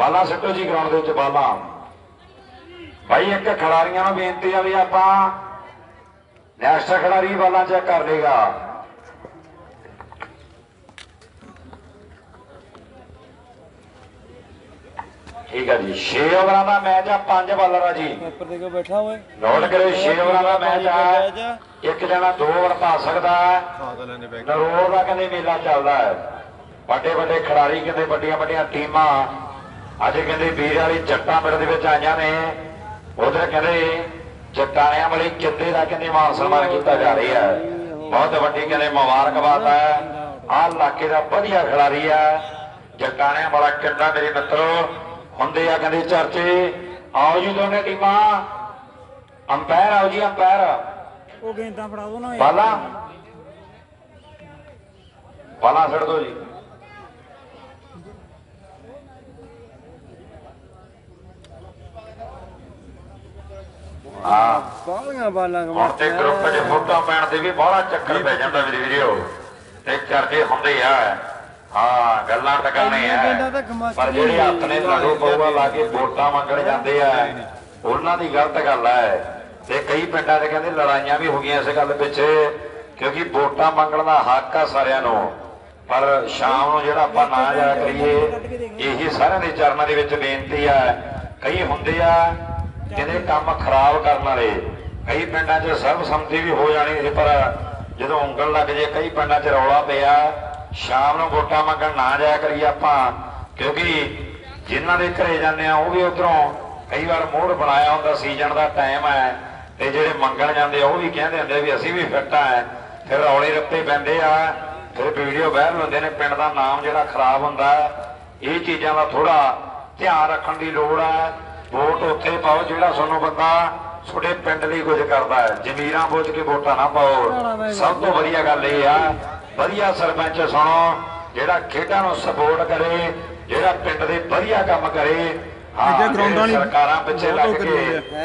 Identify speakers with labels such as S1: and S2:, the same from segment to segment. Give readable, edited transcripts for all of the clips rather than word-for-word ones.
S1: बाला सिटो जी ground के बाला भाई। एक खिलाड़ियों को बेनती है भी आप नैक्सट खिलाड़ी बाला चेक कर लेगा। ठीक है जी 6 ओवर का मैच है 5 बालर जी
S2: बैठा हुआ
S1: नोट करो 6 ओवर का मैच है। एक जना 2 ओवर पा सकता है। नरोर का कहते मेला चलता है। बड़े बड़े खिलाड़ी कहते बड़िया बड़िया टीमां अज कहते वीर वाली जट्टा पिंड आईया ने। उधर कहते जट्टाणिया वाली किले का कहते मान सम्मान किया जा रहा है। बहुत वड्डी कहते मुबारकबाद है। आ इलाके का वधिया खिलाड़ी है जट्टाणिया वाला किला। मेरे मित्रों होंगे आ कहते चर्चे। आओ जी दोनों टीमां अंपायर आओ जी अंपायर बाला बाला छड़ दो जी। ग्रुप च फोटो पैन से भी बहुत चक्कर पै जाता मेरी वीडियो चर्चे होंगे है। हाँ गल्लां तां करनी है पर जिहड़े हत्थ ने लाडो पऊआ ला के वोटां मंगण जांदे आ उन्हां दी गलत गल है। ते कई पिंडां ते कहंदे लड़ाइयां भी हो गईयां इस गल पिछे क्योंकि वोटां मंगण दा हक आ सारिआं नूं। पर शाम नूं जिहड़ा आपां ना जाया करिए यही सारिआं दे चरनां दे विच बेनती है। कई हुंदे आ जिहड़े काम खराब करन वाले। कई पिंडां 'च सर्वसम्मति भी हो जानी सी पर जदों ਉਂਗਲ लग जे कई पिंडां 'च रौला पिया शाम नूं वोटां मंगण ना जाया करिए आपां क्योंकि जिन्हां दे घरे जांदे आ वो भी उधरों कई बार मूड बनाया हुंदा सीजन दा टाइम है ते जिहड़े मंगण जांदे वो भी कहंदे हुंदे भी असीं भी फिट है। फिर रौले रप्पे पैंदे आ फिर वीडियो वायरल हुंदे ने पिंड दा नाम जिहड़ा खराब हुंदा है। ये चीज़ां दा थोड़ा ध्यान रखण दी लोड़ है। वोट उत्थे पाओ जिहड़ा तुहानूं बंदा ਤੁਹਾਡੇ पिंड ਲਈ कुछ करता है। जमीरां बुझ के वोटां ना पाओ। सब तो वधिया गल ये आ वधिया सरपंच सुनो जिहड़ा खेडां नूं सपोर्ट करे जिहड़ा पिंड दे वधिया काम करे। हाँ सरकारां पिछे लग के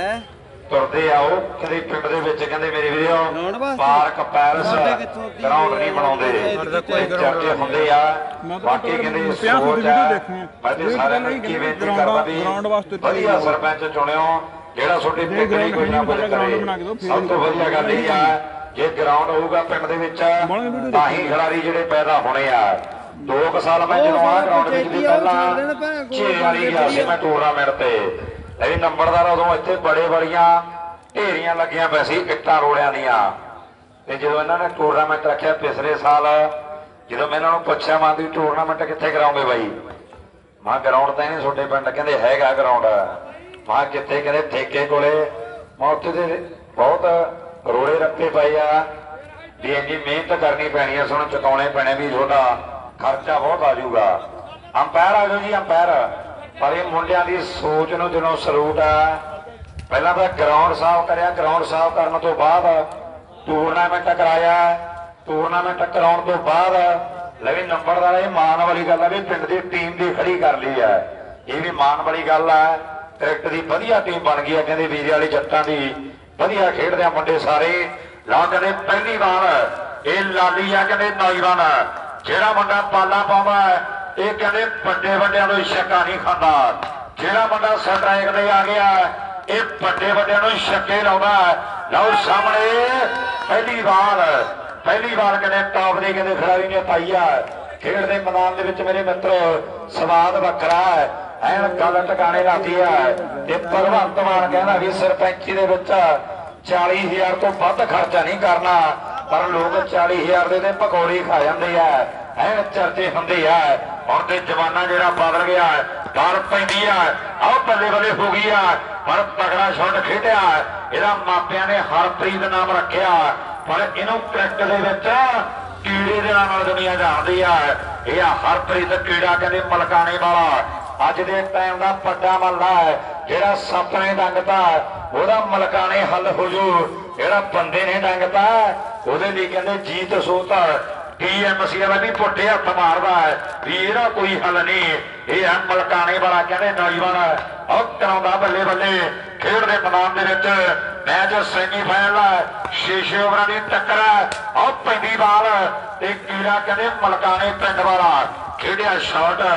S1: तुरदे आओ कदे पिंड दे विच कहंदे मेरी वीडियो पार्क पैरिस ग्राउंड नहीं बनाउंदे चर्चे हुंदे आ। बाकी कहंदे सोच है मैं ते सारिआं नूं इक्की बेनती करदा भी वधिया सरपंच चुणिओ ਜਿਹੜਾ ਤੁਹਾਡੇ ਪਿੰਡ ਲਈ ਕੁਝ ਨਾ ਕੁਝ ਕਰੇ। ਸਭ ਤੋਂ ਵਧੀਆ ਗੱਲ ਇਹ ਆ ਜੇ ਗਰਾਊਂਡ ਹੋਊਗਾ ਪਿੰਡ ਦੇ ਵਿੱਚ ਤਾਂ ਹੀ ਖਿਡਾਰੀ ਜਿਹੜੇ ਪੈਦਾ ਹੋਣੇ ਆ। 2 ਸਾਲ ਮੈਂ ਜਦੋਂ ਆ ਗਰਾਊਂਡ ਵਿੱਚ ਦੀ ਪਹਿਲਾਂ 6 ਵਾਰੀ ਗਿਆ ਸੀ ਮੈਂ ਟੂਰਨਾਮੈਂਟ ਤੇ ਇਹ ਨੰਬਰਦਾਰ ਉਦੋਂ ਇੱਥੇ ਬੜੇ ਬੜੀਆਂ ਢੇਰੀਆਂ ਲੱਗੀਆਂ ਪਈਆਂ ਸੀ ਇੱਟਾਂ ਰੋੜਿਆਂ ਦੀਆਂ। ਤੇ ਜਦੋਂ ਇਹਨਾਂ ਨੇ ਟੂਰਨਾਮੈਂਟ ਰੱਖਿਆ ਪਿਛਲੇ ਸਾਲ ਜਦੋਂ ਮੈਂ ਇਹਨਾਂ ਨੂੰ ਪੁੱਛਿਆ ਮਾਂ ਦੀ ਟੂਰਨਾਮੈਂਟ ਕਿੱਥੇ ਕਰਾਉਂਗੇ ਬਾਈ ਮਾਂ ਗਰਾਊਂਡ ਤਾਂ ਨਹੀਂ ਤੁਹਾਡੇ ਪਿੰਡ ਕਹਿੰਦੇ ਹੈਗਾ ਗਰਾਊਂਡ मां कितने कहते ठेके कोले मैं उत्थे दे बहुत रोड़े रखे पे आ भी इन्नी मेहनत करनी पैनी है सुन चुकाने पैने भी थोड़ा खर्चा बहुत आ जाऊगा। अंपायर आ जाओ जी अंपायर। पर ये मुंडिया की सोच नूं दिनों सलूट है। पहला तो ग्राउंड साफ कराया ग्राउंड साफ करने तो बाद टूरनामेंट कराया टूरनामेंट कराने तो बाद लेकिन नंबरदार ये मान वाली गल है भी पिंड की टीम भी खड़ी कर ली है। ये भी मान वाली गल है। क्रिकेट की वधिया टीम बन गई है कहते वीर वाली जट्टां की वधिया खेडदे आ मुंडे सारे। ला कहते पहली बार ये लाली आ कहते नौजवान जिहड़ा मुंडा पाला पाउंदा ये कहते बड़े बड़ियां नूं छक्का नहीं खांदा। जिहड़ा मुंडा स्ट्राइक ते आ गया ये बड़े बड़ियां नूं छक्के लाउंदा। लओ सामने पहली बार कहते टॉप दे कहते खिडारी ने पाई है। खेड दे मैदान दे विच मेरे मित्रो स्वाद वखरा है। ਐਨ ਗੱਲ ਟਿਕਾਣੇ ਲਾਤੀ ਹੈ ਤੇ ਭਗਵੰਤ ਮਾਨ ਕਹਿੰਦਾ ਵੀ ਸਰਪੰਚੀ ਦੇ ਵਿੱਚ 40,000 ਤੋਂ ਵੱਧ ਖਰਚਾ ਨਹੀਂ ਕਰਨਾ ਪਰ ਲੋਕ 40,000 ਦੇ ਪਕੌੜੇ ਖਾ ਜਾਂਦੇ ਆ। ਐਨ ਚਰਚੇ ਹੁੰਦੇ ਆ ਹੁਣ ਤੇ ਜਵਾਨਾ ਜਿਹੜਾ ਬਦਲ ਗਿਆ ਡਰ ਪੈਂਦੀ ਆ ਆਹ ਬੱਲੇ ਬੱਲੇ ਹੋ ਗਈ ਆ ਪਰ ਤਗੜਾ ਸ਼ਾਟ ਖੇਡਿਆ ਇਹਦਾ ਮਾਪਿਆਂ ਨੇ ਹਰਪ੍ਰੀਤ ਨਾਮ ਰੱਖਿਆ ਪਰ ਇਹਨੂੰ ਕ੍ਰਿਕਟ ਦੇ ਵਿੱਚ ਕੀੜੇ ਦੇ ਨਾਲ ਦੁਨੀਆ ਜਾਣਦੀ ਆ। ਇਹ ਹਰਪ੍ਰੀਤ ਕੀੜਾ ਕਹਿੰਦੇ ਮਲਕਾਣੇ ਵਾਲਾ ਅੱਜ ਦੇ ਟਾਈਮ ਦਾ ਵੱਡਾ ਮੱਲਾ ਹੈ ਜਿਹੜਾ ਸੱਪ ਨੇ ਡੰਗਤਾ ਉਹਦਾ ਮਲਕਾਣੇ ਹੱਲ ਹੋ ਜੂ ਜਿਹੜਾ ਬੰਦੇ ਨੇ ਡੰਗਤਾ ਉਹਦੇ ਲਈ ਕਹਿੰਦੇ ਜੀਤ ਸੋਤ टीएमसी वाला भी पुट्ठे हथ मारदा है भी ਇਹਦਾ कोई हल नहीं। ये है मलकाने वाला कहते नौजवान और कराउंदा बल्ले बल्ले खेड के मैदान के मैच सेमीफाइनल 6 ओवर की टक्कर और पैंदी बाल कीड़ा कहते मलकाने पिंड वाला खेडिया शॉट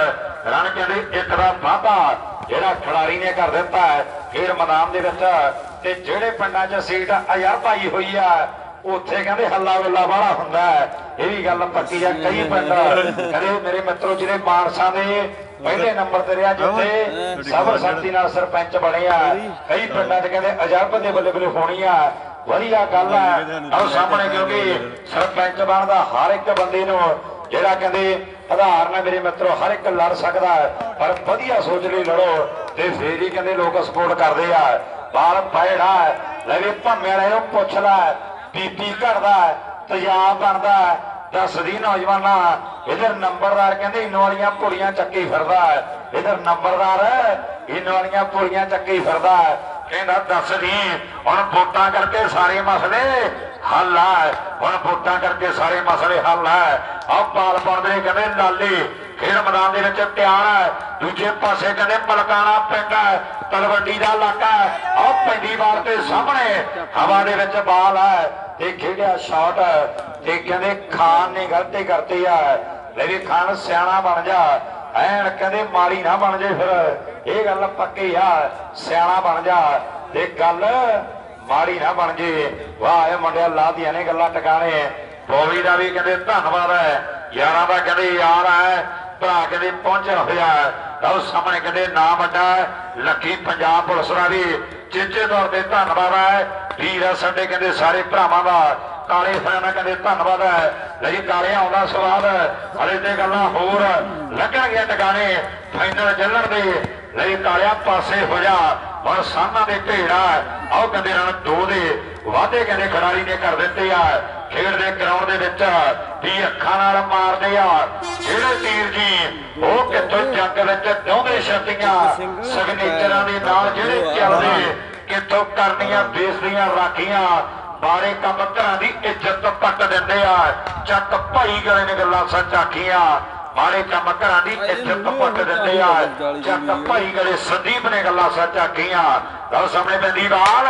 S1: ਰਨ ਕਹਿੰਦੇ ਇੱਕ ਦਾ ਵਾਧਾ ਜਿਹੜਾ ਖਿਡਾਰੀ ਨੇ ਕਰ ਦਿੱਤਾ ਖੇਡ ਮੈਦਾਨ ਦੇ ਵਿੱਚ। ਤੇ ਜਿਹੜੇ ਪਿੰਡਾਂ 'ਚ ਸੀਟ ਅਯਾਰ ਪਾਈ ਹੋਈ ਆ ਉੱਥੇ ਕਹਿੰਦੇ ਹੱਲਾ ਗੁੱਲਾ ਵਾਲਾ ਹੁੰਦਾ। ਇਹ ਵੀ ਗੱਲ ਪੱਕੀ ਆ। ਕਈ ਪਿੰਡ ਕਹਿੰਦੇ ਮੇਰੇ ਮਿੱਤਰੋ ਜਿਹੜੇ ਮਾਨਸਾ ਦੇ ਪਹਿਲੇ ਨੰਬਰ ਤੇ ਰਿਹਾ ਜਿੱਥੇ ਸਬਰ ਸ਼ਕਤੀ ਨਾਲ ਸਰਪੰਚ ਬਣੇ ਆ, ਕਈ ਪਿੰਡਾਂ 'ਚ ਕਹਿੰਦੇ ਅਜਬ ਦੇ ਬੱਲੇ ਬੱਲੇ ਹੋਣੀ ਆ। ਵਧੀਆ ਗੱਲ ਹੈ ਆਹ ਸਾਹਮਣੇ, ਕਿਉਂਕਿ ਸਰਪੰਚ ਬਣਦਾ ਹਰ ਇੱਕ ਬੰਦੇ ਨੂੰ ਜਿਹੜਾ ਕਹਿੰਦੇ ਆਧਾਰ ਨਾਲ ਮੇਰੇ ਮਿੱਤਰੋ ਹਰ ਇੱਕ ਲੜ ਸਕਦਾ, ਪਰ ਵਧੀਆ ਸੋਚ ਲਈ ਲੜੋ ਤੇ ਫੇਰ ਹੀ ਕਹਿੰਦੇ ਲੋਕ ਸਪੋਰਟ ਕਰਦੇ ਆ। ਬਾਲ ਪੈੜਾ ਲੈ ਵੀ ਭਾਵੇਂ ਵਾਲੇ ਨੂੰ ਪੁੱਛ ਲੈ, ਬੀਪੀ ਘਟਦਾ ਤੇਜ਼ਾਬ ਬਣਦਾ, ਦੱਸਦੀ ਨੌਜਵਾਨਾਂ ਇਧਰ ਨੰਬਰਦਾਰ ਕਹਿੰਦੇ ਇਨੋ ਵਾਲੀਆਂ ਪੁੜੀਆਂ ਚੱਕੀ ਫਿਰਦਾ, ਇਧਰ ਨੰਬਰਦਾਰ ਇਨੋ ਵਾਲੀਆਂ ਪੁੜੀਆਂ ਚੱਕੀ ਫਿਰਦਾ। ਕਹਿੰਦਾ ਦੱਸਦੀ ਹੁਣ ਵੋਟਾਂ ਕਰਕੇ ਸਾਰੇ ਮਸਲੇ ਹੱਲ ਹੈ, ਹੁਣ ਵੋਟਾਂ ਕਰਕੇ ਸਾਰੇ ਮਸਲੇ ਹੱਲ ਹੈ। ਆਹ ਬਾਲ ਪਾਉਂਦੇ ਕਹਿੰਦੇ ਲਾਲੀ ਖੇਡ ਮੈਦਾਨ ਦੇ ਵਿੱਚ ਤਿਆਰ ਹੈ। ਦੂਜੇ ਪਾਸੇ ਕਹਿੰਦੇ ਮਲਕਾਣਾ ਪਿੰਡ ਤਲਵੰਡੀ ਦਾ ਇਲਾਕਾ। ਆਹ ਪੈਂਦੀ ਬਾਲ ਤੇ ਸਾਹਮਣੇ ਹਵਾ ਦੇ ਵਿੱਚ ਬਾਲ ਹੈ ਤੇ ਖੇਡਿਆ ਸ਼ਾਟ ਤੇ ਕਹਿੰਦੇ ਖਾਨ ਨੇ ਗਲਤੀ ਕਰਤੀ ਆ। ਲੈ ਵੀ ਖਾਨ ਸਿਆਣਾ ਬਣ ਜਾ, ਐਨ ਕਹਿੰਦੇ ਮਾੜੀ ਨਾ ਬਣ ਜੇ, ਫਿਰ ਇਹ ਗੱਲ ਪੱਕੀ ਆ। ਸਿਆਣਾ ਬਣ ਜਾ ਤੇ ਗੱਲ ਮਾੜੀ ਨਾ ਬਣ ਜੇ। ਵਾਹ ਇਹ ਮੁੰਡਿਆ ਲਾਦੀਆਂ ਨੇ ਗੱਲਾਂ ਟਿਕਾਣੇ। ਬੋਵੀ ਦਾ ਵੀ ਕਹਿੰਦੇ ਧੰਨਵਾਦ ਹੈ, ਯਾਰਾਂ ਦਾ ਕਹਿੰਦੇ ਯਾਰ ਹੈ, ਭਰਾ ਕਹਿੰਦੇ ਪਹੁੰਚਿਆ ਹੋਇਆ। ਲਓ ਸਾਹਮਣੇ ਕਹਿੰਦੇ ਨਾਮ ਵੱਡਾ ਲੱਕੀ ਪੰਜਾਬ ਪੁਲਿਸ ਦਾ ਵੀ ਚੇਚੇ ਤੌਰ ਤੇ ਧੰਨਵਾਦ ਹੈ। ਵੀਰ ਸਾਡੇ ਕਹਿੰਦੇ ਸਾਰੇ ਭਰਾਵਾਂ ਦਾ ਕਾਲੇ ਫੈਨ ਕਹਿੰਦੇ ਧੰਨਵਾਦ ਹੈ। ਲਈ ਕਾਲੇ ਆਉਂਦਾ ਸਵਾਦ ਹਲੇ ਤੇ ਗੱਲਾਂ ਹੋਰ ਲੱਗਣਗੀਆਂ ਟਿਕਾਣੇ ਫਾਈਨਲ ਚੱਲਣ ਦੇ। ਲਈ ਕਾਲਿਆ ਪਾਸੇ ਹੋ ਜਾ ਔਰ ਸਾਹਮਣੇ ਦੇ ਢੇੜਾ ਆਓ ਕਹਿੰਦੇ ਰਨ 2 ਦੇ ਵਾਧੇ ਕਹਿੰਦੇ ਖਿਡਾਰੀ ਨੇ ਕਰ ਦਿੱਤੇ ਆ। ਖੇਡ ਦੇ ਗਰਾਊਂਡ ਦੇ ਵਿੱਚ ਵੀ ਅੱਖਾਂ ਨਾਲ ਮਾਰਦੇ ਆ ਜਿਹੜੇ ਤੀਰ ਜੀ, ਉਹ ਕਿੱਥੋਂ ਜੱਗ ਵਿੱਚ ਡਾਉਂਦੇ ਛੱਤੀਆਂ ਸਿਗਨੇਚਰਾਂ ਦੇ ਨਾਲ ਜਿਹੜੇ ਚੱਲਦੇ, ਕਿੱਥੋਂ ਕਰਨੀਆਂ ਬੇਇੱਜ਼ਤੀਆਂ ਰਾਖੀਆਂ ਬਾਰੇ ਕੰਮ ਘਰਾਂ ਦੀ ਇੱਜ਼ਤ ਪੱਟ ਦਿੰਦੇ ਆ। ਚੱਕ ਭਾਈ ਗਲੇ ਨੇ ਗੱਲਾਂ ਸੱਚ ਆਖੀਆਂ, ਮਾੜੇ ਕੰਮ ਘਰਾਂ ਦੀ ਇੱਜ਼ਤ ਪੱਟ ਦਿੰਦੇ ਆ। ਚੱਕ ਭਾਈ ਗਲੇ ਸੰਦੀਪ ਨੇ ਗੱਲਾਂ ਸੱਚ ਆਖੀਆਂ। ਲਓ ਸਾਹਮਣੇ ਪੈਂਦੀ ਬਾਲ,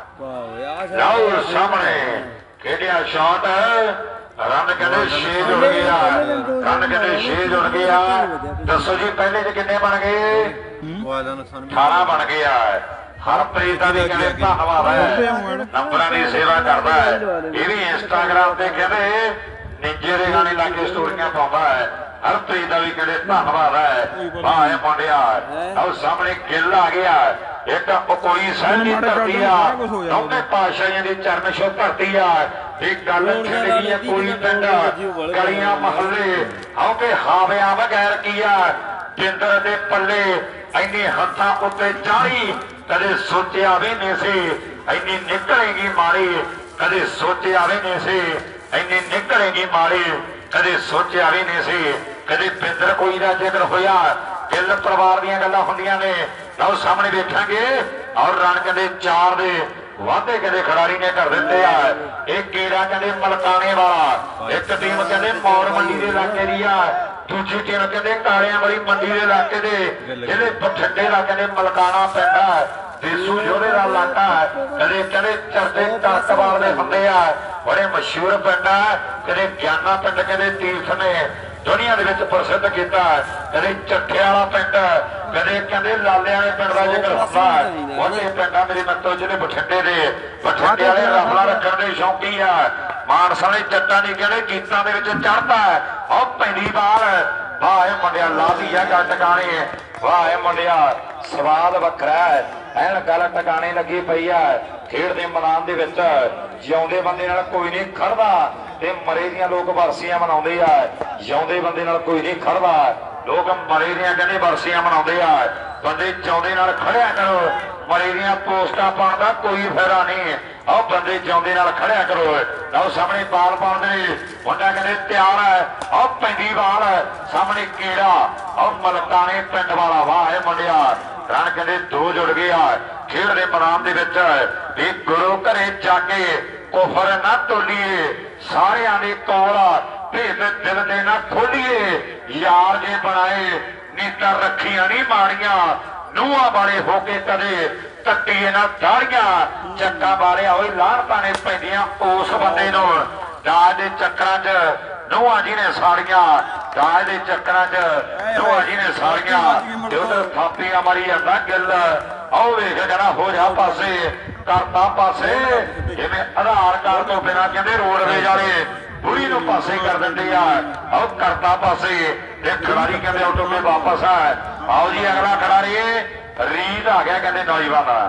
S1: ਲਓ ਸਾਹਮਣੇ ਖੇਡਿਆ ਸ਼ਾਟ, ਰਨ ਕਹਿੰਦੇ 6 ਜੁੜ ਗਿਆ, ਰਨ ਕਹਿੰਦੇ 6 ਜੁੜ ਗਿਆ। ਦੱਸੋ ਜੀ ਪਹਿਲੇ ਚ ਕਿੰਨੇ ਬਣ ਗਏ? 18 ਬਣ ਗਿਆ। ਹਰਪ੍ਰੀਤ ਦਾ ਵੀ ਕਹਿੰਦੇ ਧੰਨਵਾਦ ਹੈ, ਨੰਬਰਾਂ ਦੀ ਸੇਵਾ ਕਰਦਾ ਹੈ। ਇਹ ਵੀ ਇੰਸਟਾਗ੍ਰਾਮ ਤੇ ਕਹਿੰਦੇ ਨਿੱਜੇ ਦੇ ਗਾਣੇ ਲਾ ਕੇ ਸਟੋਰੀਆਂ ਪਾਉਂਦਾ ਹੈ। ਹਰਪ੍ਰੀਤ ਦਾ ਵੀ ਕਹਿੰਦੇ ਧੰਨਵਾਦ ਹੈ। ਵਾਹ ਮੁੰਡਿਆ ਆਹ ਸਾਹਮਣੇ ਗਿੱਲ ਆ ਗਿਆ। ਇੱਕ ਕੋਈ ਸਾਹਿਬ ਦੀ ਧਰਤੀ ਆ, ਦੋਵੇਂ ਪਾਤਸ਼ਾਹਾਂ ਦੇ ਚਰਨ ਛੋਹ ਧਰਤੀ ਆ। ਇਹ ਗੱਲ ਛਿੜ ਗਈ ਹੈ ਕੋਈ ਪਿੰਡ ਗਲੀਆਂ ਮਹੱਲੇ ਆਉਂਦੇ ਹਾਵਿਆਂ ਬਗੈਰ ਕੀ ਆ। ਜਿੰਦਰ ਦੇ ਪੱਲੇ ਇੰਨੇ ਹੱਥਾਂ ਉੱਤੇ ਚਾੜੀ ਕਦੇ ਸੋਚਿਆ ਵੀ ਨਹੀਂ ਸੀ ਇੰਨੀ ਨਿਕਲੇਗੀ ਮਾੜੀ, ਕਦੇ ਸੋਚਿਆ ਵੀ ਨਹੀਂ ਸੀ ਇੰਨੀ ਨਿਕਲੇਗੀ ਮਾੜੀ, ਕਦੇ ਸੋਚਿਆ ਵੀ ਨਹੀਂ ਸੀ। ਕਦੇ ਪਿੰਦਰ ਕੋਈ ਦਾ ਜ਼ਿਕਰ ਹੋਇਆ, ਗਿੱਲ ਪਰਿਵਾਰ ਦੀਆਂ ਗੱਲਾਂ ਹੁੰਦੀਆਂ ਨੇ। ਲਓ ਸਾਹਮਣੇ ਵੇਖਾਂਗੇ ਔਰ ਰਨ ਕਹਿੰਦੇ 4 ਦੇ ਵਾਧੇ ਕਹਿੰਦੇ ਖਿਡਾਰੀ ਨੇ ਕਰ ਦਿੱਤੇ ਆ। ਇਹ ਕੀੜਾ ਕਹਿੰਦੇ ਮਲਕਾਣੇ ਵਾਲਾ, ਇੱਕ ਟੀਮ ਕਹਿੰਦੇ ਮੌੜ ਮੰਡੀ ਦੇ ਇਲਾਕੇ ਦੀ ਆ, ਦੂਜੀ ਟੀਮ ਕਹਿੰਦੇ ਕਾਲਿਆਂ ਵਾਲੀ ਮੰਡੀ ਦੇ ਇਲਾਕੇ ਦੇ ਜਿਹੜੇ ਬਠਿੰਡੇ ਦਾ ਕਹਿੰਦੇ ਮਲਕਾਣਾ ਪੈਂਦਾ ਦੇਸੂ ਜੋੜੇ ਦਾ ਇਲਾਕਾ। ਕਦੇ ਕਹਿੰਦੇ ਚਰਦੇ ਟੱਕਵਾਲ ਦੇ ਹੁੰਦੇ ਆ, ਬੜੇ ਮਸ਼ਹੂਰ ਪਿੰਡ ਆ। ਕਦੇ ਗਿਆਨਾ ਪਿੰਡ ਕਹਿੰਦੇ ਤੀਰਥ ਨੇ ਦੁਨੀਆ ਦੇ ਵਿੱਚ ਪ੍ਰਸਿੱਧ ਕੀਤਾ। ਕਦੇ ਚੱਠੇ ਵਾਲਾ ਪਿੰਡ, ਕਦੇ ਕਹਿੰਦੇ ਲਾਲੇ ਵਾਲੇ ਪਿੰਡ ਦਾ ਜ਼ਿਕਰ ਹੁੰਦਾ। ਉਹਦੇ ਪਿੰਡਾਂ ਮੇਰੇ ਮਿੱਤਰੋ ਜਿਹੜੇ ਬਠਿੰਡੇ ਦੇ, ਬਠਿੰਡੇ ਵਾਲੇ ਰਫਲਾ ਰੱਖਣ ਦੇ ਸ਼ੌਕੀ ਆ। ਮਾਨਸਾ ਦੇ ਜੱਟਾਂ ਦੀ ਕਹਿੰਦੇ ਗੀਤਾਂ ਦੇ ਵਿੱਚ ਚੜ੍ਹਦਾ ਉਹ ਪੈਂਦੀ ਬਾਲ। ਵਾਹ ਇਹ ਮੁੰਡਿਆ ਲਾਦੀ ਆ ਗੱਲ ਟਿਕਾਣੇ, ਵਾਹ ਇਹ ਮੁੰਡਿਆ ਸਵਾਦ ਵੱਖਰਾ ਐਨ ਗੱਲ ਟਿਕਾਣੇ ਲੱਗੀ ਪਈ ਆ। ਖੇਡ ਦੇ ਮੈਦਾਨ ਦੇ ਵਿੱਚ ਜਿਉਂਦੇ ਬੰਦੇ ਨਾਲ ਕੋਈ ਨਹੀਂ ਖੜਦਾ ਤੇ ਮਰੇ ਦੀਆਂ ਲੋਕ ਵਰਸੀਆਂ ਮਨਾਉਂਦੇ ਆ। ਜਿਉਂਦੇ ਬੰਦੇ ਨਾਲ ਕੋਈ ਨਹੀਂ ਖੜਦਾ, ਲੋਕ ਮਰੇ ਦੀਆਂ ਕਹਿੰਦੇ ਵਰਸੀਆਂ ਮਨਾਉਂਦੇ ਆ। ਬੰਦੇ ਜਿਉਂਦੇ ਨਾਲ ਖੜਿਆ ਕਰੋ, ਮਰੇ ਦੀਆਂ ਪੋਸਟਾਂ ਪਾਉਣ ਦਾ ਕੋਈ ਫਾਇਦਾ ਨਹੀਂ। ਆਹ ਬੰਦੇ ਜਿਉਂਦੇ ਨਾਲ ਖੜਿਆ ਕਰੋ। ਲਓ ਸਾਹਮਣੇ ਬਾਲ ਪਾਉਂਦੇ ਮੁੰਡਾ ਕਹਿੰਦੇ ਤਿਆਰ ਹੈ। ਆਹ ਪੈਂਦੀ ਬਾਲ ਸਾਹਮਣੇ ਕੀੜਾ ਆਹ ਮਲਕਾਣੇ ਪਿੰਡ ਵਾਲਾ। ਵਾਹ ਇਹ ਮੁੰਡਿਆ ਰਨ ਕਹਿੰਦੇ 2 ਜੁੜ ਗਏ ਆ। ਖੇਡ ਦੇ ਮੈਦਾਨ ਦੇ ਵਿੱਚ ਵੀ ਗੁਰੂ ਘਰੇ ਜਾ ਕੇ ਕੁਫਰ ਨਾ ਤੋਲੀਏ, ਸਾਰਿਆਂ ਦੇ ਕੋਲ ਭੇਦ ਦਿਲ ਦੇ ਨਾ ਖੋਲੀਏ। ਯਾਰ ਜੇ ਬਣਾਏ ਨੀਤਾਂ ਰੱਖੀਆਂ ਨਹੀਂ ਮਾੜੀਆਂ, ਨੂੰਹਾਂ ਵਾਲੇ ਹੋ ਕੇ ਕਦੇ ਕੱਟੀਏ ਨਾ ਦਾੜੀਆਂ। ਚੱਕਾਂ ਬਾਰੇ ਹੋਏ ਲਾਹਣਤਾਂ ਨੇ ਪੈਂਦੀਆਂ ਉਸ ਬੰਦੇ ਨੂੰ। ਦਾਜ ਦੇ ਚੱਕਰਾਂ 'ਚ ਨੂੰਹਾਂ ਜਿਹਨੇ ਸਾੜੀਆਂ, ਦਾਜ ਦੇ ਚੱਕਰਾਂ 'ਚ ਦੋਹਾਂ ਜੀ ਨੇ ਸਾਰੀਆਂ ਤੇ ਉਧਰ ਥਾਪੀਆਂ ਮਾਰੀ ਜਾਂਦਾ ਗਿੱਲ। ਆਓ ਵੇਖ ਕਹਿੰਦਾ ਹੋ ਜਾ ਪਾਸੇ ਕਰਤਾ ਪਾਸੇ ਜਿਵੇਂ ਆਧਾਰ ਕਾਰਡ ਤੋਂ ਬਿਨਾਂ ਕਹਿੰਦੇ ਰੋਡਵੇਜ਼ ਵਾਲੇ ਬੁੜੀ ਨੂੰ ਪਾਸੇ ਕਰ ਦਿੰਦੇ ਆ। ਆਓ ਕਰਤਾ ਪਾਸੇ ਤੇ ਖਿਡਾਰੀ ਕਹਿੰਦੇ ਆਟੋ ਮੇ ਵਾਪਸ ਆ। ਆਓ ਜੀ ਅਗਲਾ ਖਿਡਾਰੀ ਰੀਤ ਆ ਗਿਆ ਕਹਿੰਦੇ ਨੌਜਵਾਨ ਦਾ।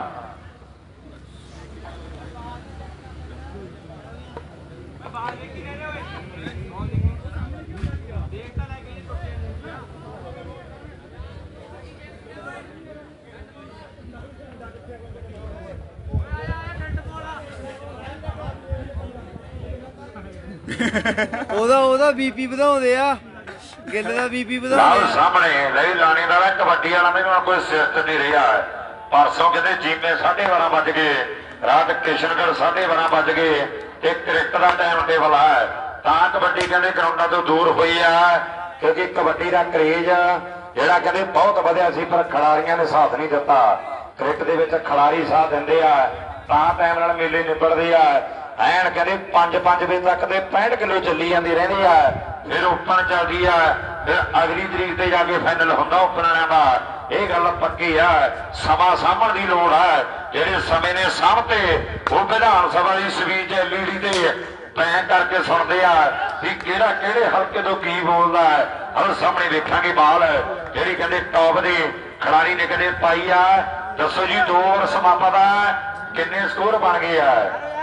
S2: ਉਹਦਾ ਬੀਪੀ ਵਧਾਉਂਦੇ ਆ, ਗਿੱਲ ਦਾ ਬੀਪੀ ਵਧਾਉਂਦੇ
S1: ਸਾਹਮਣੇ ਲਈ ਲਾਣੇ ਦਾ ਕਬੱਡੀ ਵਾਲਾ ਮੈਨੂੰ ਕੋਈ ਸਿਰਤ ਨਹੀਂ ਰਿਹਾ। ਪਰਸੋਂ ਕਹਿੰਦੇ ਜੀਮੇ 12:30 ਵੱਜ ਗਏ, ਰਾਤ ਕਿਸ਼ਨਗੜ੍ਹ 12:30 ਵੱਜ ਗਏ ਤੇ ਕ੍ਰਿਕਟ ਦਾ ਟਾਈਮ ਟੇਬਲ ਹੈ ਤਾਂ ਕਬੱਡੀ ਕਹਿੰਦੇ ਗਰਾਊਂਡਾਂ ਤੋਂ ਦੂਰ ਹੋਈ ਆ ਕਿਉਂਕਿ ਕਬੱਡੀ ਦਾ ਕਰੇਜ ਜਿਹੜਾ ਕਹਿੰਦੇ ਬਹੁਤ ਵਧਿਆ ਸੀ ਪਰ ਖਿਡਾਰੀਆਂ ਨੇ ਸਾਥ ਨਹੀਂ ਦਿੱਤਾ। ਕ੍ਰਿਕਟ ਦੇ ਵਿੱਚ ਖਿਡਾਰੀ ਸਾਥ ਦਿੰਦੇ ਆ ਤਾਂ ਟਾਈਮ ਨਾਲ ਮੇਲੇ ਨਿਬੜਦੇ ਆ। ਐਨ ਕਹਿੰਦੇ 5 ਵਜੇ ਤੱਕ ਤੇ 65 ਕਿਲੋ ਚੱਲੀ ਜਾਂਦੀ ਰਹਿੰਦੀ ਆ। ਫਿਰ ਓਪਨ ਚੱਲਦੀ ਆ, ਫਿਰ ਅਗਲੀ ਤਰੀਕ ਤੇ ਜਾ ਕੇ ਫਾਈਨਲ ਹੁੰਦਾ ਓਪਨਰਾਂ ਦਾ। ਇਹ ਗੱਲ ਪੱਕੀ ਆ, ਸਮਾਂ ਸਾਂਭਣ ਦੀ ਲੋੜ ਆ। ਜਿਹੜੇ ਸਮੇਂ ਨੇ ਸਾਂਭਤੇ ਉਹ ਵਿਧਾਨ ਸਭਾ ਦੀ ਸਪੀਚ ਐਲਈਡੀ ਤੇ ਪੈ ਕਰਕੇ ਸੁਣਦੇ ਆ ਵੀ ਕਿਹੜਾ ਕਿਹੜੇ ਹਲਕੇ ਤੋਂ ਕੀ ਬੋਲਦਾ ਹੈ। ਹਰ ਸਾਹਮਣੇ ਵੇਖਾਂਗੇ ਬਾਲ ਜਿਹੜੀ ਕਹਿੰਦੇ ਟੌਪ ਦੇ ਖਿਡਾਰੀ ਨੇ ਕਹਿੰਦੇ ਪਾਈ ਆ। ਦੱਸੋ ਜੀ 2 ਓਵਰ ਸਮਾਪਤ ਆ, ਕਿੰਨੇ ਸਕੋਰ ਬਣ ਗਏ ਆ?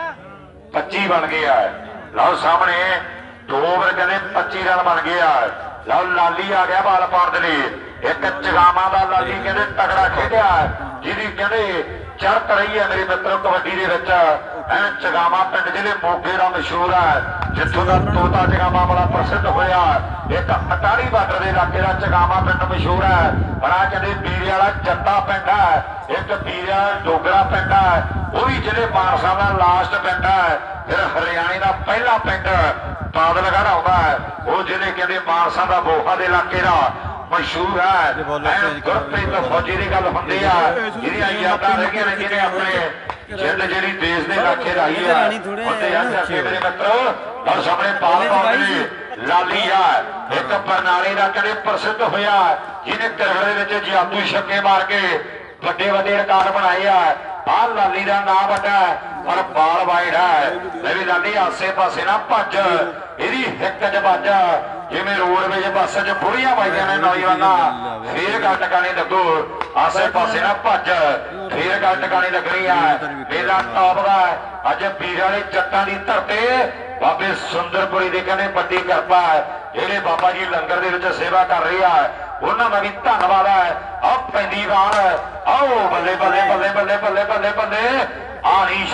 S1: 25 ਬਣ ਗਏ ਆ। ਲਓ ਸਾਹਮਣੇ 2 ਓਵਰ ਕਹਿੰਦੇ 25 ਰਨ ਬਣ ਗਏ ਆ। ਲਓ ਲਾਲੀ ਆ ਗਿਆ ਬਾਲ ਪਾਉਣ ਦੇ ਲਈ। ਇੱਕ ਚਗਾਮਾ ਦਾ ਲਾਲੀ ਕਹਿੰਦੇ ਤਗੜਾ ਖੇਡਿਆ ਜਿਹਦੀ ਕਹਿੰਦੇ ਚੜ੍ਹਤ ਰਹੀ ਹੈ ਮੇਰੇ ਮਿੱਤਰੋ ਕਬੱਡੀ ਦੇ ਵਿੱਚ। ਐ ਚਗਾਮਾ ਪਿੰਡ ਜਿਹੜੇ ਮੋਗੇ ਦਾ ਮਸ਼ਹੂਰ ਹੈ, ਜਿੱਥੋਂ ਦਾ ਤੋਤਾ ਚਗਾਮਾ ਬੜਾ ਪ੍ਰਸਿੱਧ ਹੋਇਆ। ਇੱਕ ਅਟਾਰੀ ਬਾਰਡਰ ਦੇ ਇਲਾਕੇ ਦਾ ਚਗਾਮਾ ਪਿੰਡ ਮਸ਼ਹੂਰ ਹੈ। ਬੜਾ ਕਹਿੰਦੇ ਬੀਰੇ ਵਾਲਾ ਜੱਟਾ ਪਿੰਡ ਹੈ, ਇੱਕ ਬੀਰਾ ਡੋਗਰਾ ਪਿੰਡ ਹੈ, ਉਹ ਵੀ ਜਿਹੜੇ ਮਾਨਸਾ ਦਾ ਲਾਸਟ ਪਿੰਡ ਹੈ। ਫਿਰ ਹਰਿਆਣੇ ਦਾ ਪਹਿਲਾ ਪਿੰਡ ਬਾਦਲਗੜ੍ਹ ਆਉਂਦਾ ਹੈ, ਉਹ ਜਿਹੜੇ ਕਹਿੰਦੇ ਮਾਨਸਾ ਦਾ ਬੋਹਾ ਦੇ ਇਲਾਕੇ ਦਾ ਮਸ਼ਹੂਰ ਹੈ। ਗੁਰਪ੍ਰੀਤ ਫੌਜੀ ਦੀ ਗੱਲ ਹੁੰਦੀ ਆ ਜਿਹਦੀਆਂ ਯਾਦਾਂ ਰਹਿ ਨੇ ਜਿਹਨੇ ਆਪਣੇ ਜਿੰਦ ਜਿਹੜੀ ਦੇਸ਼ ਦੇ ਇਲਾਕੇ ਰਾਈ ਆ ਹੁੰਦੇ ਆ ਚਾਚੇ ਮੇਰੇ ਮਿੱਤਰੋ। ਔਰ ਸਾਹਮਣੇ ਪਾਲ ਪਾਉਂਦੇ ਲਾਲੀ ਆ ਇੱਕ ਬਰਨਾਲੇ ਦਾ ਕਹਿੰਦੇ ਪ੍ਰਸਿੱਧ ਹੋਇਆ ਜਿਹਨੇ ਕ੍ਰਿਕਟ ਦੇ ਵਿੱਚ ਜਾਦੂ ਛੱਕੇ ਮਾਰ ਕੇ ਵੱਡੇ ਰਿਕਾਰਡ ਬਣਾਏ ਆ। ਆਹ ਲਾਲੀ ਦਾ ਨਾਮ ਵੱਡਾ ਪਰ ਬਾਲ ਵਾਈਡ ਹੈ। ਲੈ ਵੀ ਲਾਲੀ ਆਸੇ ਪਾਸੇ ਨਾ ਭੱਜ, ਇਹਦੀ ਹਿੱਕ 'ਚ ਵੱਜ ਜਿਵੇਂ ਰੋਡਵੇਜ਼ ਬੱਸ 'ਚ ਬੁੜੀਆਂ ਵਾਈਆਂ ਨੇ ਨੌਜਵਾਨਾਂ। ਫੇਰ ਗੱਲ ਟਿਕਾਣੇ ਲੱਗੋ, ਆਸੇ ਪਾਸੇ ਨਾ ਭੱਜ, ਫੇਰ ਗੱਲ ਟਿਕਾਣੇ ਲੱਗਣੀ ਆ। ਮੇਲਾ ਟੌਪ ਦਾ ਅੱਜ ਪੀਰ ਵਾਲੇ ਜੱਟਾਂ ਦੀ ਧਰਤੀ ਬਾਬੇ ਸੁੰਦਰਪੁਰੀ ਦੇ ਕਹਿੰਦੇ ਵੱਡੀ ਕਿਰਪਾ ਜਿਹੜੇ ਬਾਬਾ ਜੀ ਲੰਗਰ ਦੇ ਵਿੱਚ ਸੇਵਾ ਕਰ ਰਹੇ ਆ ਉਹਨਾਂ ਦਾ ਵੀ ਧੰਨਵਾਦ ਹੈ। ਆਹ ਪੈਂਦੀ ਵਾਰ ਆਓ ਬੱਲੇ ਬੱਲੇ ਬੱਲੇ ਬੱਲੇ ਬੱਲੇ ਬੱਲੇ ਬੱਲੇ ਆ ਨਹੀਂ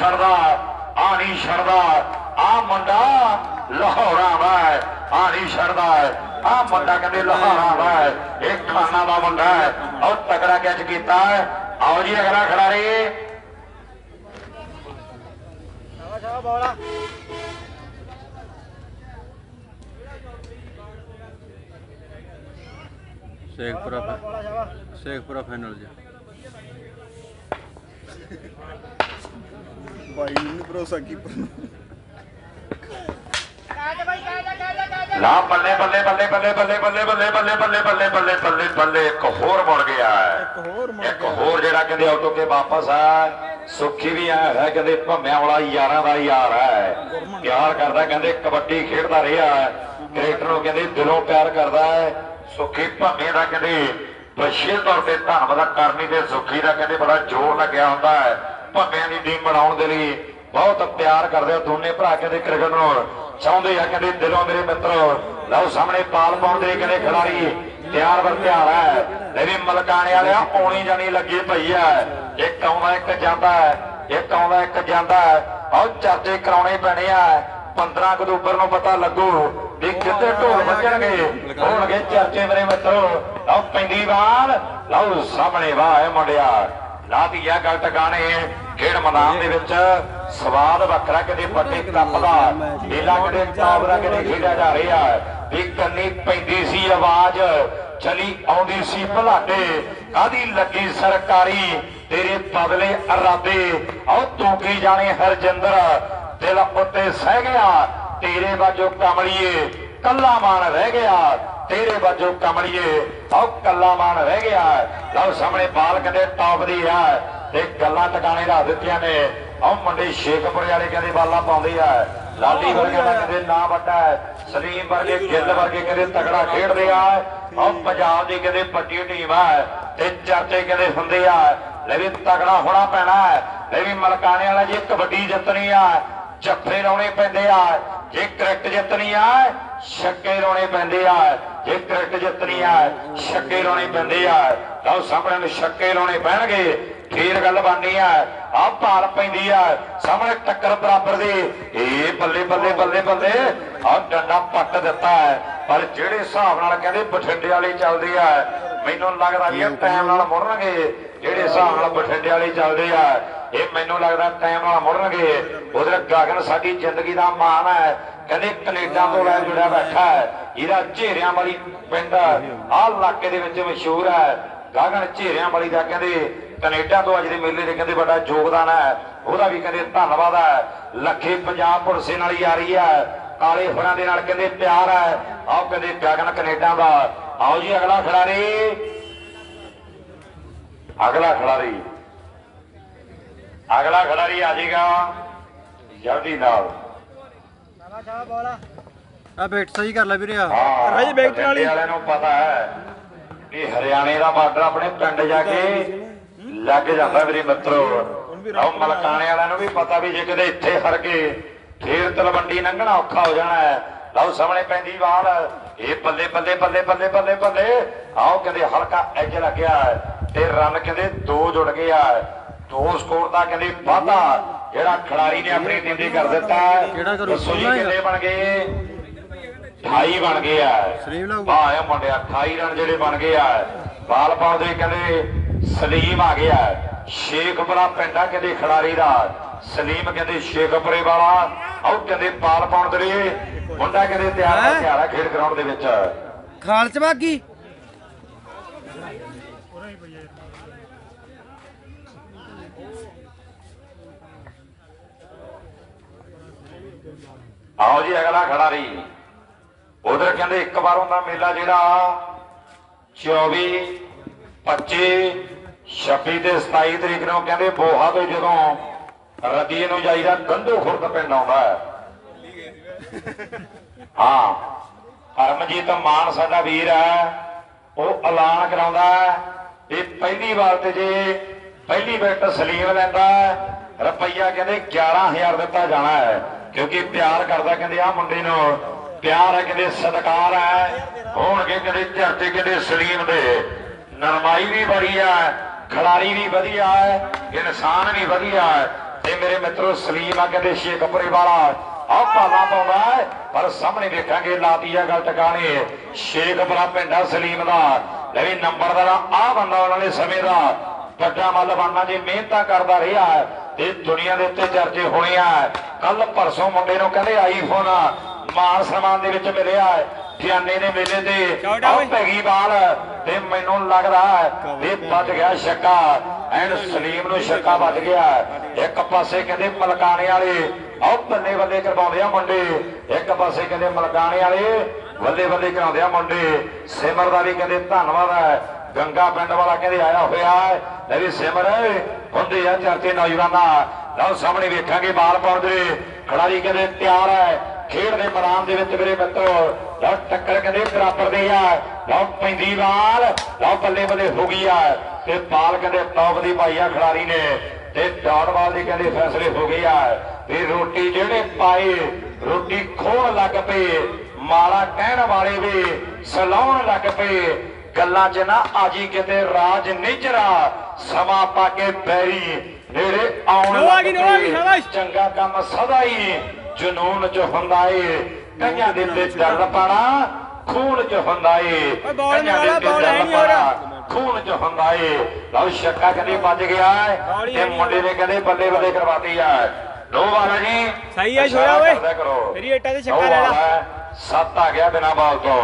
S1: ਛੱਡਦਾ ਆ ਮੁੰਡਾ ਲਾਹੌਰਾ ਵਾ, ਆ ਨਹੀਂ ਛੱਡਦਾ ਆ ਮੁੰਡਾ ਕਹਿੰਦੇ ਲਾਹੌਰਾ ਵਾ। ਇਹ ਖਾਨਾ ਦਾ ਮੁੰਡਾ ਹੈ, ਉਹ ਤਕੜਾ ਕੈਚ ਕੀਤਾ। ਆਓ ਜੀ ਅਗਲਾ ਖਿਡਾਰੀ
S2: ਸ਼ੇਖਪੁਰਾ ਫਾਈਨਲ ਜੀ। ਭਾਈ ਨੂੰ ਭਰੋਸਾ ਕੀਪਰ ਨੂੰ
S1: ਲਾ ਬੱਲੇ ਬੱਲੇ ਬੱਲੇ ਬੱਲੇ ਬੱਲੇ ਬੱਲੇ ਬੱਲੇ ਬੱਲੇ ਬੱਲੇ ਬੱਲੇ ਬੱਲੇ ਬੱਲੇ ਬੱਲੇ ਇੱਕ ਹੋਰ ਮੁੜ ਗਿਆ, ਇੱਕ ਹੋਰ ਜਿਹੜਾ ਕਹਿੰਦੇ ਆਟੋ ਕੇ ਵਾਪਸ ਆ। ਸੁੱਖੀ ਵੀ ਆਇਆ ਹੈ ਕਹਿੰਦੇ ਭੰਮਿਆਂ ਵਾਲਾ ਯਾਰਾਂ ਦਾ ਯਾਰ ਹੈ, ਪਿਆਰ ਕਰਦਾ ਕਹਿੰਦੇ ਕਬੱਡੀ ਖੇਡਦਾ ਰਿਹਾ, ਕ੍ਰਿਕਟ ਨੂੰ ਕਹਿੰਦੇ ਦਿਲੋਂ ਪਿਆਰ ਕਰਦਾ ਹੈ। ਸੁੱਖੀ ਭੰਮੇ ਦਾ ਕਹਿੰਦੇ ਵਿਸ਼ੇਸ਼ ਤੌਰ ਤੇ ਧੰਨਵਾਦ ਕਰਨੀ ਤੇ ਸੁੱਖੀ ਦਾ ਕਹਿੰਦੇ ਬੜਾ ਜ਼ੋਰ ਲੱਗਿਆ ਹੁੰਦਾ ਹੈ। ਭੰਮਿਆਂ ਦੀ ਟੀਮ ਬਣਾਉਣ ਦੇ ਲਈ ਬਹੁਤ ਪਿਆਰ ਕਰਦੇ ਆ ਦੋਨੇ ਭਰਾ ਕਹਿੰਦੇ ਕ੍ਰਿਕਟ ਨੂੰ ਚਾਹੁੰਦੇ ਆ ਕਹਿੰਦੇ ਦਿਲੋਂ ਮੇਰੇ ਮਿੱਤਰੋ। ਲਓ ਸਾਹਮਣੇ ਪਾਲ ਪਾਉਣ ਦੇ ਕਹਿੰਦੇ ਖਿਡਾਰੀ ਤਿਆਰ ਵਰ ਤਿਆਰ ਹੈ। ਇਹ ਵੀ ਮਲਕਾਣੇ ਵਾਲਿਆ ਆਉਣੀ ਜਾਣੀ ਲੱਗੀ ਪਈ ਹੈ। ਇੱਕ ਆਉਂਦਾ ਇੱਕ ਜਾਂਦਾ, ਇੱਕ ਆਉਂਦਾ ਇੱਕ ਜਾਂਦਾ। ਆਹ ਚਰਚੇ ਕਰਾਉਣੇ ਪੈਣੇ ਆ। 15 ਅਕਤੂਬਰ ਨੂੰ ਪਤਾ ਲੱਗੂ ਵੀ ਕਿੱਥੇ ਢੋਲ ਵੱਜਣਗੇ, ਹੋਣਗੇ ਚਰਚੇ ਮੇਰੇ ਮਿੱਤਰੋ। ਲਓ ਪੈਂਦੀ ਬਾਲ, ਲਓ ਸਾਹਮਣੇ ਵਾਹ ਮੁੰਡਿਆ ਲਾਤੀ ਆ ਗੱਲ ਟਿਕਾਣੇ। ਖੇਡ ਮੈਦਾਨ ਦੇ ਵਿੱਚ ਸਵਾਦ ਵੱਖਰਾ ਕਿਤੇ ਵੱਡੇ ਕੱਪ ਦਾ ਮੇਲਾ ਕਿਤੇ ਟੌਪ ਦਾ ਕਿਤੇ ਖੇਡਿਆ ਜਾ ਰਿਹਾ। ਵੀ ਕੰਨੀ ਪੈਂਦੀ ਸੀ ਆਵਾਜ਼, ਚਲੀ ਆਉਂਦੀ ਸੀ ਭਲਾਡੇ, ਕਾਹਦੀ ਲੱਗੀ ਸਰਕਾਰੀ ਤੇਰੇ ਬਦਲੇ ਇਰਾਦੇ। ਆਓ ਤੂੰ ਕੀ ਜਾਣੇ ਹਰਜਿੰਦਰ ਦਿਲ ਉੱਤੇ ਸਹਿ ਗਿਆ, ਤੇਰੇ ਬਾਝੋਂ ਕਮਲੀਏ ਕੱਲਾ ਮਾਨ ਰਹਿ ਗਿਆ। ਤੇਰੇ ਵਜੋਂ ਕਮਲੀਏ ਆਹ ਕੱਲਾ ਮਾਨ ਰਹਿ ਗਿਆ। ਲਓ ਸਾਹਮਣੇ ਬਾਲ ਕਹਿੰਦੇ ਟੌਪ ਦੀ ਆ ਤੇ ਗੱਲਾਂ ਟਿਕਾਣੇ ਰੱਖ ਦਿੱਤੀਆਂ ਨੇ। ਆਹ ਮੁੰਡੇ ਸ਼ੇਖਪੁਰ ਵਾਲੇ ਕਹਿੰਦੇ ਬਾਲਾਂ ਪਾਉਂਦੇ ਆ। ਲਾਲੀ ਵਰਗਾ ਕਹਿੰਦੇ ਨਾ ਵੱਡਾ ਸਲੀਮ ਵਰਗੇ ਗਿੱਲ ਵਰਗੇ ਕਹਿੰਦੇ ਤਗੜਾ ਖੇਡਦੇ ਆ। ਆਹ ਪੰਜਾਬ ਦੀ ਕਹਿੰਦੇ ਵੱਡੀ ਟੀਮ ਆ ਤੇ ਚਰਚੇ ਕਹਿੰਦੇ ਹੁੰਦੇ ਆ। ਲੈ ਵੀ ਤਗੜਾ ਹੋਣਾ ਪੈਣਾ। ਲੈ ਵੀ ਮਲਕਾਣੇ ਵਾਲਾ ਜੀ ਕਬੱਡੀ ਜਿੱਤਣੀ ਆ ਜੱਫੇ ਲਾਉਣੇ ਪੈਂਦੇ ਆ। ਜੇ ਕ੍ਰਿਕਟ ਜਿੱਤਣੀ ਆ ਛੱਕੇ ਲਾਉਣੇ ਪੈਂਦੇ ਆ। ਜੇ ਕ੍ਰਿਕਟ ਜਿੱਤਣੀ ਆ ਛੱਕੇ ਲਾਉਣੇ ਪੈਂਦੇ ਆ। ਲਓ ਸਾਹਮਣੇ ਨੂੰ ਛੱਕੇ ਲਾਉਣੇ ਪੈਣਗੇ ਫੇਰ ਗੱਲ ਬਣਨੀ ਆ। ਆਹ ਭਾਰ ਪੈਂਦੀ ਆ ਸਾਹਮਣੇ ਟੱਕਰ ਬਰਾਬਰ ਦੀ। ਇਹ ਬੱਲੇ ਬੱਲੇ ਬੱਲੇ ਬੱਲੇ ਆਹ ਡੰਡਾ ਪੱਟ ਦਿੱਤਾ ਪਰ ਜਿਹੜੇ ਹਿਸਾਬ ਨਾਲ ਕਹਿੰਦੇ ਬਠਿੰਡੇ ਵਾਲੇ ਚੱਲਦੇ ਆ ਮੈਨੂੰ ਲੱਗਦਾ ਵੀ ਟਾਈਮ ਨਾਲ ਮੁੜਨਗੇ। ਜਿਹੜੇ ਹਿਸਾਬ ਨਾਲ ਬਠਿੰਡੇ ਵਾਲੇ ਚੱਲਦੇ ਆ ਇਹ ਮੈਨੂੰ ਲੱਗਦਾ ਟਾਈਮ ਨਾਲ ਮੁੜਨਗੇ। ਉਧਰ ਗਗਨ ਸਾਡੀ ਜ਼ਿੰਦਗੀ ਦਾ ਮਾਣ ਹੈ ਕਹਿੰਦੇ ਕੈਨੇਡਾ ਤੋਂ ਲੈ ਜੁੜਿਆ ਬੈਠਾ ਇਹਦਾ ਝੇਰਿਆਂ ਵਾਲੀ ਪਿੰਡ ਆਹ ਇਲਾਕੇ ਦੇ ਵਿੱਚ ਮਸ਼ਹੂਰ ਹੈ। ਗਗਨ ਝੇਰਿਆਂ ਵਾਲੀ ਦਾ ਕਹਿੰਦੇ ਕੈਨੇਡਾ ਤੋਂ ਅੱਜ ਦੇ ਮੇਲੇ ਦੇ ਕਹਿੰਦੇ ਵੱਡਾ ਯੋਗਦਾਨ ਹੈ। ਉਹਦਾ ਵੀ ਕਹਿੰਦੇ ਧੰਨਵਾਦ ਹੈ। ਲੱਖੇ ਪੰਜਾਬ ਪੁਲਿਸ ਨਾਲ ਯਾਰੀ ਹੈ ਕਾਲੇ ਹੋਰਾਂ ਦੇ ਨਾਲ ਕਹਿੰਦੇ ਪਿਆਰ ਹੈ। ਆਓ ਕਹਿੰਦੇ ਗਗਨ ਕੈਨੇਡਾ ਦਾ। ਆਓ ਜੀ ਅਗਲਾ ਖਿਡਾਰੀ ਆ ਜਾਏਗਾ ਜਲਦੀ ਨਾਲ।
S2: ਆ ਬੈਠ ਸਹੀ ਕਰ ਲੈ ਵੀਰੇ।
S1: ਰਾਜੇ ਬੈਠਣ ਵਾਲਿਆਂ ਨੂੰ ਪਤਾ ਹੈ ਕਿ ਹਰਿਆਣੇ ਦਾ ਬਾਰਡਰ ਆਪਣੇ ਪਿੰਡ ਜਾ ਕੇ ਲੱਗ ਜਾਂਦਾ ਮੇਰੇ ਮਿੱਤਰੋ। ਆਹ ਮਲਕਾਣੇ ਵਾਲਿਆਂ ਨੂੰ ਵੀ ਪਤਾ ਵੀ ਜੇ ਕਿਤੇ ਇੱਥੇ ਹਰ ਗਏ ਫੇਰ ਤਲਵੰਡੀ ਲੰਘਣਾ ਔਖਾ ਹੋ ਜਾਣਾ ਹੈ। ਲਓ ਸਾਹਮਣੇ ਪੈਂਦੀ ਵਾਲ ਇਹ ਬੱਲੇ ਬੱਲੇ ਬੱਲੇ ਬੱਲੇ ਬੱਲੇ ਬੱਲੇ। ਆਓ ਕਹਿੰਦੇ ਹਲਕਾ ਐਜ ਲੱਗਿਆ ਤੇ ਰਨ ਕਹਿੰਦੇ 2 ਜੁੜ ਗਏ ਆ। 2 ਸਕੋਰ ਦਾ ਕਹਿੰਦੇ ਵਾਧਾ ਜਿਹੜਾ ਖਿਡਾਰੀ ਨੇ ਆਪਣੀ ਟੀਮ ਦੀ ਕਰ ਦਿੱਤਾ। ਦੱਸੋ ਜੀ ਕਿੰਨੇ ਬਣ ਗਏ? 28 ਬਣ ਗਏ ਆ। ਵਾਹ ਮੁੰਡਿਆ 28 ਰਨ ਜਿਹੜੇ ਬਣ ਗਏ ਆ। ਬਾਲ ਪਾਉਂਦੇ ਕਹਿੰਦੇ ਸਲੀਮ ਆ ਗਿਆ ਸ਼ੇਖਪੁਰਾ ਪਿੰਡਾ ਕਹਿੰਦੇ ਖਿਡਾਰੀ ਦਾ। ਸਲੀਮ ਕਹਿੰਦੇ ਸ਼ੇਖਪੁਰੇ ਵਾਲਾ। ਆਓ ਕਹਿੰਦੇ ਬਾਲ ਪਾਉਣ ਦੇ ਲਈ ਮੁੰਡਾ ਕਹਿੰਦੇ ਤਿਆਰ ਖੇਡ ਗਰਾਊਂਡ ਦੇ ਵਿੱਚ।
S2: ਖਾਲ ਚ ਬਾਗੀ
S1: ਆਓ ਜੀ ਅਗਲਾ ਖਿਡਾਰੀ। ਉਧਰ ਕਹਿੰਦੇ ਇੱਕ ਵਾਰ ਹੁੰਦਾ ਮੇਲਾ ਜਿਹੜਾ 24 25 26 ਤੇ 27 ਤਰੀਕ ਨੂੰ ਕਹਿੰਦੇ ਬੋਹਾ ਤੋਂ ਜਦੋਂ ਰਦੀਏ ਨੂੰ ਜਾਈਦਾ ਗੰਧੂ ਖੁਰਦ ਪਿੰਡ ਆਉਂਦਾ ਹਾਂ। ਹਰਮਜੀਤ ਮਾਨ ਸਾਡਾ ਵੀਰ ਹੈ ਉਹ ਐਲਾਨ ਕਰਾਉਂਦਾ ਇਹ ਪਹਿਲੀ ਵਾਰ ਤੇ ਜੇ ਪਹਿਲੀ ਵਿਕਟ ਸਲੀਮ ਲੈਂਦਾ ਰੁਪਈਆ ਕਹਿੰਦੇ 11,000 ਦਿੱਤਾ ਜਾਣਾ ਹੈ ਕਿਉਂਕਿ ਪਿਆਰ ਕਰਦਾ ਕਹਿੰਦੇ ਆਹ ਮੁੰਡੇ ਨੂੰ ਪਿਆਰ ਹੈ ਕਹਿੰਦੇ ਸਤਿਕਾਰ ਹੈ। ਹੋਣਗੇ ਕਹਿੰਦੇ ਝਰਤੇ ਕਹਿੰਦੇ ਸਲੀਮ ਦੇ। ਨਰਮਾਈ ਵੀ ਬੜੀ ਹੈ ਖਿਡਾਰੀ ਵੀ ਵਧੀਆ ਹੈ ਇਨਸਾਨ ਵੀ ਵਧੀਆ ਹੈ ਤੇ ਮੇਰੇ ਮਿੱਤਰੋ ਸਲੀਮ ਆ ਕਹਿੰਦੇ ਸ਼ੇਖਪੁਰੇ ਵਾਲਾ ਆਹ ਭਾਲਾ ਪਾਉਂਦਾ ਪਰ ਸਾਹਮਣੇ ਵੇਖਾਂਗੇ ਲਾਤੀ ਆ ਗੱਲ ਟਿਕਾਣੇ ਸ਼ੇਖਪੁਰਾ ਪਿੰਡਾ ਸਲੀਮ ਦਾ। ਲੈ ਵੀ ਨੰਬਰਦਾਰ ਆਹ ਬੰਦਾ ਉਹਨਾਂ ਦੇ ਸਮੇਂ ਦਾ ਵੱਡਾ ਮੱਲ ਬਣਨਾ ਜੇ ਮਿਹਨਤਾਂ ਕਰਦਾ ਰਿਹਾ ਤੇ ਦੁਨੀਆ ਦੇ ਉੱਤੇ ਚਰਚੇ ਹੋਣੇ ਆ। ਕੱਲ ਪਰਸੋਂ ਮੁੰਡੇ ਨੂੰ ਕਹਿੰਦੇ ਆਈਫੋਨ ਮਾਨ ਸਨਮਾਨ ਦੇ ਵਿੱਚ ਮਿਲਿਆ ਖਿਆਨੇ ਦੇ ਮੇਲੇ ਤੇ ਆਹ ਪੈਗੀ ਬਾਲ ਤੇ ਮੈਨੂੰ ਲੱਗਦਾ ਇਹ ਵੱਜ ਗਿਆ ਛੱਕਾ ਐਨ ਸਲੀਮ ਨੂੰ ਛੱਕਾ ਵੱਜ ਗਿਆ। ਇੱਕ ਪਾਸੇ ਕਹਿੰਦੇ ਮਲਕਾਣੇ ਵਾਲੇ ਆਹ ਬੱਲੇ ਬੱਲੇ ਕਰਵਾਉਂਦੇ ਆ ਮੁੰਡੇ ਇੱਕ ਪਾਸੇ ਕਹਿੰਦੇ ਮਲਕਾਣੇ ਵਾਲੇ ਬੱਲੇ ਬੱਲੇ ਕਰਾਉਂਦੇ ਆ ਮੁੰਡੇ। ਸਿਮਰ ਦਾ ਵੀ ਕਹਿੰਦੇ ਧੰਨਵਾਦ ਹੈ ਗੰਗਾ ਪਿੰਡ ਵਾਲਾ ਕਹਿੰਦੇ ਆਇਆ ਹੋਇਆ ਲੈ ਵੀ ਸਿਮਰ ਹੁੰਦੇ ਆ ਚਰਚੇ ਨੌਜਵਾਨਾਂ। ਲਓ ਸਾਹਮਣੇ ਵੇਖਾਂਗੇ ਬਾਲ ਪਾਉਣ ਦੇ ਖਿਡਾਰੀ ਕਹਿੰਦੇ ਤਿਆਰ ਹੈ ਖੇਡ ਦੇ ਮੈਦਾਨ ਦੇ ਵਿੱਚ ਮੇਰੇ ਮਿੱਤਰੋ। ਲਓ ਟੱਕਰ ਕਹਿੰਦੇ ਬਰਾਬਰ ਦੇ ਆ। ਲਓ ਪੈਂਦੀ ਬਾਲ ਲਓ ਬੱਲੇ ਬੱਲੇ ਹੋ ਗਈ ਆ ਤੇ ਬਾਲ ਕਹਿੰਦੇ ਟੌਪ ਦੀ ਪਾਈ ਆ ਖਿਡਾਰੀ ਨੇ ਤੇ ਡਾਟ ਬਾਲ ਦੀ ਕਹਿੰਦੇ ਫੈਸਲੇ ਹੋ ਗਏ ਆ ਵੀ ਰੋਟੀ ਜਿਹੜੇ ਪਾਏ ਰੋਟੀ ਖੋਣ ਲੱਗ ਪਏ ਮਾੜਾ ਕਹਿਣ ਵਾਲੇ ਵੀ ਸਲਾਉਣ ਲੱਗ ਪਏ ਗੱਲਾਂ 'ਚ ਨਾ ਆਜੀ ਕਿਤੇ ਰਾਜ ਨਿਜਰਾ ਸਮਾਂ ਪਾ ਕੇ ਬੈਰੀ ਨੇੜੇ ਆਉਣ ਲੱਗ ਪਏ ਚੰਗਾ ਕੰਮ ਸਦਾ ਹੀ ਜਨੂਨ 'ਚ ਹੁੰਦਾ ਏ ਕਈਆਂ ਦੇ ਤੇ ਦਰਦ ਪਾਣਾ ਖੂਨ 'ਚ ਹੁੰਦਾ ਏ ਕਈਆਂ ਦੇ ਤੇ ਦਰਦ ਪਾਣਾ ਖੂਨ 'ਚ ਹੁੰਦਾ ਏ। ਲਓ ਛੱਕਾ ਕਹਿੰਦੇ ਵੱਜ ਗਿਆ ਤੇ ਮੁੰਡੇ ਨੇ ਕਹਿੰਦੇ ਬੱਲੇ ਬੱਲੇ ਕਰਵਾਤੀ ਆ। ਲੋ ਵਾਲਾ ਜੀ
S2: ਸਹੀ ਹੈ ਛੋੜਾ ਓਏ ਤੇਰੀ ਇੱਟਾਂ ਤੇ ਛੱਕਾ ਲੈ ਲੈ
S1: 7 ਆ ਗਿਆ ਬਿਨਾ ਬਾਲ ਤੋਂ।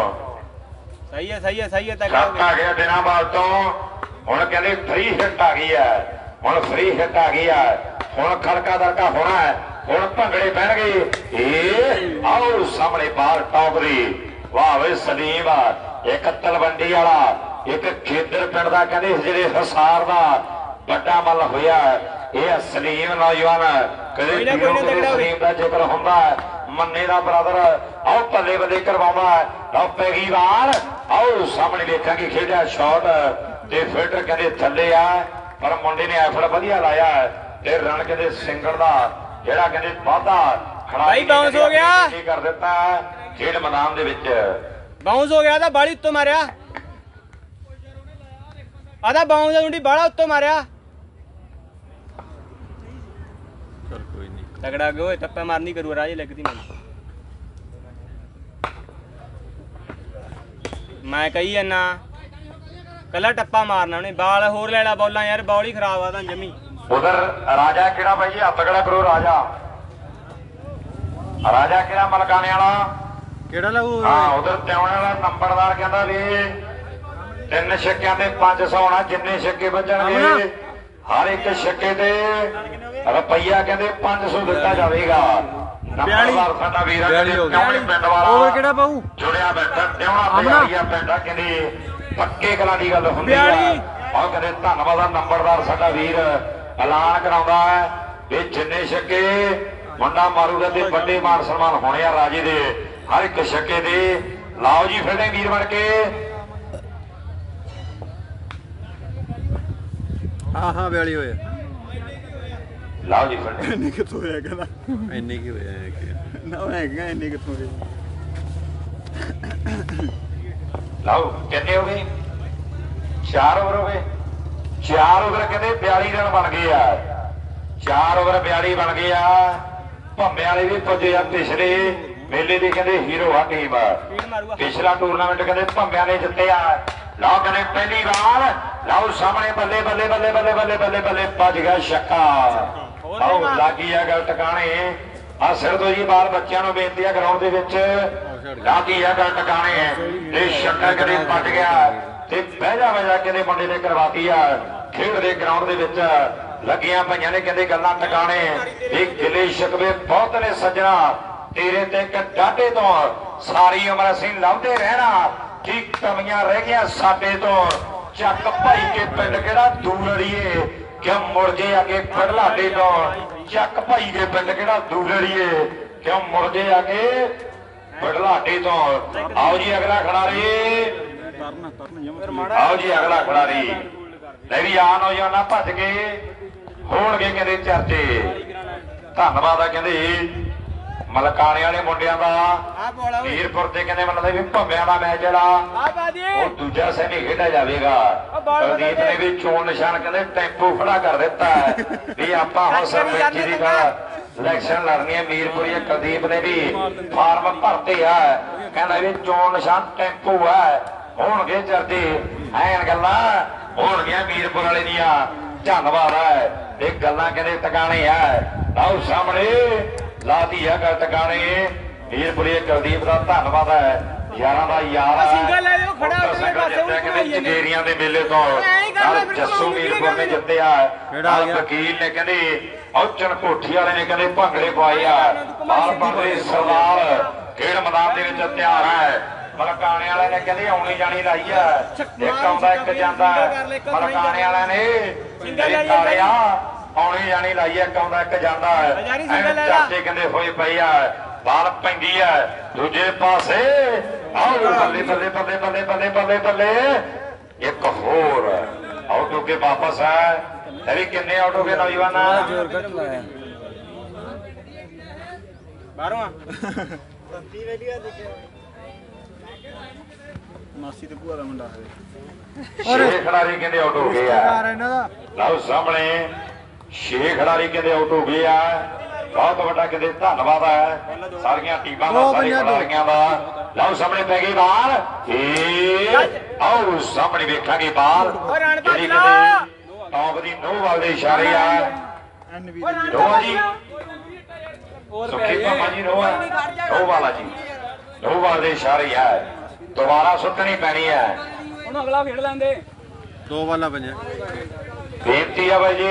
S2: ਸਹੀ ਹੈ ਸਹੀ ਹੈ ਸਹੀ ਹੈ
S1: 7 ਆ ਗਿਆ ਬਿਨਾ ਬਾਲ ਤੋਂ। ਹੁਣ ਕਹਿੰਦੇ ਫ੍ਰੀ ਹਿੱਟ ਆ ਗਈ ਹੈ ਹੁਣ ਫ੍ਰੀ ਹਿੱਟ ਆ ਗਈ ਹੈ ਹੁਣ ਖੜਕਾ ਦੜਕਾ ਹੋਣਾ ਹੈ ਹੁਣ ਭੰਗੜੇ ਪੈਣਗੇ। ਇਹ ਆਓ ਸਾਹਮਣੇ ਬਾਲ ਟੌਪ ਦੀ ਵਾਹ ਵੇ ਸਲੀਮ ਇੱਕ ਤਲਵੰਡੀ ਵਾਲਾ, ਇੱਕ ਖੇਦਰ ਪਿੰਡ ਦਾ ਕਹਿੰਦੇ ਜਿਹੜੇ ਹਿਸਾਰ ਦਾ ਵੱਡਾ ਮੱਲ ਹੋਇਆ। ਇਹ ਸਲੀਮ ਨੌਜਵਾਨ ਕਦੇ ਸਲੀਮ ਦਾ ਜ਼ਿਕਰ ਹੁੰਦਾ, ਮੰਨੇ ਦਾ ਬਰਾਦਰ। ਆਓ ਪੱਲੇ ਬੱਲੇ ਕਰਵਾਉਂਦਾ, ਲਓ ਪੈ ਗਈ ਵਾਰ। ਆਓ ਸਾਹਮਣੇ ਵੇਖਾਂਗੇ ਖੇਡਿਆ ਸ਼ਾਟ ਤੇ ਫਿਲਟਰ ਕਹਿੰਦੇ ਥੱਲੇ ਆ, ਪਰ ਮੁੰਡੇ ਨੇ ਐਫਰਟ ਵਧੀਆ ਲਾਇਆ ਤੇ ਰਨ ਕਹਿੰਦੇ ਸਿੰਗਲ ਦਾ ਜਿਹੜਾ ਕਹਿੰਦੇ ਵਾਧਾ ਖੜਾ
S3: ਭਾਈ ਬਾਉਂਸ ਹੋ ਗਿਆ
S1: ਕਰ ਦਿੱਤਾ ਖੇਡ ਮੈਦਾਨ ਦੇ ਵਿੱਚ।
S3: ਬਾਉਂਸ ਹੋ ਗਿਆ ਤਾਂ ਬਾਲੀ ਉੱਤੋਂ ਮਾਰਿਆ, ਆਦਾ ਬਾਉਂਸ ਦਾ ਉਂਡੀ ਬਾਲਾ ਉੱਤੋਂ ਮਾਰਿਆ।
S2: ਚਲ ਕੋਈ ਨਹੀਂ,
S3: ਤਗੜਾ ਅੱਗੇ ਓਏ ਟੱਪਾ ਮਾਰਨੀ ਕਰੂ ਰਾਜੇ ਲੱਗਦੀ ਮੈਨੂੰ। ਮੈਂ ਕਹੀ ਜਾਨਾ ਕੱਲਾ ਟੱਪਾ ਮਾਰਨਾ ਉਹਨੇ, ਬਾਲ ਹੋਰ ਲੈ ਲਾ ਬੋਲਾਂ ਯਾਰ, ਬੌਲ ਹੀ ਖਰਾਬ ਆ ਤਾਂ ਜਮੀ।
S1: ਉਧਰ ਰਾਜਾ ਕਿਹੜਾ ਭਾਈ ਹੱਥ ਖੜਾ ਕਰੋ। ਰਾਜਾ ਕਿਹੜਾ ਮਲਕਾਣੇ ਵਾਲਾ
S2: ਕਿਹੜਾ ਲਾਉ?
S1: ਹਾਂ ਉਧਰ ਤਿਉਣੇ ਵਾਲਾ ਨੰਬਰਦਾਰ ਕਹਿੰਦਾ ਵੀ 3 ਛੱਕਿਆਂ ਤੇ 500 ਹੋਣਾ, ਜਿੰਨੇ ਛੱਕੇ ਵੱਜਣਗੇ ਹਰ ਇੱਕ ਛੱਕੇ ਤੇ ਰੁਪਈਆ ਕਹਿੰਦੇ 500 ਦਿੱਤਾ ਜਾਵੇਗਾ। ਨੰਬਰਦਾਰ ਸਾਡਾ ਵੀਰ ਤਿਉਣੇ ਪਿੰਡ ਵਾਲਾ
S2: ਉਹ ਕਿਹੜਾ ਪਾਉ?
S1: ਜੁੜਿਆ ਬੈਠਾ ਤਿਉਣਾ ਬਿਆਰੀਆ ਪਿੰਡਾ ਕਹਿੰਦੇ ਪੱਕੇ ਕਲਾਂ ਦੀ ਗੱਲ ਹੁੰਦੀ ਆ। ਆਹ ਕਹਿੰਦੇ ਧੰਨਵਾਦ ਆ ਨੰਬਰਦਾਰ ਸਾਡਾ ਵੀਰ ਐਲਾਨ ਕਰਾਉਂਦਾ ਹੈ ਵੀ ਜਿੰਨੇ ਛੱਕੇ ਮੁੰਡਾ ਮਾਰੂਗਾ ਤੇ ਵੱਡੇ ਮਾਨ ਸਨਮਾਨ ਹੋਣੇ ਆ ਰਾਜੇ ਦੇ ਹਰ ਇੱਕ ਛੱਕੇ ਦੇ। ਲਾਓ ਜੀ ਫਿਰਦੇ ਵੀਰ ਬਣ ਕੇ।
S2: ਹਾਂ 42 ਹੋਇਆ।
S1: ਲਾਓ ਜੀ ਫਿਰਦੇ।
S2: ਇੰਨੇ ਕਿੱਥੋਂ ਹੋਇਆ ਕਹਿੰਦਾ? ਇੰਨੇ ਕੀ ਹੋਇਆ ਨਾ ਹੈਗਾ, ਇੰਨੇ ਕਿੱਥੋਂ ਹੋਇਆ?
S1: ਲਾਓ ਕਿੰਨੇ ਹੋ ਗਏ? 4 ਓਵਰ ਹੋ ਗਏ। 4 ਓਵਰ ਕਹਿੰਦੇ 42 ਰਨ ਬਣ ਗਏ ਆ। 4 ਓਵਰ 42 ਬਣ ਗਏ ਆ। ਭੰਮੇ ਵਾਲੇ ਵੀ ਪੁੱਜੇ ਆ ਪਿਛਲੇ ਮੇਲੇ ਦੀ ਕਹਿੰਦੇ ਹੀਰੋ ਆ ਟੀਮ। ਪਿਛਲਾ ਟੂਰਨਾਮੈਂਟ ਕਹਿੰਦੇ ਭੰਮਿਆਂ ਨੇ ਜਿੱਤਿਆ। ਲਾਓ ਕਹਿੰਦੇ ਪਹਿਲੀ ਵਾਰ ਲਾਓ ਸਾਹਮਣੇ ਬੱਲੇ ਬੱਲੇ ਬੱਲੇ ਬੱਲੇ ਬੱਲੇ ਬੱਲੇ ਬੱਲੇ ਭੱਜ ਗਿਆ ਛੱਕਾ। ਆਓ ਲੱਗੀ ਆ ਗੱਲ ਟਿਕਾਣੇ। ਆ ਸਿਰ ਤੋਂ ਜੀ ਬਾਲ ਬੱਚਿਆਂ ਨੂੰ ਬੇਨਤੀ ਆ ਗਰਾਊਂਡ ਦੇ ਵਿੱਚ ਲੱਗੀ ਆ ਗੱਲ ਟਿਕਾਣੇ ਤੇ ਛੱਕਾ ਕਦੇ ਪੱਟ ਗਿਆ ਤੇ ਬਹਿ ਕਹਿੰਦੇ ਮੁੰਡੇ ਨੇ ਕਰਵਾਤੀ ਆ। ਖੇਡ ਦੇ ਗਰਾਊਂਡ ਦੇ ਵਿੱਚ ਲੱਗੀਆਂ ਪਈਆਂ ਨੇ ਕਹਿੰਦੇ ਗੱਲਾਂ ਟਿਕਾਣੇ। ਇਹ ਗਿਲੇ ਸ਼ਿਕਵੇ ਬਹੁਤ ਨੇ ਸੱਜਣਾ ਤੇਰੇ ਤੇ ਇੱਕ ਡਾਢੇ ਤੋਂ ਸਾਰੀ ਉਮਰ ਅਸੀਂ ਲੱਭਦੇ ਰਹਿਣਾ ਕੀ ਕਮੀਆਂ ਰਹਿ ਗਈਆਂ ਸਾਡੇ ਤੋਂ। ਚੱਕ ਭਾਈ ਕੇ ਪਿੰਡ ਕਿਹੜਾ ਦੂਰ ਅੜੀਏ ਕਿਉਂ ਮੁੜ ਜੇ ਅੱਗੇ ਫੜਲਾਡੇ ਤੋਂ। ਚੱਕ ਭਾਈ ਕੇ ਪਿੰਡ ਕਿਹੜਾ ਦੂਰ ਅੜੀਏ ਕਿਉਂ ਮੁੜ ਜੇ ਅੱਗੇ ਫੜਲਾਡੇ ਤੋਂ। ਆਓ ਜੀ ਅਗਲਾ ਖਿਡਾਰੀ, ਆਓ ਜੀ ਅਗਲਾ ਖਿਡਾਰੀ। ਲੈ ਵੀ ਆ ਨੌਜਵਾਨਾਂ ਭੱਜ ਕੇ ਹੋਣਗੇ ਕਹਿੰਦੇ ਚਰਚੇ। ਧੰਨਵਾਦ ਆ ਕਹਿੰਦੇ ਮਲਕਾਣੇ ਵਾਲੇ ਮੁੰਡਿਆਂ ਦਾ। ਵੀਰਪੁਰ ਤੇ ਕਹਿੰਦੇ ਮਤਲਬ ਵੀ ਭੰਮਿਆਂ ਦਾ ਮੈਚ ਜਿਹੜਾ ਉਹ ਦੂਜਾ ਸੈਮੀ ਖੇਡਿਆ ਜਾਵੇਗਾ। ਪ੍ਰਦੀਪ ਨੇ ਵੀ ਚੋਣ ਨਿਸ਼ਾਨ ਕਹਿੰਦੇ ਟੈਂਪੂ ਖੜਾ ਕਰ ਦਿੱਤਾ ਵੀ ਆਪਾਂ ਹੁਣ ਸਰਪੰਚੀ ਦੀ ਇਲੈਕਸ਼ਨ ਲੜਨੀ ਹੈ। ਮੀਰਪੁਰੀ ਕੁਲਦੀਪ ਨੇ ਵੀ ਫਾਰਮ ਭਰਤੇ ਆ, ਕਹਿੰਦਾ ਵੀ ਚੋਣ ਨਿਸ਼ਾਨ ਟੈਂਪੂ ਹੈ। ਹੋਣਗੇ ਚਰਚੇ, ਐਨ ਗੱਲਾਂ ਹੋਣਗੀਆਂ ਮੀਰਪੁਰ ਵਾਲੇ ਦੀਆਂ। ਧੰਨਵਾਦ ਹੈ ਇਹ ਗੱਲਾਂ ਕਹਿੰਦੇ ਟਿਕਾਣੇ ਆ। ਆਓ ਸਾਹਮਣੇ ਲਾਤੀ ਆ ਗੱਲ ਟਿਕਾਣੇ। ਵੀਰਪੁਰੀ ਕੁਲਦੀਪ ਦਾ ਧੰਨਵਾਦ ਹੈ। ਯਾਰਾਂ ਦਾ ਯਾਰ ਜਗੇਰੀਆਂ ਦੇ ਮੇਲੇ ਤੋਂ ਜੱਸੂ ਮੀਰਪੁਰ ਨੇ ਜਿੱਤਿਆ। ਵਕੀਲ ਨੇ ਕਹਿੰਦੇ ਔਚਣ ਕੋਠੀ ਵਾਲੇ ਨੇ ਕਹਿੰਦੇ ਭੰਗੜੇ ਪਵਾਏ ਆ। ਬਾਲ ਸਰਦਾਰ ਖੇਡ ਮੈਦਾਨ ਦੇ ਵਿੱਚ ਤਿਆਰ ਹੈ। ਮਲਕਾਣੇ ਵਾਲੇ ਨੇ ਕਹਿੰਦੇ ਆਉਣੀ ਜਾਣੀ ਲਾਈ ਆ। ਇੱਕ ਆਉਂਦਾ ਇੱਕ ਜਾਂਦਾ। ਮਲਕਾਣੇ ਵਾਲਿਆਂ ਨੇ ਤਾਰਿਆ ਆਉਣੀ ਜਾਣੀ ਲਾਈ ਆ। ਇੱਕ ਆਉਂਦਾ ਇੱਕ ਜਾਂਦਾ। ਚਾਚੇ ਕਹਿੰਦੇ ਹੋਏ ਪਈ ਆ। ਬਾਲ ਪੈਂਦੀ ਆ ਦੂਜੇ ਪਾਸੇ। ਆਓ ਬੱਲੇ ਬੱਲੇ ਬੱਲੇ ਬੱਲੇ ਬੱਲੇ ਬੱਲੇ ਬੱਲੇ ਇੱਕ ਹੋਰ ਆਊਟ ਹੋ ਕੇ ਵਾਪਸ ਆ। ਇਹ ਵੀ ਕਿੰਨੇ ਆਊਟ ਹੋ ਗਏ ਨੌਜਵਾਨਾਂ?
S3: ਬਾਹਰੋਂ ਆ
S2: ਮਾਸੀ ਤੇ ਭੂਆ ਦਾ ਮੁੰਡਾ ਹੈ।
S1: 6 ਖਿਡਾਰੀ ਕਹਿੰਦੇ ਆਊਟ ਹੋ ਗਏ ਆ। ਲਓ ਸਾਹਮਣੇ 6 ਖਿਡਾਰੀ ਕਹਿੰਦੇ ਆਊਟ ਹੋ ਗਏ ਆ। ਬਹੁਤ ਵੱਡਾ ਕਹਿੰਦੇ ਧੰਨਵਾਦ ਹੈ ਸਾਰੀਆਂ ਟੀਮਾਂ ਦਾ, ਸਾਰੇ ਖਿਡਾਰੀਆਂ ਦਾ। ਲਓ ਸਾਹਮਣੇ ਪੈ ਗਈ ਬਾਲ। ਆਓ ਸਾਹਮਣੇ ਵੇਖਾਂਗੇ ਬਾਲ ਜਿਹੜੀ ਕਹਿੰਦੇ ਟੌਪ ਦੀ ਨੋਹ ਵਾਲ ਦੇ ਇਸ਼ਾਰੇ ਆ। ਨੋਹ ਜੀ ਸੁੱਖੀ ਭਾਮਾ ਜੀ ਨੋਹ ਵਾਲਾ ਜੀ ਨੋਹ ਵਾਲ ਦੇ ਇਸ਼ਾਰੇ ਆ। ਦੁਬਾਰਾ ਸੁੱਟਣੀ ਪੈਣੀ ਹੈ।
S3: ਉਹਨੂੰ ਅਗਲਾ ਖੇਡ ਲੈਂਦੇ।
S2: 2 ਬਾਲਾਂ ਪਈਆਂ।
S1: ਬੇਨਤੀ ਆ ਬਾਈ ਜੀ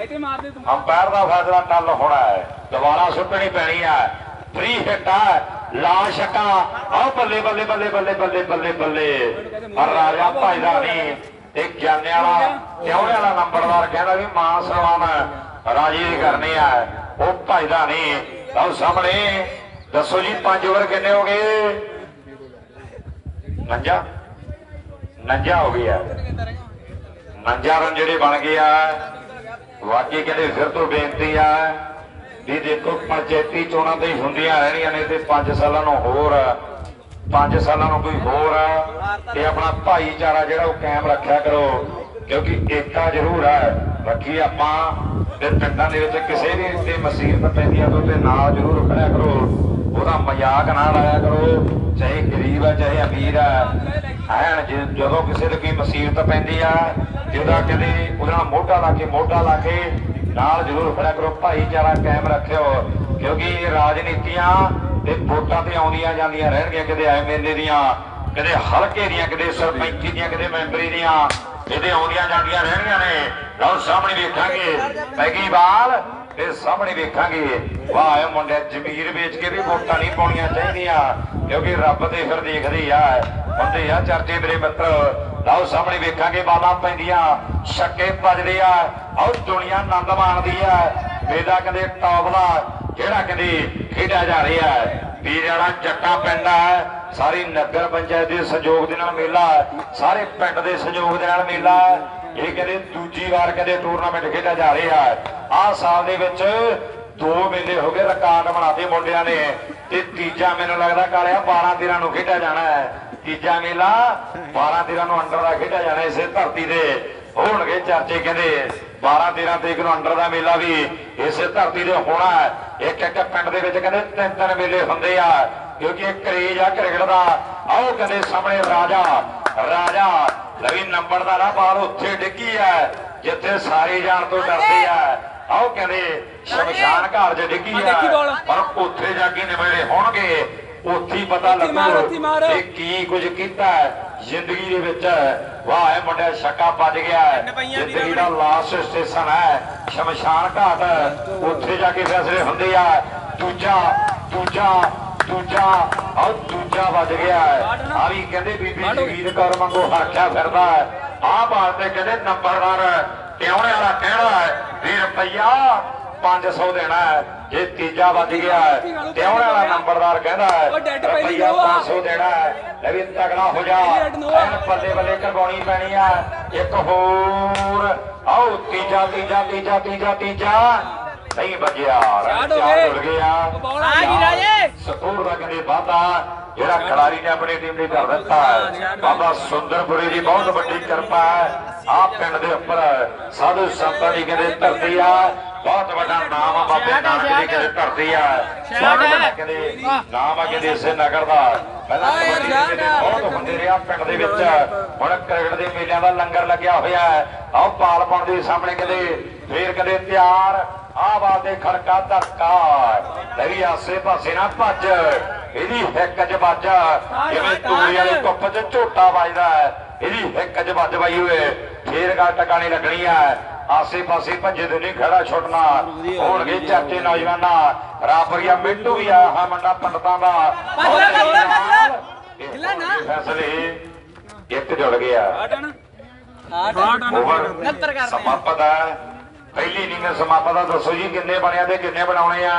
S1: ਅੰਪਾਇਰ ਦਾ ਫੈਸਲਾ ਟੱਲ ਹੋਣਾ ਹੈ। ਦੁਬਾਰਾ ਸੁੱਟਣੀ ਪੈਣੀ ਹੈ। ਫ੍ਰੀ ਹਿੱਟ ਆ। ਲਾ ਛੱਕਾ ਆਹ ਬੱਲੇ ਬੱਲੇ ਬੱਲੇ ਬੱਲੇ ਬੱਲੇ ਬੱਲੇ ਬੱਲੇ ਪਰ ਰਾਜਾ ਭਜਦਾ ਨਹੀਂ ਤੇ ਗਿਆਨੇ ਵਾਲਾ ਕਿਉਂ ਵਾਲਾ ਨੰਬਰਦਾਰ ਕਹਿੰਦਾ ਵੀ ਮਾਨ ਸਨਮਾਨ ਰਾਜੇ ਦੀ ਕਰਨੀ ਆ ਉਹ ਭਜਦਾ ਨਹੀਂ। ਲਓ ਸਾਹਮਣੇ ਦੱਸੋ ਜੀ 5 ਓਵਰ ਕਿੰਨੇ ਹੋ ਗਏ 49 ਹੋ ਗਏ ਆ 49 ਰਨ ਜਿਹੜੇ ਬਣ ਗਏ ਆ। ਵਾਕਈ ਕਹਿੰਦੇ ਫਿਰ ਤੋਂ ਬੇਨਤੀ ਆ ਵੀ ਦੇਖੋ ਪੰਚਾਇਤੀ ਚੋਣਾਂ ਤੇ ਹੁੰਦੀਆਂ ਰਹਿਣੀਆਂ ਨੇ ਤੇ 5 ਸਾਲਾਂ ਨੂੰ ਹੋਰ 5 ਸਾਲਾਂ ਨੂੰ ਕੋਈ ਹੋਰ ਤੇ ਆਪਣਾ ਭਾਈਚਾਰਾ ਜਿਹੜਾ ਉਹ ਕਾਇਮ ਰੱਖਿਆ ਕਰੋ ਕਿਉਂਕਿ ਏਕਤਾ ਜ਼ਰੂਰ ਹੈ ਰੱਖੀ ਆਪਾਂ ਤੇ ਪਿੰਡਾਂ ਦੇ ਵਿੱਚ ਕਿਸੇ ਵੀ ਤੇ ਮੁਸੀਬਤ ਪੈਂਦੀ ਆ ਤੇ ਨਾਲ ਜ਼ਰੂਰ ਖੜਿਆ ਕਰੋ ਉਹਦਾ ਮਜ਼ਾਕ ਨਾ ਲਾਇਆ ਕਰੋ ਚਾਹੇ ਗਰੀਬ ਆ ਚਾਹੇ ਅਮੀਰ ਆ ਐਨ ਜਦੋਂ ਕਿਸੇ ਦੇ ਕੋਈ ਮੁਸੀਬਤ ਪੈਂਦੀ ਆ ਜਿਹਦਾ ਕਦੇ ਉਹਦੇ ਨਾਲ ਮੋਢਾ ਲਾ ਕੇ ਨਾਲ ਜ਼ਰੂਰ ਖੜਿਆ ਕਰੋ ਭਾਈਚਾਰਾ ਕਾਇਮ ਰੱਖਿਓ ਕਿਉਂਕਿ ਰਾਜਨੀਤੀਆਂ ਤੇ ਵੋਟਾਂ ਤੇ ਆਉਂਦੀਆਂ ਜਾਂਦੀਆਂ ਰਹਿਣਗੀਆਂ ਕਦੇ ਐਮਐਲਏ ਦੀਆਂ ਕਦੇ ਹਲਕੇ ਦੀਆਂ ਕਦੇ ਸਰਪੰਚੀ ਦੀਆਂ ਕਦੇ ਮੈਂਬਰੀ ਦੀਆਂ ਇਹਦੇ ਆਉਂਦੀਆਂ ਜਾਂਦੀਆਂ ਰਹਿਣੀਆਂ ਨੇ। ਲਓ ਸਾਹਮਣੇ ਵੇਖਾਂਗੇ ਪੈਗੀ ਬਾਲ ਤੇ ਸਾਹਮਣੇ ਵੇਖਾਂਗੇ ਵਾਹ ਇਹ ਮੁੰਡੇ ਜ਼ਮੀਰ ਵੇਚ ਕੇ ਵੀ ਵੋਟਾਂ ਨਹੀਂ ਪਾਉਣੀਆਂ ਚਾਹੀਦੀਆਂ ਕਿਉਂਕਿ ਰੱਬ ਤੇ ਫਿਰ ਦੇਖਦੇ ਆ ਹੁੰਦੇ ਆ ਚਰਚੇ ਮੇਰੇ ਮਿੱਤਰ। ਲਓ ਸਾਹਮਣੇ ਵੇਖਾਂਗੇ ਬਾਲਾਂ ਪੈਂਦੀਆਂ ਛੱਕੇ ਵੱਜਦੇ ਆ ਆਹ ਦੁਨੀਆ ਆਨੰਦ ਮਾਣਦੀ ਆ ਮੇਰਾ ਕਹਿੰਦੇ ਟੌਪ ਦਾ ਜਿਹੜਾ ਕਹਿੰਦੇ ਖੇਡਿਆ ਜਾ ਰਿਹਾ ਵੀਰ ਵਾਲਾ ਜੱਟਾਂ ਪਿੰਡ ਆ ਸਾਰੀ ਨਗਰ ਪੰਚਾਇਤ ਦੇ ਸਹਿਯੋਗ ਦੇ ਨਾਲ ਮੇਲਾ ਸਾਰੇ ਪਿੰਡ ਦੇ ਸਹਿਯੋਗ ਦੇ ਨਾਲ ਮੇਲਾ ਇਹ ਕਹਿੰਦੇ ਦੂਜੀ ਵਾਰ ਕਹਿੰਦੇ ਟੂਰਨਾਮੈਂਟ ਖੇਡਿਆ ਜਾ ਰਿਹਾ ਆਹ ਸਾਲ ਦੇ ਵਿੱਚ 2 ਮੇਲੇ ਹੋ ਗਏ ਰਿਕਾਰਡ ਬਣਾਤੇ ਮੁੰਡਿਆਂ ਨੇ ਤੇ ਤੀਜਾ ਮੈਨੂੰ ਲੱਗਦਾ ਕਾਲਿਆ 12-13 ਨੂੰ ਖੇਡਿਆ ਜਾਣਾ ਹੈ ਤੀਜਾ ਮੇਲਾ 12-13 ਨੂੰ ਅੰਡਰ ਦਾ ਖੇਡਿਆ ਜਾਣਾ ਇਸੇ ਧਰਤੀ ਤੇ ਹੋਣਗੇ ਚਰਚੇ ਕਹਿੰਦੇ 12-13 ਤਰੀਕ ਨੂੰ ਅੰਡਰ ਦਾ ਮੇਲਾ ਵੀ ਇਸੇ ਧਰਤੀ ਤੇ ਹੋਣਾ ਇੱਕ ਪਿੰਡ ਦੇ ਵਿੱਚ ਕਹਿੰਦੇ 3-3 ਮੇਲੇ ਹੁੰਦੇ ਆ ਕਿਉਂਕਿ ਇਹ ਕਰੇਜ ਆ ਕ੍ਰਿਕਟ ਦਾ। ਆਓ ਕਹਿੰਦੇ ਸਾਹਮਣੇ ਰਾਜਾ ਲਵੀ ਨੰਬਰਦਾਰ ਆ ਬਾਲ ਉੱਥੇ ਡਿੱਗੀ ਆ ਜਿੱਥੇ ਸਾਰੇ ਜਾਣ ਤੋਂ ਡਰਦੇ ਆ ਆਓ ਕਹਿੰਦੇ ਸ਼ਮਸ਼ਾਨ ਘਾਟ 'ਚ ਡਿੱਗੀ ਆ ਪਰ ਉੱਥੇ ਜਾ ਕੇ ਨਿਬੜੇ ਹੋਣਗੇ ਉੱਥੇ ਪਤਾ ਲੱਗੂ ਕਿ ਕੀ ਕੁਝ ਕੀਤਾ ਜ਼ਿੰਦਗੀ ਦੇ ਵਿੱਚ। ਵਾਹ ਇਹ ਮੁੰਡਾ ਛੱਕਾ ਵੱਜ ਗਿਆ ਜ਼ਿੰਦਗੀ ਦਾ ਲਾਸਟ ਸਟੇਸ਼ਨ ਹੈ ਸ਼ਮਸ਼ਾਨ ਘਾਟ ਉੱਥੇ ਜਾ ਕੇ ਫੈਸਲੇ ਹੁੰਦੇ ਆ। ਦੂਜਾ ਵੱਜ ਗਿਆ ਆ ਵੀ ਕਹਿੰਦੇ ਬੀਬੀ ਜਗੀਰ ਕੌਰ ਵਾਂਗੂ ਹਰਖਿਆ ਫਿਰਦਾ ਆਹ ਬਾਤ ਤੇ ਕਹਿੰਦੇ ਨੰਬਰਦਾਰ ਟਿਉਣੇ ਵਾਲਾ ਕਹਿਣਾ ਵੀ ਰੁਪਈਆ 500 ਦੇਣਾ ਜੇ ਤੀਜਾ ਵੱਜ ਗਿਆ ਟਿਉਣੇ ਵਾਲਾ ਨੰਬਰਦਾਰ ਕਹਿੰਦਾ ਰੁਪਈਆ 500 ਦੇਣਾ ਲੈ ਵੀ ਤਗੜਾ ਹੋ ਜਾ ਐਨ ਪੱਲੇ ਬੱਲੇ ਕਰਵਾਉਣੀ ਪੈਣੀ ਆ ਇੱਕ ਹੋਰ ਆਓ ਤੀਜਾ ਨਹੀਂ ਵੱਜਿਆ ਰੁੜ ਗਿਆ ਸਕੂਰ ਦਾ ਕਹਿੰਦੇ ਵਾਧਾ ਜਿਹੜਾ ਖਿਡਾਰੀ ਨੇ ਆਪਣੀ ਟੀਮ ਲਈ ਕਰ ਦਿੱਤਾ ਬਾਬਾ ਸੁੰਦਰਪੁਰੀ ਦੀ ਬਹੁਤ ਵੱਡੀ ਕਿਰਪਾ ਹੈ ਆਹ ਪਿੰਡ ਦੇ ਉੱਪਰ ਸਾਧੂ ਸੰਤਾਂ ਦੀ ਕਹਿੰਦੇ ਧਰਤੀ ਆ ਬਹੁਤ ਵੱਡਾ ਨਾਮ ਆ ਬਾਬੇ ਨਾਨਕ ਦੀ ਕਹਿੰਦੇ ਧਰਤੀ ਆ ਕਹਿੰਦੇ ਨਾਮ ਆ ਕਹਿੰਦੇ ਇਸੇ ਨਗਰ ਦਾ ਪਹਿਲਾਂ ਬਹੁਤ ਹੁੰਦੇ ਰਿਹਾ ਪਿੰਡ ਦੇ ਵਿੱਚ ਹੁਣ ਕ੍ਰਿਕਟ ਦੇ ਮੇਲਿਆਂ ਦਾ ਲੰਗਰ ਲੱਗਿਆ ਹੋਇਆ ਆਹ ਪਾਲ ਪਾਉਣ ਦੇ ਸਾਹਮਣੇ ਕਹਿੰਦੇ ਫੇਰ ਕਹਿੰਦੇ ਤਿਆਰ ਆਹ ਬਾਲ ਦੇ ਖੜਕਾ ਧੱਕਾ ਲੈ ਵੀ ਆਸੇ ਪਾਸੇ ਨਾ ਭੱਜ ਇਹਦੀ ਹਿੱਕ 'ਚ ਵੱਜ ਜਿਵੇਂ ਤੂੜੀ ਵਾਲੇ ਕੁੱਪ 'ਚ ਝੋਟਾ ਵੱਜਦਾ ਇਹਦੀ ਹਿੱਕ 'ਚ ਵੱਜ ਬਾਈ ਹੋਏ ਫੇਰ ਗੱਲ ਟਿਕਾਣੀ ਲੱਗਣੀ ਆ ਆਸੇ ਪਾਸੇ ਭੱਜੇ ਤੇ ਨਹੀਂ ਖੜਾ ਛੁੱਟਣਾ ਹੋਣਗੇ ਚਰਚੇ ਨੌਜਵਾਨਾਂ ਰਾਪਰੀਆ ਮਿੰਟੂ ਵੀ ਆ ਹਾਂ ਮੰਡਾ ਪੰਡਤਾਂ ਦਾ ਫੈਸਲੇ ਇੱਕ ਜੁੜ ਗਿਆ ਸਮਾਪਤ ਹੈ ਪਹਿਲੀ ਇਨਿੰਗ ਸਮਾਪਤ ਆ। ਦੱਸੋ ਜੀ ਕਿੰਨੇ ਬਣਿਆ ਤੇ ਕਿੰਨੇ ਬਣਾਉਣੇ ਆ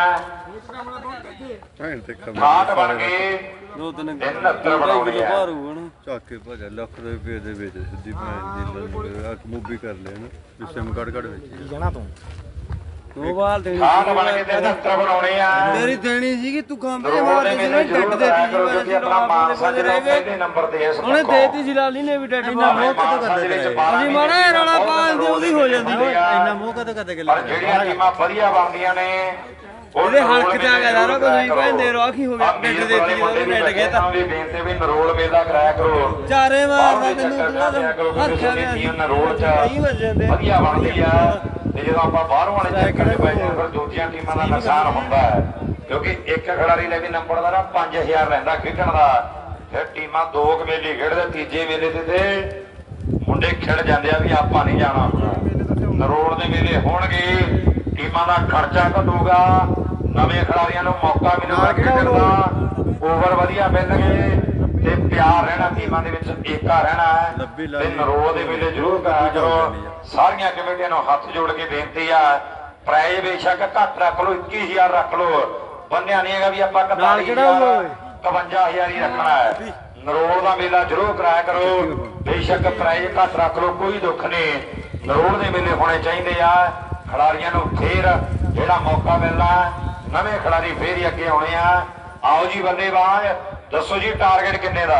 S1: 60 ਬਣ ਗਏ 69 ਬਣਾਉਣੇ ਆ
S2: ਚਾਕੇ ਭਾਜਾ ਲੱਖ ਰੁਪਏ ਦੇ ਵਿੱਚ ਸਿੱਧੀ ਭੈਣ ਦੀ ਮੂਵੀ ਕਰ ਲੈਣ ਸਿਮ ਕੱਢ ਵਿੱਚ ਜਾਣਾ ਤੂੰ 2 ਬਾਲ ਦੇਣੀ
S1: 60 ਬਣ ਕੇ ਤੇ 69 ਬਣਾਉਣੇ ਆ
S2: ਤੇਰੀ ਦੇਣੀ ਸੀਗੀ ਤੂੰ ਕੰਮ
S1: ਤੇ ਮਾਰ ਦੇ ਡੱਟ ਦੇਤੀ ਆਪਣਾ ਮਾਨ ਸੱਜ ਲੋ ਪਹਿਲੇ ਨੰਬਰ ਤੇ ਇਸ
S2: ਉਹਨੇ ਦੇਤੀ ਸੀ ਲਾਲੀ ਨੇ ਵੀ ਡੱਟ ਇੰਨਾ ਮੋਹ ਕਦੋਂ ਕਰਦੇ ਅਸੀਂ ਮਾੜਾ ਰੌਲਾ ਪਾਣ ਦੀ ਉਹਦੀ ਹੋ ਜਾਂਦੀ ਇੰਨਾ ਮੋਹ ਕਦੋਂ ਕਰਦੇ ਗੱਲ
S1: ਪਰ ਜਿਹੜੀਆਂ ਟੀਮਾਂ ਵਧੀਆ ਬਣਦੀਆਂ ਨੇ
S2: ਉਹਦੇ ਹਲਕ ਚ ਆ ਗਿਆ ਸਾਰਾ ਕੁਝ ਨਹੀਂ ਕਹਿੰਦੇ ਰੋਖੀ ਹੋ ਗਿਆ ਡੱਟ ਦੇਤੀ ਉਹਨੇ ਡੱਟ ਗਿਆ ਤਾਂ
S1: ਵੀ ਬੇਨਤੀ ਵੀ ਨਰੋਲ ਮੇਲਾ ਕਰਾਇਆ ਕਰੋ
S2: ਚਾਰੇ ਮਾਰਦਾ ਤੈਨੂੰ ਹੱਥਾਂ
S1: ਵਿੱਚ ਨਰੋਲ ਚ ਵਧੀਆ ਬਣਦੀ ਆ ਤੇ ਜਦੋਂ ਆਪਾਂ ਬਾਹਰੋਂ ਵਾਲੇ ਚੱਕਰ 'ਚ ਪੈ ਜਾਂਦੇ ਫਿਰ ਦੂਜੀਆਂ ਟੀਮਾਂ ਦਾ ਨੁਕਸਾਨ ਹੁੰਦਾ ਕਿਉਂਕਿ ਇੱਕ ਖਿਡਾਰੀ ਲੈ ਵੀ ਨੰਬਰ ਦਾ ਨਾ 5000 ਲੈਂਦਾ ਖੇਡਣ ਦਾ ਫਿਰ ਟੀਮਾਂ 2 ਮੇਲੇ ਖੇਡਦੇ ਤੀਜੇ ਮੇਲੇ ਤੇ ਮੁੰਡੇ ਖਿੜ ਜਾਂਦੇ ਆ ਵੀ ਆਪਾਂ ਨਹੀਂ ਜਾਣਾ ਨਰੋਲ ਦੇ ਮੇਲੇ ਹੋਣਗੇ ਟੀਮਾਂ ਦਾ ਖਰਚਾ ਘਟੂਗਾ ਨਵੇਂ ਖਿਡਾਰੀਆਂ ਨੂੰ ਮੌਕਾ ਮਿਲੂਗਾ ਖੇਡਣ ਦਾ ਓਵਰ ਵਧੀਆ ਮਿਲਣਗੇ ਤੇ ਪਿਆਰ ਰਹਿਣਾ ਟੀਮਾਂ ਦੇ ਵਿੱਚ, ਏਕਾ ਰਹਿਣਾ ਹੈ ਤੇ ਨਰੋਲ ਦੇ ਵੇਲੇ ਜ਼ਰੂਰ ਕਰਾਇਆ ਕਰੋ। ਸਾਰੀਆਂ ਕਮੇਟੀਆਂ ਨੂੰ ਹੱਥ ਜੋੜ ਕੇ ਬੇਨਤੀ ਆ, ਪ੍ਰਾਈਜ਼ ਬੇਸ਼ੱਕ ਘੱਟ ਰੱਖ ਲਓ, 21,000 ਰੱਖ ਲਓ, ਬੰਨਿਆ ਨਹੀਂ ਹੈਗਾ ਵੀ ਆਪਾਂ 41,000 51,000 ਹੀ ਰੱਖਣਾ ਹੈ। ਨਰੋਲ ਦਾ ਮੇਲਾ ਜ਼ਰੂਰ ਕਰਾਇਆ ਕਰੋ, ਬੇਸ਼ੱਕ ਪ੍ਰਾਈਜ਼ ਘੱਟ ਰੱਖ ਲਓ, ਕੋਈ ਦੁੱਖ ਨਹੀਂ। ਨਰੋਲ ਦੇ ਮੇਲੇ ਹੋਣੇ ਚਾਹੀਦੇ ਆ, ਖਿਡਾਰੀਆਂ ਨੂੰ ਫੇਰ ਜਿਹੜਾ ਮੌਕਾ ਮਿਲਣਾ, ਨਵੇਂ ਖਿਡਾਰੀ ਫੇਰ ਹੀ ਅੱਗੇ ਆਉਣੇ ਆ। ਆਓ ਜੀ ਬੱਲੇਬਾਜ਼, ਦੱਸੋ ਜੀ ਟਾਰਗੇਟ ਕਿੰਨੇ ਦਾ?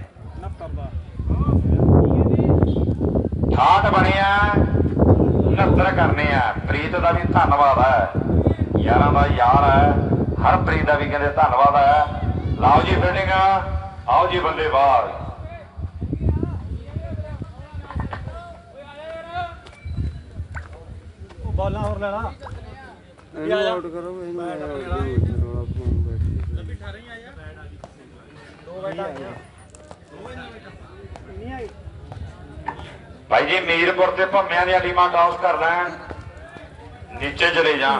S1: 68 ਬਣਿਆ, 69 ਕਰਨੇ ਆ। ਪ੍ਰੀਤ ਦਾ ਵੀ ਧੰਨਵਾਦ ਹੈ, ਯਾਰਾਂ ਦਾ ਯਾਰ ਹੈ, ਹਰਪ੍ਰੀਤ ਦਾ ਵੀ ਕਹਿੰਦੇ ਧੰਨਵਾਦ ਹੈ। ਲਾਓ ਜੀ ਫੀਲਡਿੰਗ, ਆਓ ਜੀ ਬੱਲੇਬਾਜ਼।
S3: ਬਾਲਾਂ ਹੋਰ ਲੈ ਲਾ,
S2: ਆਊਟ ਕਰੋ
S1: ਭਾਈ ਜੀ ਮੀਰਪੁਰ ਤੇ ਭੰਮਿਆਂ ਦੀਆਂ ਟੀਮਾਂ ਟਾਸ ਕਰ ਲੈਣ, ਨੀਚੇ ਚਲੇ ਜਾਣ।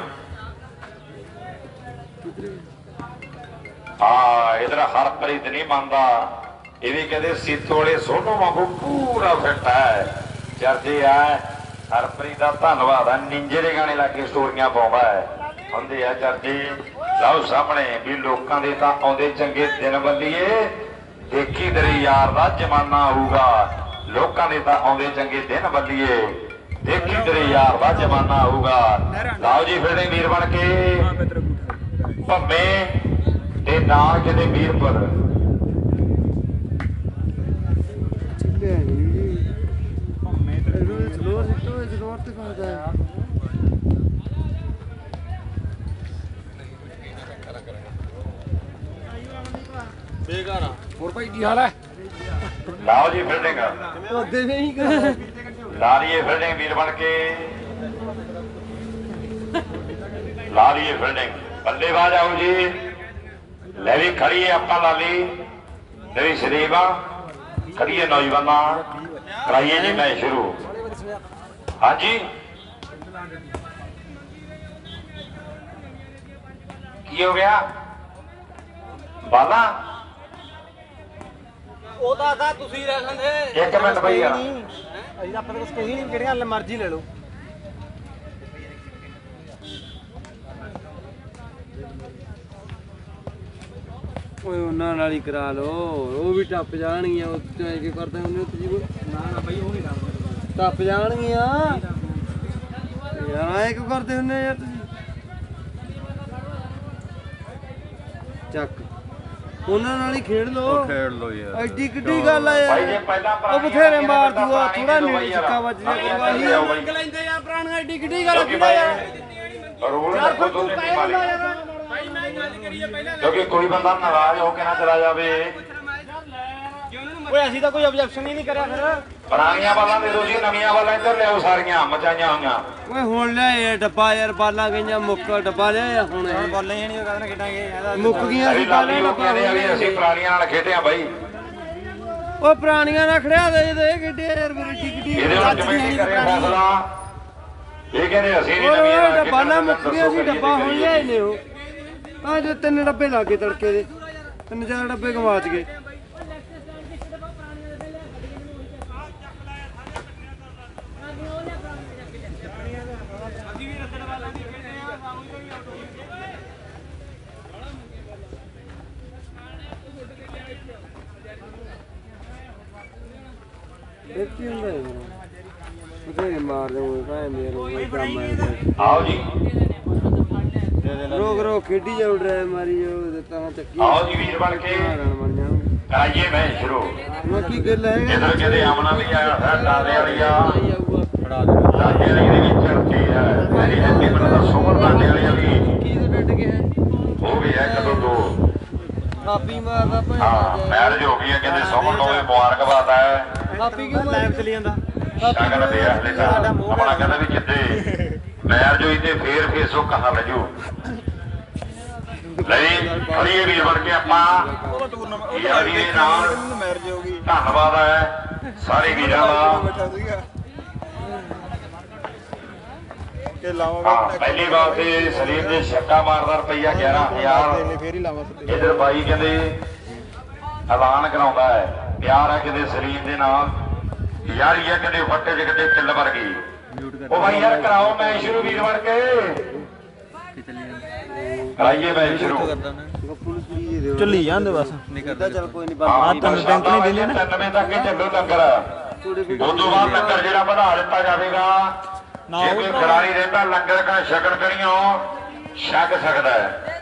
S1: ਇਧਰ ਹਰਪ੍ਰੀਤ ਨਹੀਂ ਮੰਨਦਾ, ਇਹ ਵੀ ਕਹਿੰਦੇ ਸੀਤੋ ਵਾਲੇ ਸੋਨੂ ਵਾਂਗੂ ਪੂਰਾ ਫਿੱਟ ਹੈ, ਚਰਚੇ ਆ। ਹਰਪ੍ਰੀਤ ਦਾ ਧੰਨਵਾਦ ਹੈ, ਨਿੰਜੇ ਦੇ ਗਾਣੇ ਲਾ ਕੇ ਸਟੋਰੀਆਂ ਪਾਉਂਦਾ ਹੈ, ਹੁੰਦੇ ਆ ਚਰਚੇ। ਲਓ ਸਾਹਮਣੇ ਵੀ ਲੋਕਾਂ ਦੇ ਤਾਂ ਆਉਂਦੇ ਚੰਗੇ ਦਿਨ ਬੱਲੀਏ, ਦੇਖੀ ਤੇਰੇ ਯਾਰ ਦਾ ਜ਼ਮਾਨਾ ਆਊਗਾ। ਲੋਕਾਂ ਦੇ ਤਾਂ ਆਉਂਦੇ ਚੰਗੇ ਦਿਨ ਬੱਲੀਏ, ਦੇਖੀ ਤੇਰੇ ਯਾਰ ਦਾ ਜ਼ਮਾਨਾ ਆਊਗਾ। ਲਓ ਜੀ ਫੀਲਡਿੰਗ ਵੀਰ ਬਣ ਕੇ ਭੰਮੇ ਤੇ ਨਾਲ ਕਹਿੰਦੇ ਮੀਰਪੁਰ।
S3: ਬੇਗਾਰਾ
S4: ਹੋਰ ਭਾਈ ਕੀ ਹਾਲ ਹੈ?
S1: ਲਾਓ ਜੀ ਫੀਲਡਿੰਗ,
S4: ਉਹਦੇ ਨਹੀਂ ਕਰ
S1: ਲਾ ਲਈਏ ਫੀਲਡਿੰਗ ਵੀਰ ਬਣ ਕੇ, ਲਾ ਲਈਏ ਫੀਲਡਿੰਗ। ਬੱਲੇਬਾਜ਼ ਆਓ ਜੀ, ਲੈ ਵੀ ਖੜੀਏ ਆਪਾਂ ਲਾਲੀ, ਲੈ ਵੀ ਸ਼ਰੀਫਾ ਖੜੀਏ ਨੌਜਵਾਨਾਂ, ਕਰਾਈਏ ਜੀ ਮੈਚ ਸ਼ੁਰੂ। ਹਾਂਜੀ ਕੀ ਹੋ ਗਿਆ? ਬਾਲਾ
S3: ਉਹ ਤਾਂ ਤੁਸੀਂ ਰਹਿ ਲੈਂਦੇ।
S1: ਇੱਕ ਮਿੰਟ ਬਈ ਯਾਰ,
S3: ਅਸੀਂ ਤਾਂ ਆਪਣੇ ਕੋਲ ਕਹੀ ਨਹੀਂ, ਜਿਹੜੀਆਂ ਮਰਜ਼ੀ ਲੈ ਲਓ।
S2: ਓਏ ਉਹਨਾਂ ਨਾਲ ਹੀ ਕਰਾ ਲੋ, ਉਹ ਵੀ ਟੱਪ ਜਾਣਗੀਆਂ। ਉਹ ਕੀ ਕਰਦੇ ਹੁੰਦੇ ਤੁਸੀਂ?
S3: ਨਾ ਬਈ ਉਹ ਨਹੀਂ ਕਰਦਾ,
S2: ਟੱਪ ਜਾਣਗੀਆਂ ਯਾਰ, ਐ ਕਿਉਂ ਕਰਦੇ ਹੁੰਦੇ ਯਾਰ ਤੁਸੀਂ? ਚੱਕ ਉਹਨਾਂ ਨਾਲ ਹੀ ਖੇਡ ਲੋ,
S5: ਖੇਡ ਲੋ ਯਾਰ,
S2: ਐਡੀ ਕਿੱਡੀ ਗੱਲ ਆ
S1: ਭਾਈ ਜੇ
S2: ਯਾਰ।
S1: ਪਹਿਲਾਂ
S2: ਉਹ ਬਥੇਰੇ ਮਾਰ ਦੂਗਾ, ਥੋੜਾ ਨੇੜੇ ਚਿੱਕਾ ਵੱਜ ਜਾ ਕਰਵਾ ਹੀ
S3: ਰੰਗ ਲੈਂਦੇ ਯਾਰ ਪੁਰਾਣੀਆਂ, ਐਡੀ ਕਿੱਡੀ ਗੱਲ ਕੀ ਯਾਰ।
S1: ਰੂਲ ਰੱਖੋ ਦੋਨੇ ਟੀਮਾਂ ਲਈ,
S3: ਭਾਈ ਮੈਂ ਗੱਲ ਕਰੀਏ ਪਹਿਲਾਂ,
S1: ਕਿਉਂਕਿ ਕੋਈ ਬੰਦਾ ਨਾਰਾਜ਼ ਹੋ ਕੇ ਨਾ ਚਲਾ ਜਾਵੇ।
S3: ਓਏ ਅਸੀਂ ਤਾਂ ਕੋਈ ਆਬਜੈਕਸ਼ਨ ਹੀ ਨਹੀਂ ਕਰਿਆ ਫਿਰ।
S1: ਪੁਰਾਣੀਆਂ ਬਾਲਾਂ ਦੇ ਦਿਓ ਜੀ, ਨਵੀਆਂ ਬਾਲਾਂ ਇੱਧਰ ਲਿਆਓ, ਸਾਰੀਆਂ ਮਚਾਈਆਂ ਹੋਈਆਂ।
S2: ਓਏ ਹੁਣ ਲੈ ਇਹ ਡੱਬਾ ਯਾਰ, ਬਾਲਾਂ ਗਈਆਂ ਮੁੱਕ, ਡੱਬਾ ਲਿਆ ਹੁਣ ਇਹ
S3: ਬੋਲੇ ਹੀ ਨਹੀਂ ਕਹਿੰਦਾ ਖੇਡਾਂਗੇ,
S2: ਮੁੱਕ ਗਈਆਂ ਸੀ ਬਾਲਾਂ
S1: ਲੋਕਾਂ ਦੇ ਵੀ ਅਸੀਂ ਪੁਰਾਣੀਆਂ ਨਾਲ ਖੇਡੇ ਆ ਬਾਈ।
S2: ਉਹ ਪੁਰਾਣੀਆਂ ਨਾਲ ਖੜਿਆ ਦੇ ਇਹ ਕਿੱਡੇ ਯਾਰ, ਬਰੇਟੀ ਕਿੱਡੀ
S1: ਇਹਦੇ ਵਿੱਚ ਕਮੇਟੀ ਕਰੇ ਫੈਸਲਾ, ਇਹ ਕਹਿੰਦੇ ਅਸੀਂ ਨਹੀਂ ਨਵੀਆਂ ਨਾਲ
S2: ਡੱਬਾ ਨਾ ਮੁੱਕ ਗਿਆ ਸੀ, ਡੱਬਾ ਹੁਣ ਲਿਆਏ ਨੇ ਉਹ। ਆ ਜੋ 3 ਡੱਬੇ ਲੱਗੇ ਤੜਕੇ ਦੇ, 3-4 ਡੱਬੇ ਗਵਾਚ ਗਏ। ਕੀ ਹੁੰਦਾ ਹੈ ਬਥੇਰੇ ਮਾਰਦੇ ਹੋਏ ਭਾਵੇਂ ਮੇਰੇ ਕੰਮ ਆਏ।
S1: ਆਓ ਜੀ,
S2: ਰੋਕ ਰੋਕ ਖੇਡੀ ਜਾਓ, ਡਰਾਈਵ ਮਾਰੀ ਜਾਓ, ਦਿੱਤਾ ਹਾਂ ਚੱਕੀ।
S1: ਆਓ ਜੀ ਵੀਰ ਬਣ ਕੇ
S2: ਰਨ ਬਣ ਜਾਣਗੇ।
S1: ਕਰਾਈਏ ਮੈਚ ਸ਼ੁਰੂ।
S2: ਮੈਂ ਕੀ ਗੱਲ ਹੈ
S1: ਇਧਰ ਕਹਿੰਦੇ ਆਮਨਾ ਵੀ ਆਇਆ ਹੈ, ਡਾਲੇ ਵਾਲੀ ਆ,
S2: ਫੜਾ ਦੇ
S1: ਡਾਲੇ ਵਾਲੀ ਦੀ ਵੀ ਚਰਚੀ ਹੈ। ਮੇਰੀ ਜੱਤੀ ਬਣਾ ਦਾ ਸੋਮਰ ਡਾਲੇ ਵਾਲੀ ਵੀ
S2: ਕੀ ਤੇ ਡੱਡ ਗਿਆ
S1: ਹੋ ਗਈ ਹੈ, ਕਦੋਂ ਦੋ
S2: ਥਾਪੀ ਮਾਰਦਾ ਭਾਈ।
S1: ਹਾਂ ਮੈਰਿਜ ਹੋ ਗਈ ਹੈ, ਕਹਿੰਦੇ ਸੋਮਰ ਨੂੰ ਵੀ ਮੁਬਾਰਕਬਾਦ ਹੈ।
S2: ਥਾਪੀ ਕਿਉਂ
S3: ਲਾਈਵ ਚਲੀ ਜਾਂਦਾ।
S1: ਸ਼ਗਨ ਦੇ ਹਲੇ ਤਾਂ ਆਪਣਾ ਕਹਿੰਦਾ ਵੀ ਜਿੱਦੇ ਮੈਰਿਜ ਹੋਈ ਤੇ ਫੇਰ ਫੇਸਬੁੱਕ ਕਹਾ ਲਜੂ ਲਈ ਖੜੀਏ ਵੀਰ ਬਣ ਕੇ ਆਪਾਂ ਯਾਰੀ ਦੇ ਨਾਲ
S3: ਮੈਰਿਜ ਹੋ ਗਈ,
S1: ਧੰਨਵਾਦ ਹੈ ਸਾਰੇ ਵੀਰਾਂ ਦਾ।
S3: ਕੇ ਲਾਵਾਂਗਾ
S1: ਹਾਂ ਪਹਿਲੀ ਵਾਰ ਤੇ ਸਲੀਮ ਦੇ ਛੱਕਾ ਮਾਰਦਾ ਰੁਪਈਆ 11000
S3: ਫੇਰ ਹੀ ਲਾਵਾਂ
S1: ਇਧਰ ਬਾਈ ਕਹਿੰਦੇ ਐਲਾਨ ਕਰਾਉਂਦਾ ਹੈ ਪਿਆਰ ਹੈ ਕਹਿੰਦੇ ਸਲੀਮ ਦੇ ਨਾਲ ਯਾਰੀ ਹੈ ਕਹਿੰਦੇ ਫੱਟੇ ਚ ਕਿਤੇ ਕਿੱਲ ਵਰਗੀ ਉਹ ਬਾਈ ਯਾਰ ਕਰਾਓ ਮੈਚ ਸ਼ੁਰੂ ਵੀਰ ਬਣ ਕੇ ਕਰਾਈਏ ਮੈਚ ਸ਼ੁਰੂ
S3: ਚੱਲੀ ਜਾਂਦੇ ਬਸ
S2: ਨਹੀਂ ਕਰਦਾ
S4: ਚੱਲ ਕੋਈ ਨਹੀਂ
S1: ਹਾਂ ਤੁਹਾਨੂੰ ਬੈਂਕ ਨਹੀਂ ਦਿੰਦੇ ਨਾ 93 ਤੱਕ ਹੀ ਚੱਲੋ ਲੰਗਰ ਉਸ ਤੋਂ ਬਾਅਦ ਲੰਗਰ ਜਿਹੜਾ ਵਧਾ ਦਿੱਤਾ ਜਾਵੇਗਾ ਜੇ ਕੋਈ ਖਿਡਾਰੀ ਰਹਿੰਦਾ ਲੰਗਰ ਕਾ ਛਕਣ ਕਰੀਓ ਛਕ ਸਕਦਾ ਹੈ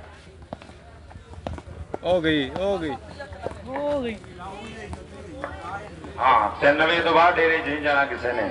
S3: ਹੋ ਗਈ
S1: ਹਾਂ 3 ਵਜੇ ਤੋਂ ਬਾਅਦ ਡੇਰੇ 'ਚ ਨਹੀਂ ਜਾਣਾ ਕਿਸੇ ਨੇ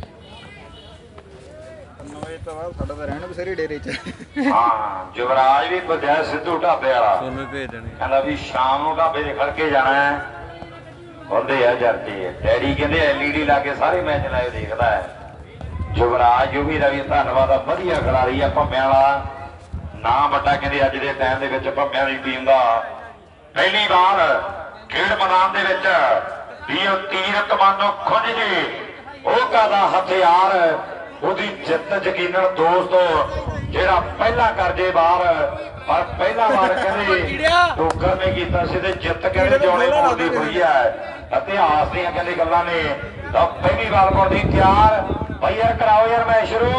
S3: ਸਾਡਾ ਤਾਂ ਰਹਿਣਾ ਬਸੇਰੀ ਡੇਰੇ ਚ
S1: ਹਾਂ ਯੁਵਰਾਜ ਵੀ ਭੱਜਿਆ ਸਿੱਧੂ ਢਾਬੇ ਵਾਲਾ
S2: ਤੁਹਾਨੂੰ ਭੇਜ ਦੇਣੇ
S1: ਕਹਿੰਦਾ ਵੀ ਸ਼ਾਮ ਨੂੰ ਢਾਬੇ 'ਤੇ ਖੜ ਕੇ ਜਾਣਾ ਹੈ ਹੁੰਦੇ ਆ ਜਰਦੇ ਡੈਡੀ ਕਹਿੰਦੇ LED ਲਾ ਕੇ ਸਾਰੇ ਮੈਚ ਲਾਈਵ ਦੇਖਦਾ ਹੈ ਯੁਵਰਾਜ ਵੀ ਦਾ ਵੀ ਧੰਨਵਾਦ ਆ ਵਧੀਆ ਖਿਡਾਰੀ ਆ ਭੰਮਿਆਂ ਵਾਲਾ ਨਾ ਵੱਡਾ ਕਹਿੰਦੇ ਅੱਜ ਦੇ ਟਾਈਮ ਦੇ ਵਿੱਚ ਭੰਮਿਆਂ ਦੀ ਟੀਮ ਦਾ ਪਹਿਲੀ ਵਾਰ ਖੇਡ ਮੈਦਾਨ ਦੇ ਵਿੱਚ ਵੀ ਉਹ ਤੀਰ ਕਮਾਨੋਂ ਖੁੱਝ ਜੇ ਉਹ ਕਾਦਾ ਹਥਿਆਰ ਉਹਦੀ ਜਿੱਤ ਯਕੀਨਨ ਦੋਸਤੋ ਜਿਹੜਾ ਪਹਿਲਾਂ ਕਰਜੇ ਬਾਹਰ ਪਰ ਪਹਿਲਾ ਵਾਰ ਕਹਿੰਦੇ ਟੋਕਰ ਨੇ ਕੀਤਾ ਸੀ ਤੇ ਜਿੱਤ ਕਹਿੰਦੇ ਜੋੜੇ ਪਾਉਂਦੀ ਹੋਈ ਹੈ ਇਤਿਹਾਸ ਦੀਆਂ ਕਹਿੰਦੇ ਗੱਲਾਂ ਨੇ ਤਾਂ ਪਹਿਲੀ ਵਾਰ ਪਾਉਂਦੀ ਤਿਆਰ ਭਾਈ ਯਾਰ ਕਰਾਓ ਯਾਰ ਮੈਚ ਸ਼ੁਰੂ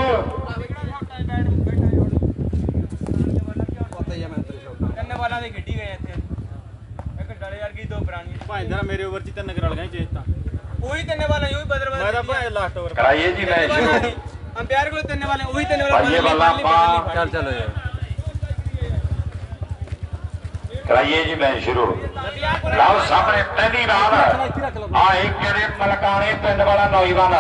S3: ਤਿੰਨ ਬਾਲਾਂ ਦੇ ਖੇਡੀ ਗਏ ਇੱਥੇ ਇੱਕ ਡਲੇ ਵਰਗੀ ਦੋ ਪੁਰਾਣੀ ਭਾਂਜਾ ਮੇਰੇ ਓਵਰ ਚ ਤਿੰਨ ਕਰਾ ਲਗਾ ਚੇਸ ਤਾਂ ਉਹੀ ਤਿੰਨ ਬਾਲਾਂ ਉਹੀ ਬਦਲ ਮੈਂ ਤਾਂ ਭਾਂ ਲਾਸਟ ਓਵਰ
S1: ਕਰਾਈਏ ਜੀ ਮੈਚ ਸ਼ੁਰੂ
S3: ਅੰਪਾਇਰ ਕੋਲ ਤਿੰਨ ਬਾਲਾਂ ਉਹੀ ਤਿੰਨ
S1: ਭਾਈਏ ਬੱਲਾ ਆਪਾਂ
S2: ਚਲੋ ਯਾਰ
S1: ਕਰਾਈਏ ਜੀ ਮੈਚ ਸ਼ੁਰੂ ਲਓ ਸਾਹਮਣੇ ਪਹਿਲੀ ਵਾਰ ਆ ਇੱਕ ਜਿਹੜੇ ਮਲਕਾਣੇ ਪਿੰਡ ਵਾਲਾ ਨੌਜਵਾਨ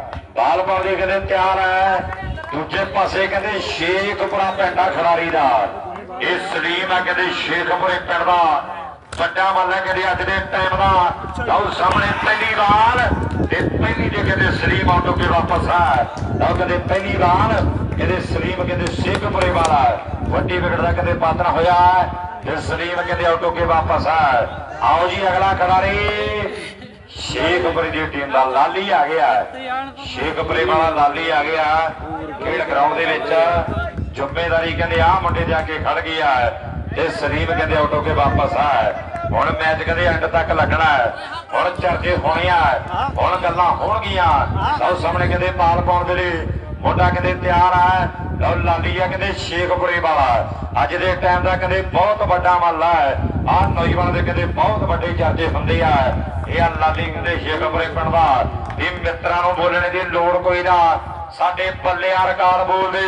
S1: ਬਾਲ ਪਾਉਂਦੇ ਕਹਿੰਦੇ ਤਿਆਰ ਹੈ ਦੂਜੇ ਪਾਸੇ ਕਹਿੰਦੇ ਸ਼ੇਖਪੁਰਾ ਪਿੰਡਾ ਖਿਡਾਰੀ ਦਾ ਇਹ ਸਲੀਮ ਹੈ ਕਹਿੰਦੇ ਸ਼ੇਖਪੁਰੇ ਪਿੰਡ ਦਾ ਵੱਡਾ ਮੱਲ ਹੈ ਕਹਿੰਦੇ ਅੱਜ ਦੇ ਟਾਈਮ ਦਾ ਲਓ ਸਾਹਮਣੇ ਪਹਿਲੀ ਵਾਰ ਤੇ ਪਹਿਲੀ ਜੇ ਕਹਿੰਦੇ ਸਲੀਮ ਆਟੋ ਕੇ ਵਾਪਸ ਆ ਲਓ ਕਹਿੰਦੇ ਪਹਿਲੀ ਵਾਰ ਕਹਿੰਦੇ ਸਲੀਮ ਕਹਿੰਦੇ ਸ਼ੇਖਪੁਰੇ ਵਾਲਾ ਵੱਡੀ ਵਿਕਟ ਦਾ ਕਹਿੰਦੇ ਪਾਤਰ ਹੋਇਆ ਤੇ ਸਲੀਮ ਕਹਿੰਦੇ ਆਟੋ ਕੇ ਵਾਪਸ ਆ ਆਓ ਜੀ ਅਗਲਾ ਖਿਡਾਰੀ ਸ਼ੇਖਪੁਰੇ ਦੀ ਟੀਮ ਦਾ ਲਾਲੀ ਆ ਗਿਆ ਸ਼ੇਖਪੁਰੇ ਵਾਲਾ ਲਾਲੀ ਆ ਗਿਆ ਖੇਡ ਗਰਾਊਂਡ ਦੇ ਵਿੱਚ ਜ਼ਿੰਮੇਵਾਰੀ ਕਹਿੰਦੇ ਆਹ ਮੁੰਡੇ ਜਾ ਕੇ ਖੜ ਗਿਆ ਤੇ ਸਲੀਮ ਕਹਿੰਦੇ ਆਟੋ ਕੇ ਵਾਪਸ ਆ ਹੁਣ ਮੈਚ ਕਹਿੰਦੇ ਐਂਡ ਤੱਕ ਲੱਗਣਾ ਹੈ ਹੁਣ ਚਰਚੇ ਹੋਣੀਆਂ ਹੁਣ ਗੱਲਾਂ ਹੋਣਗੀਆਂ ਲਓ ਸਾਹਮਣੇ ਕਹਿੰਦੇ ਬਾਲ ਪਾਉਣ ਦੇ ਲਈ ਮੁੰਡਾ ਕਹਿੰਦੇ ਤਿਆਰ ਆ ਲਓ ਲਾਲੀ ਆ ਕਹਿੰਦੇ ਸ਼ੇਖਪੁਰੇ ਵਾਲਾ ਅੱਜ ਦੇ ਟਾਈਮ ਦਾ ਕਹਿੰਦੇ ਬਹੁਤ ਵੱਡਾ ਮੱਲਾ ਹੈ ਆਹ ਨੌਜਵਾਨ ਦੇ ਕਹਿੰਦੇ ਬਹੁਤ ਵੱਡੇ ਚਰਚੇ ਹੁੰਦੇ ਆ ਇਹ ਆ ਲਾਲੀ ਕਹਿੰਦੇ ਸ਼ੇਖਪੁਰੇ ਪਿੰਡ ਦਾ ਇਹ ਮਿੱਤਰਾਂ ਨੂੰ ਬੋਲਣ ਦੀ ਲੋੜ ਕੋਈ ਨਾ ਸਾਡੇ ਪੱਲਿਆਂ ਰਿਕਾਰਡ ਬੋਲਦੇ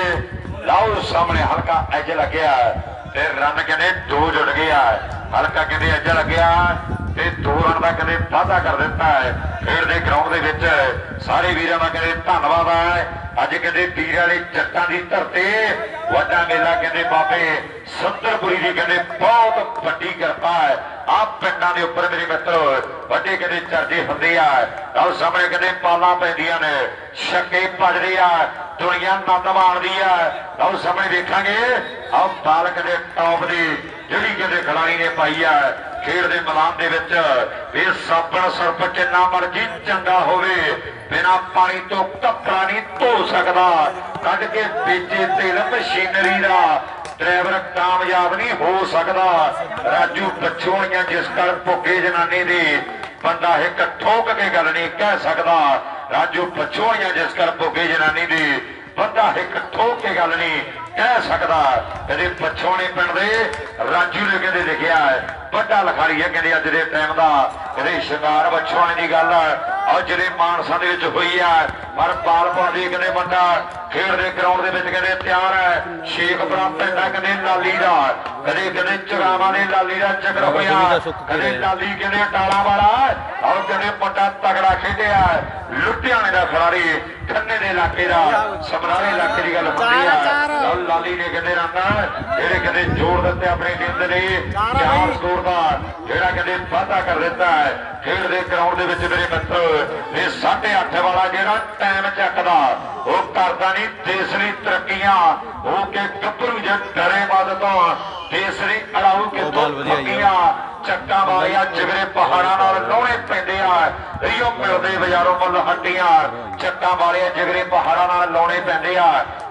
S1: ਲਓ ਸਾਹਮਣੇ ਹਲਕਾ ਐਜ ਲੱਗਿਆ ਤੇ ਰਨ ਕਹਿੰਦੇ 2 ਜੁੜ ਗਿਆ ਹਲਕਾ ਕਹਿੰਦੇ ਐਜ ਲੱਗਿਆ ਤੇ 2 ਰਨ ਦਾ ਕਹਿੰਦੇ ਵਾਧਾ ਕਰ ਦਿੱਤਾ ਹੈ ਖੇਡ ਦੇ ਗਰਾਊਂਡ ਦੇ ਵਿੱਚ ਸਾਰੇ ਵੀਰਾਂ ਦਾ ਕਹਿੰਦੇ ਧੰਨਵਾਦ ਹੈ ਅੱਜ ਕਹਿੰਦੇ ਵੀਰ ਵਾਲੇ ਜੱਟਾਂ ਦੀ ਧਰਤੀ ਵੱਡਾ ਮੇਲਾ ਕਹਿੰਦੇ ਬਾਬੇ ਸੁੰਦਰਪੁਰੀ ਦੀ ਕਹਿੰਦੇ ਬਹੁਤ ਵੱਡੀ ਕਿਰਪਾ ਹੈ ਆਹ ਪਿੰਡਾਂ ਦੇ ਉੱਪਰ ਮੇਰੇ ਮਿੱਤਰੋ ਵੱਡੇ ਕਹਿੰਦੇ ਚਰਚੇ ਹੁੰਦੇ ਆ ਲਓ ਸਾਹਮਣੇ ਕਹਿੰਦੇ ਪਾਲਾਂ ਪੈਂਦੀਆਂ ਨੇ ਛੱਕੇ ਭੱਜਦੇ ਆ ਦੁਨੀਆ ਆਨੰਦ ਮਾਣਦੀ ਆ ਲਓ ਸਾਹਮਣੇ ਦੇਖਾਂਗੇ ਆਹ ਬਾਲ ਕਹਿੰਦੇ ਟੌਪ ਦੀ ਜਿਹੜੀ ਕਹਿੰਦੇ ਖਿਡਾਰੀ ਨੇ ਪਾਈ ਆ ਖੇਡ ਦੇ ਮੈਦਾਨ ਦੇ ਵਿੱਚ ਇਹ ਸਾਬਣ ਸਰਪ ਜਿੰਨਾ ਮਰਜੀ ਚੰਗਾ ਹੋਵੇ ਬਿਨਾਂ ਪਾਣੀ ਤੋਂ ਕੱਪੜਾ ਨਹੀਂ ਧੋ ਸਕਦਾ ਕੱਢ ਕੇ ਵੇਚੇ ਤੇਲ ਮਸ਼ੀਨਰੀ ਦਾ ਡਰਾਈਵਰ ਕਾਮਯਾਬ ਨਹੀਂ ਹੋ ਸਕਦਾ ਰਾਜੂ ਪਛੋਣੀਆਂ ਜਿਸ ਕਰ ਭੁੱਖੇ ਜਨਾਨੀ ਦੀ ਬੰਦਾ ਇੱਕ ਠੋਕ ਕੇ ਗੱਲ ਨਹੀਂ ਕਹਿ ਸਕਦਾ ਰਾਜੂ ਪਛੋਣੀਆਂ ਜਿਸ ਕਰ ਭੁੱਖੇ ਜਨਾਨੀ ਦੀ ਬੰਦਾ ਇੱਕ ਠੋਕ ਕੇ ਗੱਲ ਨਹੀਂ ਕਹਿ ਸਕਦਾ ਕਦੇ ਪਛੋਣੇ ਪਿੰਡ ਦੇ ਰਾਜੂ ਨੇ ਕਹਿੰਦੇ ਲਿਖਿਆ ਵੱਡਾ ਲਿਖਾਰੀ ਹੈ ਕਹਿੰਦੇ ਅੱਜ ਦੇ ਟਾਈਮ ਦਾ ਕਦੇ ਸ਼ਿੰਗਾਰ ਪਛੋਣੇ ਦੀ ਗੱਲ ਔਰ ਜਿਹੜੇ ਮਾਨਸਾ ਦੇ ਵਿੱਚ ਹੋਈ ਆ ਪਰ ਬਾਲ ਪਾਉਂਦੇ ਕਹਿੰਦੇ ਬੰਦਾ ਖੇਡ ਦੇ ਗਰਾਊਂਡ ਦੇ ਵਿੱਚ ਕਹਿੰਦੇ ਤਿਆਰ ਹੈ ਸ਼ੇਖਪੁਰਾ ਪਿੰਡਾ ਕਹਿੰਦੇ ਲਾਲੀ ਦਾ ਕਦੇ ਕਹਿੰਦੇ ਚਗਾਵਾਂ ਦੇ ਲਾਲੀ ਦਾ ਚੱਕਰ ਹੋਇਆ ਕਦੇ ਲਾਲੀ ਕਹਿੰਦੇ ਟਾਲਾ ਵਾਲਾ ਔਰ ਕਹਿੰਦੇ ਵੱਡਾ ਤਗੜਾ ਖੇਡਿਆ ਲੁਧਿਆਣੇ ਦਾ ਖਿਡਾਰੀ ਖੰਨੇ ਦੇ ਇਲਾਕੇ ਦਾ ਸਮਰਾਲੇ ਇਲਾਕੇ ਦੀ ਗੱਲ ਹੁੰਦੀ ਆ ਲਾਲੀ ਨੇ ਕਹਿੰਦੇ ਰਨ ਜਿਹੜੇ ਕਹਿੰਦੇ ਜੋੜ ਦਿੱਤੇ ਆਪਣੀ ਟੀਮ ਦੇ ਲਈ 4 ਸਕੋਰ ਦਾ ਜਿਹੜਾ ਕਹਿੰਦੇ ਵਾਧਾ ਕਰ ਦਿੱਤਾ ਹੈ ਖੇਡ ਦੇ ਗਰਾਊਂਡ ਦੇ ਵਿੱਚ ਮੇਰੇ ਮਿੱਤਰ ਇਹ 8:30 ਵਾਲਾ ਜਿਹੜਾ ਟਾਈਮ ਚੱਕਦਾ ਉਹ ਕਰਦਾ ਨਹੀਂ ਦੇਸ਼ ਲਈ ਤਰੱਕੀਆਂ ਉਹ ਕਿ ਗੱਭਰੂ ਜੇ ਡਰੇ ਮੱਦ ਤੋਂ ਦੇਸ਼ ਲਈ ਅੜਾਊ ਕਿੱਥੋਂ ਫੱਕੀਆਂ ਚੱਕਾਂ ਵਾਲਿਆ ਜਿਗਰੇ ਪਹਾੜਾਂ ਨਾਲ ਲੋਹਣੇ ਪੈਂਦੇ ਆ ਰੀਓ ਮਿਲਦੇ ਬਾਜ਼ਾਰੋਂ ਮੁੱਲ ਹੱਡੀਆਂ ਚੱਕਾਂ ਵਾਲਿਆ ਜਿਗਰੇ ਪਹਾੜਾਂ ਨਾਲ ਲਾਉਣੇ ਪੈਂਦੇ ਆ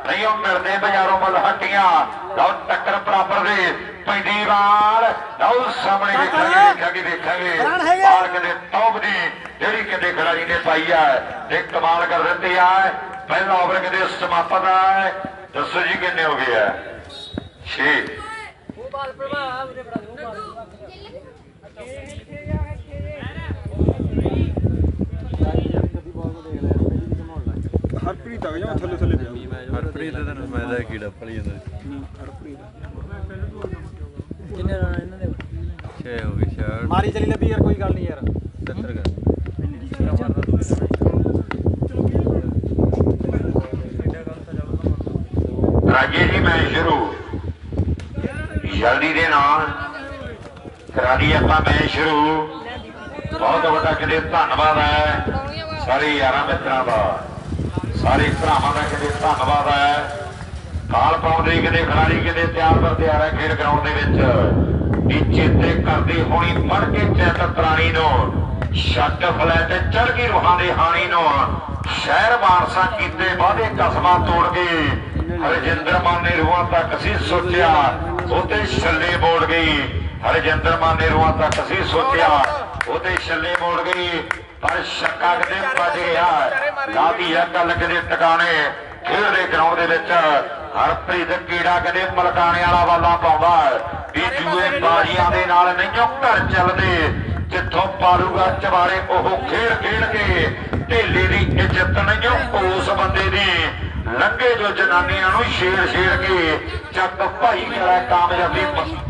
S1: ਨਹੀਂ ਉਹ ਮਿਲਦੇ ਬਾਜ਼ਾਰੋਂ ਮੁੱਲ ਹੱਟੀਆਂ ਲਓ ਟੱਕਰ ਬਰਾਬਰ ਦੇ ਪੈਂਦੀ ਵਾਲ ਲਓ ਸਾਹਮਣੇ ਵੇਖਾਂਗੇ ਬਾਲ ਕਹਿੰਦੇ ਟੌਪ ਦੀ ਜਿਹੜੀ ਕਹਿੰਦੇ ਖਿਡਾਰੀ ਨੇ ਪਾਈ ਆ ਤੇ ਕਮਾਲ ਕਰ ਦਿੱਤੀ ਆ ਪਹਿਲਾ ਓਵਰ ਕਹਿੰਦੇ ਸਮਾਪਤ ਆ ਦੱਸੋ ਜੀ ਕਿੰਨੇ ਹੋ ਗਏ ਆ 6
S2: ਹਰਪ੍ਰੀਤ ਆ ਗਿਆ ਥੱਲੇ ਥੱਲੇ ਪਿਆ ਹਰਪ੍ਰੀਤ ਦਾ ਮੈਂ ਦਾ ਕੀੜਾ ਪਲੀ ਜਾਂਦਾ
S4: ਕਿੰਨੇ ਰਨ ਇਹਨਾਂ ਦੇ
S2: 6 ਹੋ ਗਏ 6
S3: ਮਾਰੀ ਚਲੀ ਲੱਭੀ ਯਾਰ ਕੋਈ ਗੱਲ ਨਹੀਂ ਯਾਰ
S2: 70 ਕਰ
S1: ਰਾਜੇ ਜੀ ਮੈਂ ਸ਼ੁਰੂ ਜਲਦੀ ਦੇ ਨਾਲ ਕਰਾ ਦੀ ਆਪਾਂ ਮੈਂ ਸ਼ੁਰੂ ਬਹੁਤ ਵੱਡਾ ਕਿਤੇ ਧੰਨਵਾਦ ਹੈ ਸਾਰੇ ਯਾਰਾਂ ਮਿੱਤਰਾਂ ਦਾ ਸਾਰੇ ਭਰਾਵਾਂ ਦਾ ਕਿਤੇ ਧੰਨਵਾਦ ਹੈ ਕਾਲ ਪਾਉਂਦੇ ਕਿਤੇ ਖਿਡਾਰੀ ਕਿਤੇ ਤਿਆਰ ਪਰ ਤਿਆਰ ਹੈ ਖੇਡ ਗਰਾਊਂਡ ਦੇ ਵਿੱਚ ਨੀਚੇ ਤੇ ਕਰਦੀ ਹੋਣੀ ਫੜ ਕੇ ਚੈਤ ਪ੍ਰਾਣੀ ਨੂੰ ਛੱਟ ਫਲੈਟ ਚੜ ਗਈ ਰੂਹਾਂ ਦੇ ਹਾਣੀ ਨੂੰ ਸ਼ਹਿਰ ਮਾਨਸਾ ਕੀਤੇ ਵਾਅਦੇ ਕਸਮਾਂ ਤੋੜ ਕੇ ਹਰਜਿੰਦਰ ਮਾਨ ਨੇ ਰੂਹਾਂ ਤੱਕ ਸੀ ਸੋਚਿਆ ਉਹਤੇ ਛੱਲੇ ਮੋੜ ਗਈ ਹਰਜਿੰਦਰ ਮਾਨ ਨੇ ਰੂਹਾਂ ਤੱਕ ਸੀ ਸੋਚਿਆ ਉਹਤੇ ਛੱਲੇ ਮੋੜ ਗਈ ਪਰ ਸ਼ੱਕਾ ਕਿਤੇ ਵੱਜ ਗਿਆ ਲਾਦੀ ਹੈ ਗੱਲ ਕਿਤੇ ਟਿਕਾਣੇ ਖੇਡਦੇ ਗਰਾਊਂਡ ਦੇ ਵਿੱਚ ਹਰਪ੍ਰੀਤ ਕੀੜਾ ਕਿਤੇ ਮਲਕਾਣੇ ਵਾਲਾ ਵਾਲਾ ਪਾਉਂਦਾ ਵੀ ਜੂਏ ਬਾਜ਼ੀਆਂ ਦੇ ਨਾਲ ਨਹੀਂ ਘਰ ਚੱਲਦੇ ਜਿੱਥੋਂ ਪਾਲੂਗਾ ਚਵਾੜੇ ਉਹ ਖੇਡ ਖੇਡ ਕੇ ਢੇਲੇ ਦੀ ਇੱਜ਼ਤ ਨਹੀਂ ਉਸ ਬੰਦੇ ਦੀ ਲੰਘੇ ਜੋ ਜਨਾਨੀਆਂ ਨੂੰ ਛੇੜ ਛੇੜ ਕੇ ਚੱਕ ਭਾਈ ਵਾਲਾ ਕਾਮਯਾਬੀ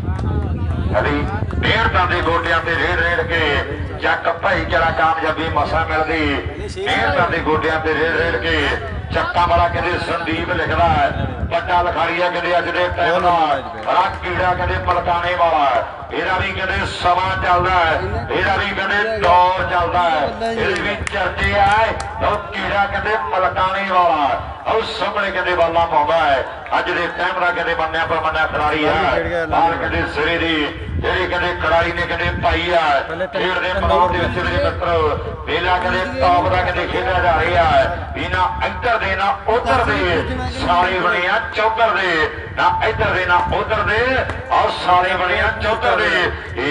S1: ਹਰੀ ਮਿਹਨਤਾਂ ਦੇ ਗੋਡਿਆਂ ਤੇ ਰੇੜ ਰੇੜ ਕੇ ਚੱਕ ਭਾਈਚਾਰਾ ਕਾਮਯਾਬੀ ਮਸਾ ਮਿਲਦੀ ਮਿਹਨਤਾਂ ਦੇ ਗੋਡਿਆਂ ਤੇ ਰੇੜ ਰੇੜ ਕੇ ਚੱਕਾਂ ਵਾਲਾ ਕਹਿੰਦੇ ਸੰਦੀਪ ਲਿਖਦਾ ਵੱਡਾ ਲਿਖਾਰੀਆ ਕਹਿੰਦੇ ਅੱਜ ਦੇ ਟਾਈਮ ਦਾ ਬੜਾ ਕੀੜਾ ਕਹਿੰਦੇ ਮਲਕਾਣੇ ਵਾਲਾ ਇਹਦਾ ਵੀ ਕਹਿੰਦੇ ਸਮਾਂ ਚੱਲਦਾ ਇਹਦਾ ਵੀ ਕਹਿੰਦੇ ਦੌਰ ਚੱਲਦਾ ਇਹਦੇ ਵੀ ਚਰਚੇ ਆਏ ਉਹ ਕੀੜਾ ਕਹਿੰਦੇ ਮਲਕਾਣੇ ਵਾਲਾ ਉਹ ਸਾਹਮਣੇ ਕਹਿੰਦੇ ਬਾਲਾਂ ਪਾਉਂਦਾ ਅੱਜ ਦੇ ਟਾਈਮ ਦਾ ਕਹਿੰਦੇ ਮੰਨਿਆ ਪਰਮੰਨਿਆ ਖਿਡਾਰੀ ਹੈ ਬਾਲ ਕਹਿੰਦੇ ਸਿਰੇ ਦੀ ਜਿਹੜੀ ਕਹਿੰਦੇ ਖਿਡਾਰੀ ਨੇ ਕਹਿੰਦੇ ਪਾਈ ਆ ਖੇਡ ਦੇ ਮੈਦਾਨ ਦੇ ਵਿੱਚ ਮੇਰੇ ਮਿੱਤਰ ਵੇਲਾ ਕਹਿੰਦੇ ਟੌਪ ਦਾ ਕਹਿੰਦੇ ਖੇਡਿਆ ਜਾ ਰਿਹਾ ਇਹਨਾਂ ਇੱਧਰ ਦੇ ਨਾ ਉਧਰ ਦੇ ਸਾਰੇ ਬਣੇ ਆ ਚੌਧਰ ਦੇ ਨਾ ਇੱਧਰ ਦੇ ਨਾ ਉਧਰ ਦੇ ਆਹ ਸਾਰੇ ਬਣੇ ਆ ਚੌਧਰ ਦੇ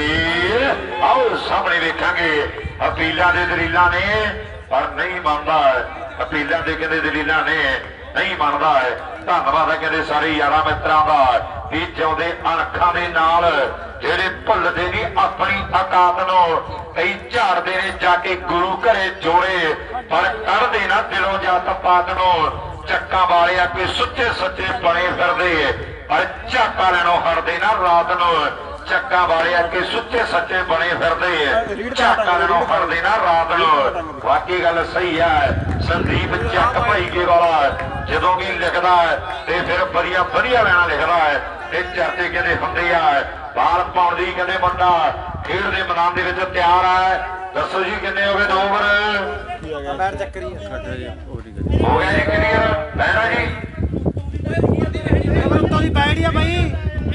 S1: ਇਹ ਆਓ ਸਾਹਮਣੇ ਵੇਖਾਂਗੇ ਅਪੀਲਾਂ ਦੇ ਦਲੀਲਾਂ ਨੇ ਪਰ ਨਹੀਂ ਮੰਨਦਾ ਅਪੀਲਾਂ ਦੇ ਕਹਿੰਦੇ ਦਲੀਲਾਂ ਨੇ ਨਹੀਂ ਮੰਨਦਾ ਧੰਨਵਾਦ ਹੈ ਕਹਿੰਦੇ ਸਾਰੇ ਯਾਰਾਂ ਮਿੱਤਰਾਂ ਦਾ ਵੀ ਜਿਉਂਦੇ ਅਣਖਾਂ ਦੇ ਨਾਲ ਜਿਹੜੇ ਭੁੱਲਦੇ ਨਹੀਂ ਆਪਣੀ ਔਕਾਤ ਨੂੰ ਕਈ ਝਾੜਦੇ ਨੇ ਜਾ ਕੇ ਗੁਰੂ ਘਰੇ ਜੋੜੇ ਪਰ ਕੱਢਦੇ ਨਾ ਦਿਲੋਂ ਜਾਤ ਪਾਤ ਨੂੰ ਚੱਕਾਂ ਵਾਲਿਆ ਕੋਈ ਸੁੱਚੇ ਸੱਚੇ ਬਣੇ ਫਿਰਦੇ ਪਰ ਝਾਕਾ ਲੈਣੋਂ ਹਟਦੇ ਨਾ ਰਾਤ ਨੂੰ ਚੱਕਾਂ ਵਾਲਿਆ ਕਿ ਸੁੱਚੇ ਸੱਚੇ ਬਣੇ ਫਿਰਦੇ ਝਾਕਾ ਲੈਣੋਂ ਹਟਦੇ ਨਾ ਰਾਤ ਨੂੰ ਵਾਕਈ ਗੱਲ ਸਹੀ ਹੈ ਸੰਦੀਪ ਚੱਕ ਭਾਈਕੇ ਵਾਲਾ ਜਦੋਂ ਵੀ ਲਿਖਦਾ ਤੇ ਫਿਰ ਵਧੀਆ ਵਧੀਆ ਲੈਣਾ ਲਿਖਦਾ ਤੇ ਚਰਚੇ ਕਹਿੰਦੇ ਹੁੰਦੇ ਆ ਬਾਲ ਪਾਉਣ ਦੀ ਕਹਿੰਦੇ ਬੰਦਾ ਖੇਡ ਦੇ ਮੈਦਾਨ ਦੇ ਵਿੱਚ ਤਿਆਰ ਹੈ ਦੱਸੋ ਜੀ ਕਿੰਨੇ ਹੋ ਗਏ 2 ਓਵਰ
S3: ਬੈਟ ਚੱਕਰੀ
S1: ਹੋ ਗਿਆ ਜੀ ਕਲੀਅਰ ਪਹਿਰਾ ਜੀ
S3: ਉੱਤੋਂ ਦੀ ਬੈਟ ਹੀ ਆ ਬਾਈ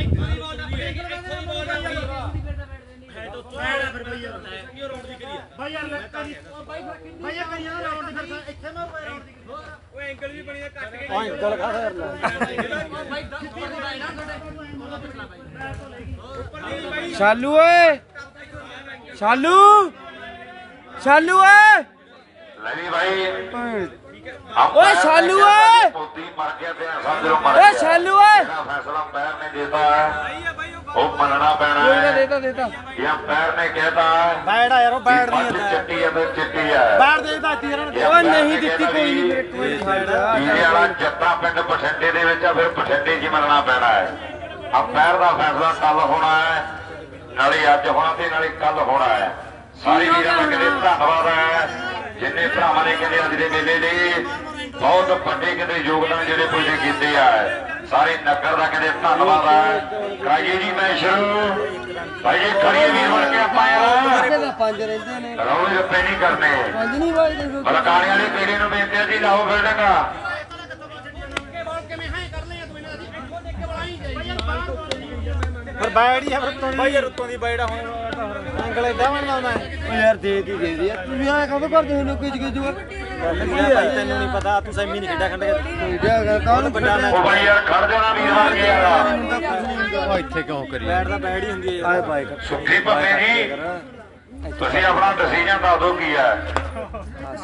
S4: ਸ਼ਾਲੂ ਓਏ ਸ਼ਾਲੂ ਸ਼ਾਲੂ ਓਏ
S1: ਲੈ ਵੀ ਭਾਈ
S4: ਓਏ ਸ਼ਾਲੂ ਓਏ
S1: ਪੋਤੀ ਮਰ ਗਿਆ ਤੇ ਸਮਝੋ ਮਰ
S4: ਓਏ ਸ਼ਾਲੂ ਓਏ
S1: ਫੈਸਲਾ ਅੰਪਾਇਰ ਨੇ ਦਿੱਤਾ ਉਹ ਮੰਨਣਾ ਪੈਣਾ ਹੈ
S4: ਦੇਤਾ
S1: ਇਹ ਅੰਪਾਇਰ ਨੇ ਕਹਿਤਾ
S3: ਬੈਟ ਆ ਯਾਰ ਉਹ ਬੈਟ ਨਹੀਂ
S1: ਚਿੱਟੀ ਹੈ ਤੇ ਚਿੱਟੀ ਹੈ
S3: ਬੈਟ ਦੇ ਦਿੱਤਾ ਤੀ
S4: ਓਏ ਨਹੀਂ ਦਿੱਤੀ ਕੋਈ ਨਹੀਂ ਮੇਰੇ ਕੋਲ
S1: ਇਹ ਵਾਲਾ ਜੱਟਾ ਪਿੰਡ ਬਠਿੰਡੇ ਦੇ ਵਿੱਚ ਆ ਫਿਰ ਬਠਿੰਡੇ 'ਚ ਹੀ ਮੰਨਣਾ ਪੈਣਾ ਹੈ ਅੰਪਾਇਰ ਦਾ ਫੈਸਲਾ ਕੱਲ ਹੋਣਾ ਹੈ ਨਾਲੇ ਅੱਜ ਹੋਣਾ ਤੇ ਨਾਲੇ ਕੱਲ ਹੋਣਾ ਹੈ ਸਾਰੇ ਵੀਰਾਂ ਦਾ ਕਹਿੰਦੇ ਧੰਨਵਾਦ ਹੈ ਜਿੰਨੇ ਭਰਾਵਾਂ ਨੇ ਕਹਿੰਦੇ ਅੱਜ ਦੇ ਮੇਲੇ ਲਈ ਬਹੁਤ ਵੱਡੇ ਕਹਿੰਦੇ ਯੋਗਦਾਨ ਜਿਹੜੇ ਕੋਈ ਨੇ ਕੀਤੇ ਆ ਸਾਰੇ ਨਗਰ ਦਾ ਕਹਿੰਦੇ ਧੰਨਵਾਦ ਹੈ ਕਰਾਈਏ ਜੀ ਮੈਂ ਸ਼ੁਰੂ ਭਾਈ ਜੀ ਖੜੀਏ ਵੀਰ ਬਣ ਕੇ ਆਪਾਂ
S4: ਪੰਜ ਰਹਿੰਦੇ ਨੇ
S1: ਰੌਲੇ ਰੱਪੇ ਨਹੀਂ ਕਰਨੇ
S4: ਪੰਜ ਨਹੀਂ ਵਾਜਦੇ
S1: ਬਲਕਾਣੇ ਵਾਲੇ ਪੀੜੀ ਨੂੰ ਬੇਨਤੀ ਹੈ ਜੀ ਲਾਓ ਫਿਲਡਿੰਗ
S3: ਫਿਰ ਬੈਟ ਹੀ ਆ ਫਿਰ ਉੱਤੋਂ ਦੀ ਬਾਈ ਯਾਰ ਉੱਤੋਂ ਦੀ ਬੈਟ ਹੁਣ ਅੰਕਲ ਏਦਾਂ ਬਣਦਾ ਹੁੰਦਾ
S4: ਯਾਰ ਦੇ ਦੀ ਯਾਰ ਤੁਸੀਂ ਐਂ ਕਦੋਂ ਕਰਦੇ ਹੋ ਲੋਕੀ ਚ ਜੂਆ
S3: ਤੈਨੂੰ ਨਹੀਂ ਪਤਾ ਤੂੰ ਸੈਮੀ ਨਹੀਂ ਖੇਡਿਆ
S4: ਕਾਹਨੂੰ
S1: ਉਹ ਬਾਈ ਯਾਰ ਖੜ ਜਾਣਾ ਵੀਰ ਬਣ ਕੇ ਯਾਰ
S2: ਇੱਥੇ ਕਿਉਂ ਕਰੀ
S3: ਬੈਟ ਦਾ ਬੈਟ ਹੀ ਹੁੰਦੀ ਹੈ
S4: ਆਏ ਬਾਈਕ
S1: ਸੁੱਖੀ ਭੱਲੇ ਜੀ ਤੁਸੀਂ ਆਪਣਾ ਡਿਸੀਜਨ ਦੱਸ ਦਿਓ ਕੀ ਹੈ।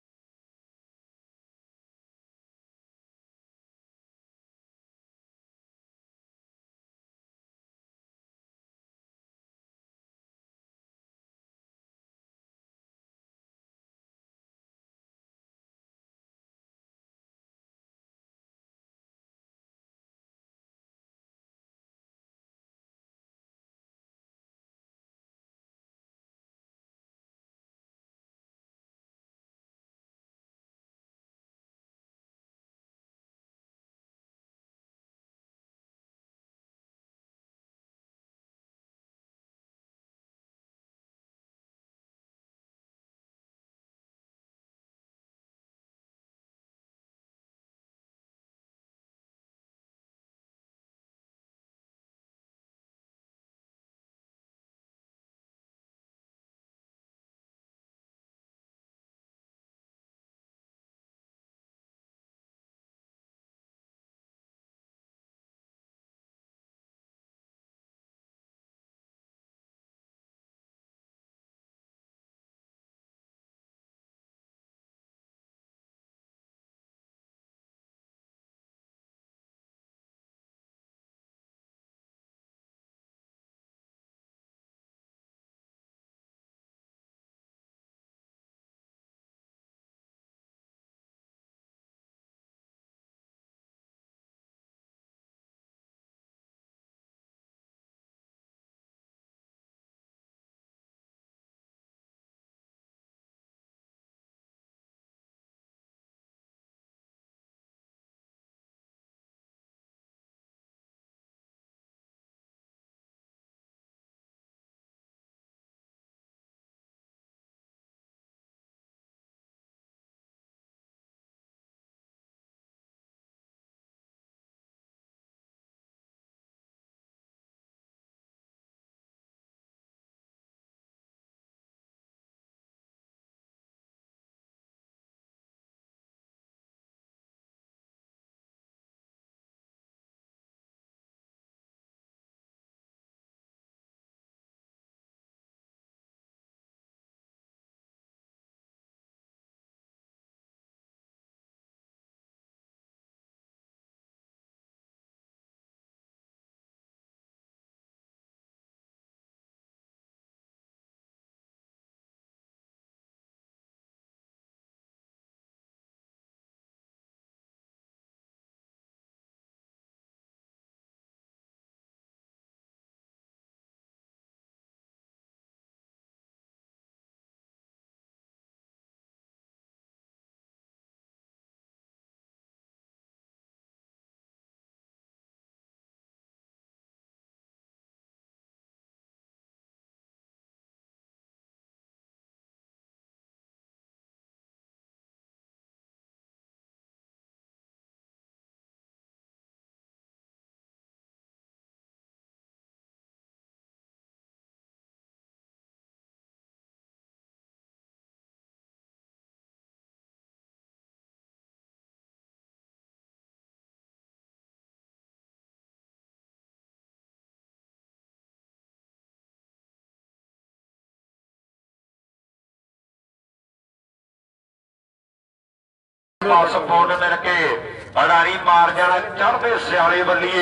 S1: ਸਪੋਰਟ ਮਿਲ ਕੇ ਅਡਾਰੀ ਮਾਰ ਜਾਣਾ ਚੜ੍ਹਦੇ ਸਿਆਲੇ ਬੱਲੀਏ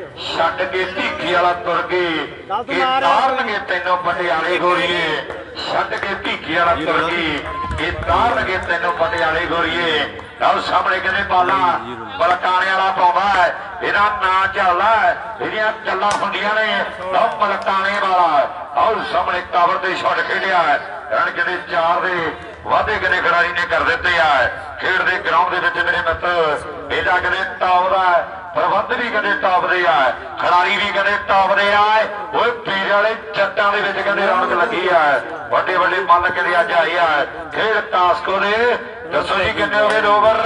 S1: ਛੱਡ ਕੇ ਢੀਕੀ ਵਾਲਾ ਤੁਰ ਗਏ ਇਹ ਤਾਰਨਗੇ ਤੈਨੂੰ ਪਟਿਆਲੇ ਗੋਰੀਏ ਛੱਡ ਕੇ ਢੀਕੀ ਵਾਲਾ ਤੁਰ ਗਏ ਇਹ ਤਾਰਨਗੇ ਤੈਨੂੰ ਪਟਿਆਲੇ ਗੋਰੀਏ। ਲਓ ਸਾਹਮਣੇ ਕਹਿੰਦੇ ਬਾਲਾ ਬਲਟਾਣੇ ਵਾਲਾ ਪਾਉਂਦਾ ਇਹਦਾ ਨਾਂ ਚੱਲਦਾ ਇਹਦੀਆਂ ਚੱਲਾਂ ਹੁੰਦੀਆਂ ਨੇ। ਲਓ ਬਲਟਾਣੇ ਵਾਲਾ ਆਓ ਸਾਹਮਣੇ ਕਵਰ ਤੇ ਛੱਡ ਖੇਡਿਆ ਰਣ ਕਹਿੰਦੇ 4 ਦੇ ਵਾਧੇ ਕਿਨੇ ਖਿਡਾਰੀ ਨੇ ਕਰ ਦਿੱਤੇ ਆ ਖੇਡ ਦੇ ਗਰਾਊਂਡ ਦੇ ਵਿੱਚ ਮੇਰੇ ਮਿੱਤਰ ਇਹਦਾ ਕਹਿੰਦੇ ਟੌਪ ਦਾ ਪ੍ਰਬੰਧ ਵੀ ਕਹਿੰਦੇ ਟੌਪ ਦੇ ਆ ਖਿਡਾਰੀ ਵੀ ਕਹਿੰਦੇ ਟੌਪ ਦੇ ਆ ਓਏ ਪੀਰ ਵਾਲੇ ਜੱਟਾਂ ਦੇ ਵਿੱਚ ਕਹਿੰਦੇ ਰੌਣਕ ਲੱਗੀ ਆ ਵੱਡੇ ਵੱਡੇ ਮੱਲ ਕਹਿੰਦੇ ਅੱਜ ਆਏ ਆ ਖੇਡ ਟਾਸਕੋ ਦੇ। ਦੱਸੋ ਜੀ ਕਿੰਨੇ ਹੋ ਗਏ ਓਵਰ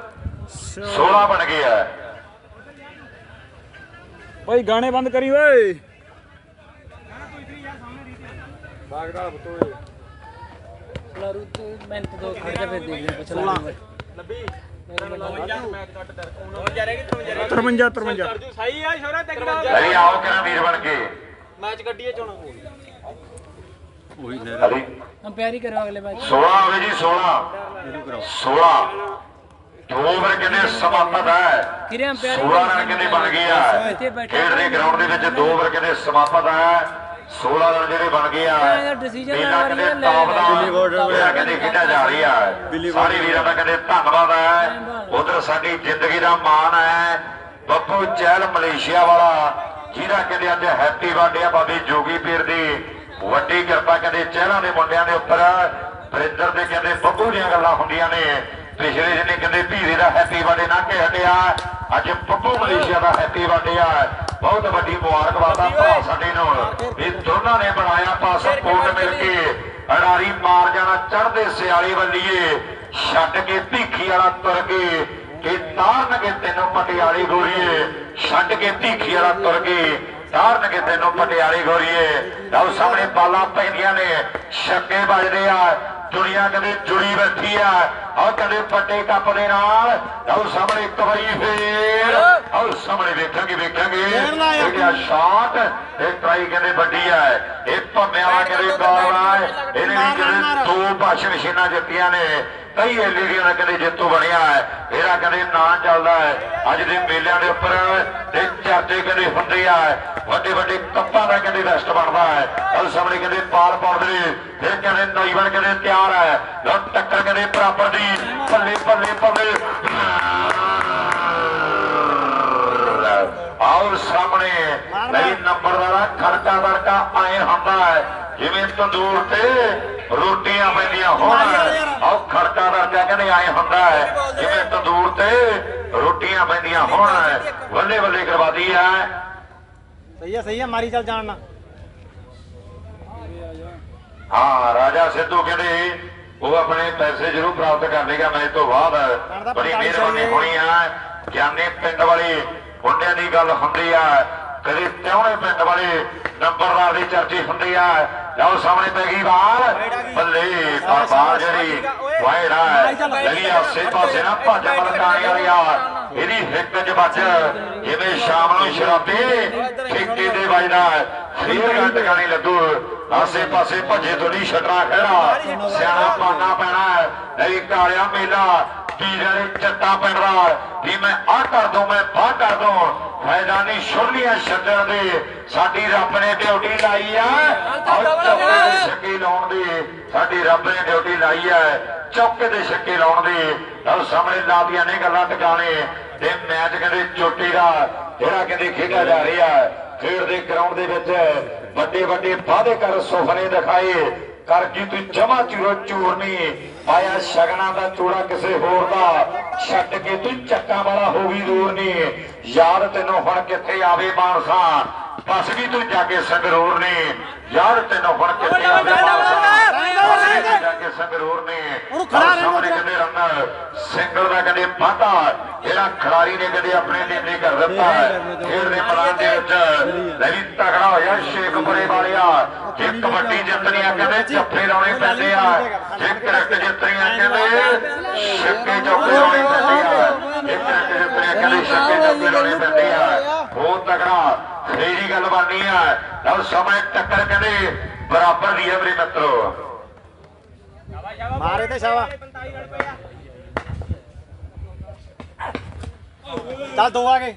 S1: 16 ਬਣ ਗਏ ਆ।
S3: ਓਏ ਗਾਣੇ ਬੰਦ ਕਰੀ ਓਏ ਬਾਗੜਾ ਬਤੋਏ
S4: ਮਿੰਟ ਦੋ ਖੜ ਜਾ ਫਿਰ ਦੇਖ ਲੈ ਪਛਲਾ
S3: ਲੱਭੀ 53 ਸਹੀ ਆ ਸ਼ੋਰਾ ਤੱਕੜਾ
S1: ਲਈ ਆਓ ਕਿਹੜਾ ਵੀਰ ਬਣ ਕੇ
S3: ਮੈਚ ਕੱਢੀਏ ਚੋਣ
S2: ਉਹੀ ਲੈ
S1: ਹਲੀ
S4: ਅੰਪਾਇਰ ਹੀ ਕਰੋ ਅਗਲੇ ਮੈਚ
S1: 16 ਹੋਵੇ ਜੀ 16
S2: ਇਹਨੂੰ ਕਰਾਓ
S1: 16 ਦੋ ਓਵਰ ਕਿੰਨੇ ਸਮਾਪਤ ਹੈ
S4: ਕਿਰੇ ਅੰਪਾਇਰ
S1: 16 ਰਨ ਕਿੰਨੇ ਬਣ ਗਏ ਆ ਖੇਡ ਦੇ ਗਰਾਊਂਡ ਦੇ ਵਿੱਚ ਦੋ ਓਵਰ ਕਿੰਨੇ ਸਮਾਪਤ ਹੈ 16 ਰਨ ਜਿਹੜੇ ਬਣ ਗਏ ਆ
S4: ਇਹਦਾ decision
S1: ਮੇਲਾ
S4: ਆ ਰਹੀ ਹੈ,
S1: ਕਹਿੰਦੇ ਟੌਪ ਦਾ ਮੇਲਾ ਕਹਿੰਦੇ ਖੇਡਿਆ ਜਾ ਰਹੀ ਆ ਸਾਰੇ ਵੀਰਾਂ ਦਾ ਕਹਿੰਦੇ ਧੰਨਵਾਦ ਹੈ ਉਧਰ ਸਾਡੀ ਜ਼ਿੰਦਗੀ ਦਾ ਮਾਣ ਹੈ ਬੱਬੂ ਚਹਿਲ ਮਲੇਸ਼ੀਆ ਵਾਲਾ ਜਿਹਦਾ ਕਹਿੰਦੇ ਅੱਜ ਹੈਪੀ ਬਰਥਡੇ ਆ ਬਾਬੇ ਜੋਗੀ ਪੀਰ ਦੀ ਵੱਡੀ ਕਿਰਪਾ ਕਹਿੰਦੇ ਚਹਿਲਾਂ ਦੇ ਮੁੰਡਿਆਂ ਦੇ ਉੱਪਰ ਬਰਿੰਦਰ ਦੇ ਕਹਿੰਦੇ ਬੱਬੂ ਦੀਆਂ ਗੱਲਾਂ ਹੁੰਦੀਆਂ ਨੇ ਪਿਛਲੇ ਦਿਨੇ ਕਹਿੰਦੇ ਭੀਰੇ ਦਾ ਹੈਪੀ ਬਰਥਡੇ ਨਾ ਕੇ ਹਟਿਆ ਅੱਜ ਬੱਬੂ ਮਲੇਸ਼ੀਆ ਦਾ ਹੈਪੀ ਬਰਥਡੇ ਆ ਬਹੁਤ ਵੱਡੀ ਮੁਬਾਰਕਬਾਦ ਆ ਭਰਾ ਸਾਡੇ ਨੂੰ ਇਹ ਦੋਨਾਂ ਨੇ ਬਣਾਇਆ ਪਾਸਪੋਰਟ ਮਿਲ ਕੇ ਅੜਾਰੀ ਮਾਰ ਜਾਣਾ ਚੜ੍ਹਦੇ ਸਿਆਲੀ ਵੱਲੀਏ ਛੱਡ ਕੇ ਭੀਖੀ ਵਾਲਾ ਤੁਰ ਕੇ ਕਿ ਤਾਰਨਗੇ ਤੈਨੂੰ ਪਟਿਆਲੇ ਗੋਰੀਏ ਛੱਡ ਕੇ ਭੀਖੀ ਵਾਲਾ ਤੁਰ ਕੇ ਤਾਰਨਗੇ ਤੈਨੂੰ ਪਟਿਆਲੇ ਗੋਰੀਏ ਲਓ ਸਾਹਮਣੇ ਬਾਲਾਂ ਪੈਂਦੀਆਂ ਨੇ ਛੱਕੇ ਵੱਜਦੇ ਆ ਦੁਨੀਆ ਕਦੇ ਜੁੜੀ ਬੈਠੀ ਆ ਔਰ ਕਦੇ ਪੱਟੇ ਕੱਪ ਦੇ ਨਾਲ ਲਓ ਸਾਹਮਣੇ ਇੱਕ ਵਾਰੀ ਫੇਰ ਔਰ ਸਾਹਮਣੇ ਵੇਖਾਂਗੇ ਇਹ ਸ਼ਾਟ ਇਹ ਟਰਾਈ ਕਹਿੰਦੇ ਵੱਡੀ ਆ ਇਹ ਭੰਮਿਆਂ ਵਾਲਾ ਕਹਿੰਦੇ ਬਾਲ ਆ ਇਹਨੇ ਵੀ ਕਹਿੰਦੇ 2 ਭਾਸ਼ਣ ਮਸ਼ੀਨਾਂ ਜਿੱਤੀਆਂ ਨੇ ਕਈ ਐਲਈਡੀਆਂ ਦਾ ਕਹਿੰਦੇ ਜੇਤੂ ਬਣਿਆ ਹੈ ਇਹਦਾ ਕਹਿੰਦੇ ਨਾਂ ਚੱਲਦਾ ਹੈ ਅੱਜ ਦੇ ਮੇਲਿਆਂ ਦੇ ਉੱਪਰ ਤੇ ਚਰਚੇ ਕਹਿੰਦੇ ਹੁੰਦੇ ਆ ਵੱਡੇ ਵੱਡੇ ਕੱਪਾਂ ਦਾ ਕਹਿੰਦੇ ਰੈਸਟ ਬਣਦਾ ਹੈ ਔਰ ਸਾਹਮਣੇ ਕਹਿੰਦੇ ਪਾਲ ਪਾਉਂਦੇ ਫਿਰ ਕਹਿੰਦੇ ਨੌਜਵਾਨ ਕਹਿੰਦੇ ਤਿਆਰ ਹੈ ਲੋ ਟੱਕਰ ਕਹਿੰਦੇ ਬਰਾਬਰ ਦੀ ਭੱਲੇ ਆਓ ਸਾਹਮਣੇ ਨਹੀਂ ਨੰਬਰਦਾਰਾ ਖੜਕਾ ਦੜਕਾ ਆਏ ਹੁੰਦਾ ਹੈ ਜਿਵੇਂ ਤੰਦੂਰ ਤੇ ਰੋਟੀਆਂ ਪੈਂਦੀਆਂ ਹੋਣ ਆਓ ਖੜਕਾ ਦੜਕਾ ਕਹਿੰਦੇ ਆਏ ਹੁੰਦਾ ਹੈ ਜਿਵੇਂ ਤੰਦੂਰ ਤੇ ਰੋਟੀਆਂ ਪੈਂਦੀਆਂ ਹੋਣ ਵੱਲੇ ਵੱਲੇ ਕਰਵਾਦੀ ਹੈ
S3: ਸਹੀ ਆ ਮਾਰੀ ਚੱਲ ਜਾਣ
S1: ਹਾਂ ਰਾਜਾ ਸਿੱਧੂ ਕਹਿੰਦੇ ਉਹ ਆਪਣੇ ਪੈਸੇ ਜ਼ਰੂਰ ਪ੍ਰਾਪਤ ਕਰ ਲੇਗਾ ਮੈਚ ਤੋਂ ਬਾਅਦ ਬੜੀ ਮਿਹਰਬਾਨੀ ਹੋਣੀ ਆ ਗਿਆਨੀ ਪਿੰਡ ਵਾਲੀ ਮੁੰਡਿਆਂ ਦੀ ਗੱਲ ਹੁੰਦੀ ਆ ਕਦੇ ਤਿਉਣੇ ਪਿੰਡ ਵਾਲੇ ਨੰਬਰਦਾਰ ਦੀ ਚਰਚੀ ਹੁੰਦੀ ਆ ਲਓ ਸਾਹਮਣੇ ਪੈ ਗਈ ਬਾਲ ਬੱਲੇ ਬਾਲ ਜਿਹੜੀ ਵਾਇਰ ਆ ਲੱਗੀ ਆਸੇ ਪਾਸੇ ਨਾ ਭੱਜ ਮਲਕਾਣੇ ਵਾਲੀ ਆ ਇਹਦੀ ਹਿੱਕ ਚ ਵੱਜ ਜਿਵੇਂ ਸ਼ਾਮ ਨੂੰ ਸ਼ਰਾਬੀ ਠੇਕੇ ਦੇ ਵੱਜਦਾ ਫੇਰ ਗੰਢ ਗਾਣੀ ਲੱਗੂ ਆਸੇ ਪਾਸੇ ਭੱਜੇ ਥੋੜੀ ਛਟਰਾ ਖੜਾ ਸਿਆਣਾ ਪਾਣਾ ਪੈਣਾ ਨਹੀਂ ਕਾਲਿਆ ਮੇਲਾ ਵੀਰਾਂ ਨੇ ਚੱਟਾ ਪਿੰਡ ਦਾ ਵੀ ਮੈਂ ਆਹ ਕਰ ਦੂੰ ਮੈਂ ਬਾਹ ਕਰ ਦੂੰ ਫਾਇਦਾ ਨਹੀਂ ਛੁਰਲੀਆਂ ਛੱਡਣ ਦੇ ਸਾਡੀ ਰੱਬ ਨੇ ਡਿਊਟੀ ਲਾਈ ਆ ਛੱਕੇ ਲਾਉਣ ਦੀ ਸਾਡੀ ਰੱਬ ਨੇ ਡਿਊਟੀ ਲਾਈ ਆ ਚੌਕੇ ਦੇ ਛੱਕੇ ਲਾਉਣ ਦੀ ਲਓ ਸਾਹਮਣੇ ਲਾਦੀਆਂ ਨੇ ਗੱਲਾਂ ਟਿਕਾਣੇ ਤੇ ਮੈਚ ਕਹਿੰਦੇ ਚੋਟੀ ਦਾ ਜਿਹੜਾ ਕਹਿੰਦੇ ਖੇਡਿਆ ਜਾ ਰਿਹਾ ਖੇਡ ਦੇ ਗਰਾਊਂਡ ਦੇ ਵਿੱਚ ਵੱਡੇ ਵੱਡੇ ਵਾਅਦੇ ਕਰ ਸੁਪਨੇ ਦਿਖਾਏ ਕਰ ਕੀ ਤੂੰ ਜਮਾ ਚੂਰੋ ਚੂਰਨੀ ਆਇਆ ਸ਼ਗਨਾਂ ਦਾ ਚੂੜਾ ਕਿਸੇ ਹੋਰ ਦਾ ਛੱਡ ਕੇ ਤੂੰ ਚੱਕਾਂ ਵਾਲਾ ਹੋ ਗਈ ਦੂਰ ਨਹੀਂ ਯਾਰ ਤੈਨੂੰ ਹੁਣ ਕਿੱਥੇ ਆਵੇ ਮਾਨਸਾ ਬਸ ਵੀ ਤੂੰ ਜਾ ਕੇ ਸੰਗਰੂਰ ਨੇ ਯਾਰ ਤੈਨੂੰ ਹੁਣ ਕਿੱਥੇ ਆਵੇ ਮਾਨਸਾ ਜਾ ਕੇ ਸੰਗਰੂਰ ਨੇ ਸਾਹਮਣੇ ਕਹਿੰਦੇ ਰੰਨ ਸਿੰਗਲ ਦਾ ਕਹਿੰਦੇ ਵਾਧਾ ਜਿਹੜਾ ਖਿਡਾਰੀ ਨੇ ਕਦੇ ਆਪਣੇ ਨੀਲੇ ਕਰ ਦਿੱਤਾ ਖੇਡ ਦੇ ਮੈਦਾਨ ਦੇ ਵਿੱਚ ਲੈ ਵੀ ਤਗੜਾ ਹੋਇਆ ਸ਼ੇਖਪੁਰੇ ਵਾਲਿਆ ਜੇ ਕਬੱਡੀ ਜਿੱਤਣੀਆਂ ਕਹਿੰਦੇ ਜੱਫੇ ਲਾਉਣੇ ਪੈਂਦੇ ਆ ਜੇ ਕ੍ਰਿਕਟ ਜਿੱਤਣੀਆਂ ਕਹਿੰਦੇ ਛੱਕੇ ਚੌਕੇ ਲਾਉਣੇ ਪੈਂਦੇ ਆ ਜੇ ਕ੍ਰਿਕਟ ਜਿੱਤਣੀਆਂ ਕਹਿੰਦੇ ਛੱਕੇ ਚੌਕੇ ਲਾਉਣੇ ਪੈਂਦੇ ਆ ਬਹੁਤ ਤਗੜਾ ਫੇਰੀ ਗੱਲ ਬਣਨੀ ਆ ਲਓ ਸਮੇਂ ਟੱਕਰ ਕਹਿੰਦੇ ਬਰਾਬਰ ਦੀ ਹੈ ਮੇਰੇ ਮਿੱਤਰੋ
S3: ਮਾਰੇ ਤੇ ਸ਼ਾਵਾ ਚੱਲ ਦੋ ਆ ਗਏ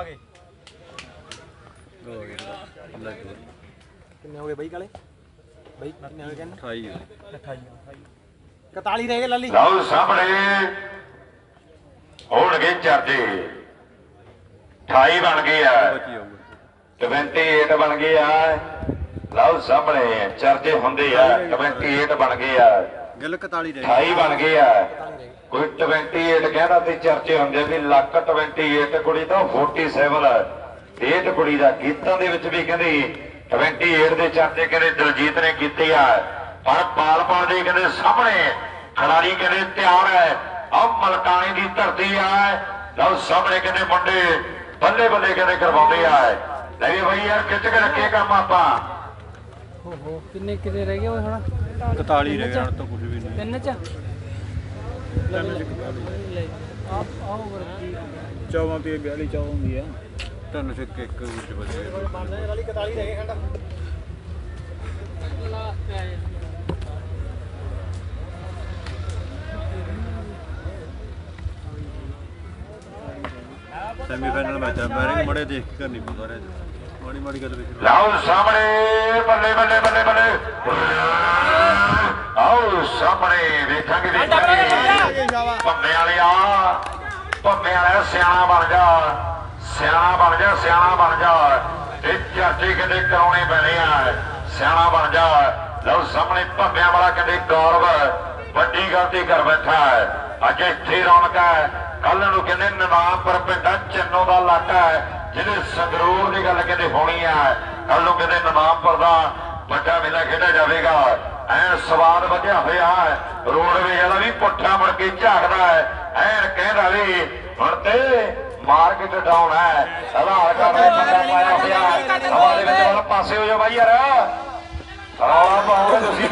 S3: ਕਿੰਨੇ ਹੋ ਗਏ ਬਈ ਕਾਲੇ ਬਈ ਕਿੰਨੇ ਹੋ ਗਏ ਕਹਿੰਦੇ 28 41 ਰਹਿ ਗਏ ਲੱਲੀ
S1: ਲਓ ਸਾਹਮਣੇ ਹੋਣਗੇ ਚਰਚੇ 28 ਬਣ ਗਏ ਆ 28 ਬਣ ਗਏ ਆ ਲਓ ਸਾਹਮਣੇ ਚਰਚੇ ਹੁੰਦੇ ਆ 28 ਬਣ ਗਏ ਆ
S2: ਗੱਲ 41 ਰਹਿ
S1: 28 ਬਣ ਗਏ ਆ ਕੋਈ 28 ਕਹਿੰਦਾ ਤੇ ਚਰਚੇ ਹੁੰਦੇ ਵੀ ਲੱਕ 28 ਕੁੜੀ ਤਾਂ 47 ਇਹ ਕੁੜੀ ਦਾ ਗੀਤਾਂ ਦੇ ਵਿੱਚ ਵੀ ਕਹਿੰਦੀ 28 ਦੇ ਚਰਚੇ ਕਹਿੰਦੇ ਦਲਜੀਤ ਨੇ ਕੀਤੇ ਆ ਪਰ ਪਾਲਪਾਲ ਦੇ ਕਹਿੰਦੇ ਸਾਹਮਣੇ ਖਿਡਾਰੀ ਕਹਿੰਦੇ ਤਿਆਰ ਹੈ ਆਹ ਮਲਕਾਣੇ ਦੀ ਧਰਤੀ ਆ ਲਓ ਸਾਹਮਣੇ ਕਹਿੰਦੇ ਮੁੰਡੇ ਬੱਲੇ ਬੱਲੇ ਕਹਿੰਦੇ ਕਰਵਾਉਂਦੇ ਆ ਲੈ ਬਈ ਯਾਰ ਖਿੱਚ ਕੇ ਰੱਖੇ ਕੰਮ ਆਪਾਂ
S4: ਓਹੋ ਕਿੰਨੇ ਰਹਿ ਗਏ ਹੁਣ
S2: 41 ਰਹਿ ਗਿਆ ਤਾਂ ਕੁਝ ਵੀ ਨਹੀਂ।
S4: ਤਿੰਨ ਚ ਆਪ ਆਓ ਵਰਤੀ
S3: 14 ਤੇ 42 14 ਹੁੰਦੀ ਆ।
S2: ਤਿੰਨ ਚ ਇੱਕ ਵਿੱਚ ਬਚੇ।
S3: ਵਾਲੀ 41 ਰਹਿ ਗਏ ਖੰਡ।
S2: ਸੈਮੀਫਾਈਨਲ ਮੈਚ ਆ। ਬੈਰਿੰਗ ਮੜੇ ਦੇਖ ਕੇ ਕਰਨੀ ਪਊ ਸਾਰਿਆਂ 'ਚ। ਮਾੜੀ ਮਾੜੀ ਗੱਲ ਵਿੱਚ
S1: ਲਓ ਸਾਹਮਣੇ ਬੱਲੇ ਬੱਲੇ ਬੱਲੇ ਬੱਲੇ ਆਓ ਸਾਹਮਣੇ ਵੇਖਾਂਗੇ ਭੰਮੇ ਵਾਲਿਆ ਸਿਆਣਾ ਬਣ ਜਾ ਸਿਆਣਾ ਬਣ ਜਾ ਸਿਆਣਾ ਬਣ ਜਾ ਇਹ ਚਾਚੇ ਕਹਿੰਦੇ ਕਰਾਉਣੇ ਪੈਣੇ ਆ ਸਿਆਣਾ ਬਣ ਜਾ। ਲਓ ਸਾਹਮਣੇ ਭੰਮਿਆਂ ਵਾਲਾ ਕਹਿੰਦੇ ਗੌਰਵ ਵੱਡੀ ਗਲਤੀ ਕਰ ਬੈਠਾ ਹੈ। ਅੱਜ ਇੱਥੇ ਰੌਣਕ ਹੈ। ਕੱਲ ਨੂੰ ਕਹਿੰਦੇ ਨਵਾਂਪੁਰ ਪਿੰਡ ਚੰਨੋ ਦਾ ਇਲਾਕਾ ਹੈ ਜਿਹਦੇ ਸੰਗਰੂਰ ਦੀ ਗੱਲ ਕਹਿੰਦੇ ਹੋਣੀ ਹੈ। ਕੱਲ ਨੂੰ ਕਹਿੰਦੇ ਨਵਾਂਪੁਰ ਦਾ ਵੱਡਾ ਮੇਲਾ ਖੇਡਿਆ ਜਾਵੇਗਾ। ਐਨ ਸਵਾਦ ਵਧਿਆ ਹੋਇਆ ਹੈ। ਰੋਡਵੇਜ ਵਾਲਾ ਵੀ ਪੁੱਠਾ ਮੁੜ ਕੇ ਝਾਕਦਾ ਹੈ। ਐਨ ਕਹਿੰਦਾ ਵੀ ਹੁਣ ਤੇ ਮਾਰਕੀਟ ਡਾਊਨ ਹੈ। ਆਧਾਰ ਕਾਰਡ ਦਾ ਪੱਕਾ ਪਾਇਆ ਹੋਇਆ ਹਵਾ ਦੇ ਵਿੱਚ ਵਾਲਾ ਪਾਸੇ ਹੋ ਜਾ ਬਾਈ ਯਾਰ ਰੌਲਾ ਪਾਉਂਦੇ ਤੁਸੀਂ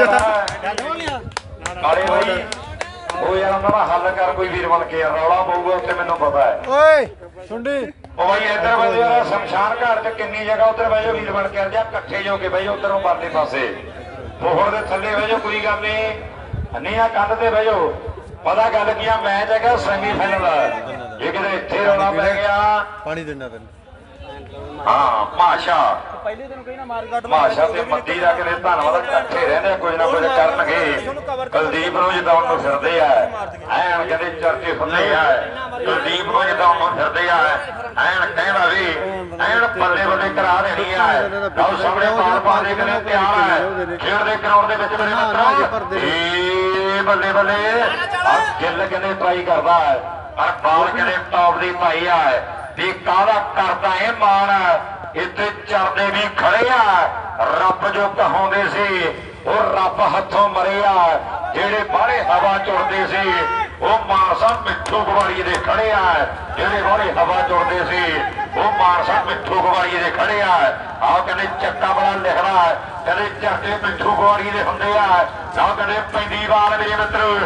S1: ਕਾਲੇ ਬਾਈ ਉਹ ਯਾਰ ਉਹਨਾਂ ਦਾ ਹੱਲ ਕਰ ਕੋਈ ਵੀਰ ਬਣ ਕੇ ਰੌਲਾ ਪਊਗਾ ਉੱਥੇ ਮੈਨੂੰ ਪਤਾ ਹੈ।
S3: ਓਏ ਸੁਣਦੇ
S1: ਉਹ ਬਾਈ ਇੱਧਰ ਬੈਠੋ ਯਾਰ ਸ਼ਮਸ਼ਾਨ ਘਾਟ 'ਚ ਕਿੰਨੀ ਜਗ੍ਹਾ ਉੱਧਰ ਬਹਿ ਜਾਓ ਵੀਰ ਬਣ ਕੇ ਜਾਂ ਇਕੱਠੇ ਜੋ ਕੇ ਬਹਿ ਜਾਓ ਉੱਧਰੋਂ ਪਰਲੇ ਪਾਸੇ ਮੋਹਰ ਦੇ ਥੱਲੇ ਬਹਿ ਜਾਓ ਕੋਈ ਗੱਲ ਨਹੀਂ ਆ ਕੰਧ ਤੇ ਬਹਿ ਜਾਓ। ਪਤਾ ਗੱਲ ਕੀ ਆ ਮੈਚ ਹੈਗਾ ਸੈਮੀਫਾਈਨਲ ਦਾ ਜੇ ਕਿਤੇ ਇੱਥੇ ਰੌਲਾ ਪੈ ਗਿਆ
S2: ਪਾਣੀ ਦੇਣਾ ਤੈਨੂੰ।
S1: ਹਾਂ ਭਾਸ਼ਾ
S3: ਪਹਿਲੇ ਦਿਨ ਕਹੀ ਨਾ ਮਾਰਕੀਟ
S1: ਭਾਸ਼ਾ ਤੇ ਮੱਦੀ ਦਾ ਕਿਤੇ ਧੰਨਵਾਦ ਇਕੱਠੇ ਰਹਿੰਦੇ ਕੁਝ ਨਾ ਕੁਝ ਕਰਨਗੇ। ਕੁਲਦੀਪ ਨੂੰ ਜਿਤਾਉਣ ਨੂੰ ਫਿਰਦੇ ਆ ਐਨ ਕਹਿੰਦੇ ਚਰਚੇ ਹੁੰਦੇ ਆ ਕੁਲਦੀਪ ਨੂੰ ਜਿਤਾਉਣ ਨੂੰ ਫਿਰਦੇ ਆ ਐਨ ਕਹਿੰਦਾ ਵੀ ਐਨ ਬੱਲੇ ਬੱਲੇ ਕਰਾ ਦੇਣੀ ਆ। ਲਓ ਸਾਹਮਣੇ ਬਾਲ ਪਾ ਦੇ ਕਹਿੰਦੇ ਤਿਆਰ ਹੈ ਖੇਡ ਦੇ ਗਰਾਊਂਡ ਦੇ ਵਿੱਚ ਮੇਰੇ ਮਿੱਤਰੋ ਏ ਬੱਲੇ ਬੱਲੇ ਆ ਗਿੱਲ ਕਹਿੰਦੇ ਟਰਾਈ ਕਰਦਾ ਹੈ ਪਰ ਬਾਲ ਕਹਿੰਦੇ ਟੌਪ ਦੀ ਪਾਈ ਆ ਵੀ ਕਾਹਦਾ ਕਰਦਾ ਇਹ ਮਾਣ ਇੱਥੇ ਚਰਦੇ ਵੀ ਖੜੇ ਆ। ਰੱਬ ਜੋ ਕਹਾਉਂਦੇ ਸੀ ਉਹ ਰੱਬ ਹੱਥੋਂ ਮਰੇ ਆ। ਜਿਹੜੇ ਬਾਹਰੇ ਹਵਾ ਚੁੜਦੇ ਸੀ ਉਹ ਮਾਨਸਾ ਮਿੱਠੂ ਗਵਾਰੀ ਦੇ ਖੜੇ ਆ। ਜਿਹੜੇ ਬਾਹਰੇ ਹਵਾ ਚੁੜਦੇ ਸੀ ਉਹ ਮਾਨਸਾ ਮਿੱਠੂ ਗਵਾਰੀ ਦੇ ਖੜੇ ਆ। ਆਹ ਕਹਿੰਦੇ ਚੱਕਾ ਬੜਾ ਲਿਖਦਾ ਕਹਿੰਦੇ ਝਾਟੇ ਮਿੱਠੂ ਗਵਾਰੀ ਦੇ ਹੁੰਦੇ ਆ। ਆਹ ਕਹਿੰਦੇ ਪੈਂਦੀ ਵਾਲ ਮੇਰੇ ਮਿੱਤਰ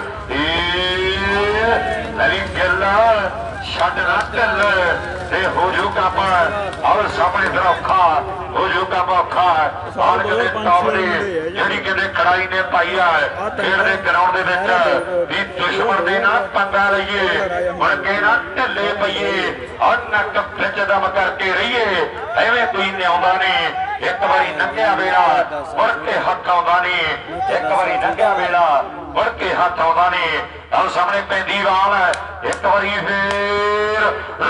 S1: ਨਵੀਂ ਗਿੱਲ ਛੱਡ ਨਾ ਢਿੱਲ ਤੇ ਹੋ ਜੂ ਕੰਮ ਔਰ ਸਾਹਮਣੇ ਦਰੌਖਾ ਹੋ ਜੂ ਕੰਮ ਔਖਾ ਔਰ ਕਹਿੰਦੇ ਟੌਪ ਦੀ ਜਿਹੜੀ ਕਹਿੰਦੇ ਖੜਾਈ ਨੇ ਪਾਈ ਆ ਖੇਡ ਦੇ ਗਰਾਊਂਡ ਦੇ ਵਿੱਚ ਵੀ ਦੁਸ਼ਮਣ ਦੇ ਨਾਲ ਪੰਗਾ ਲਈਏ ਮੁੜ ਕੇ ਨਾ ਢਿੱਲੇ ਪਈਏ ਔਰ ਨੱਕ ਵਿੱਚ ਦਮ ਕਰਕੇ ਰਹੀਏ ਐਵੇਂ ਕੋਈ ਨਿਆਉਂਦਾ ਨਹੀਂ। ਇੱਕ ਵਾਰੀ ਲੰਘਿਆ ਵੇਲਾ ਮੁੜ ਕੇ ਹੱਥ ਆਉਂਦਾ ਨਹੀਂ। ਇੱਕ ਵਾਰੀ ਲੰਘਿਆ ਵੇਲਾ ਮੁੜ ਕੇ ਹੱਥ ਆਉਂਦਾ ਨਹੀਂ। ਆਹ ਸਾਹਮਣੇ ਪੈਂਦੀ ਵਾਲ ਇੱਕ ਵਾਰੀ ਫੇਰ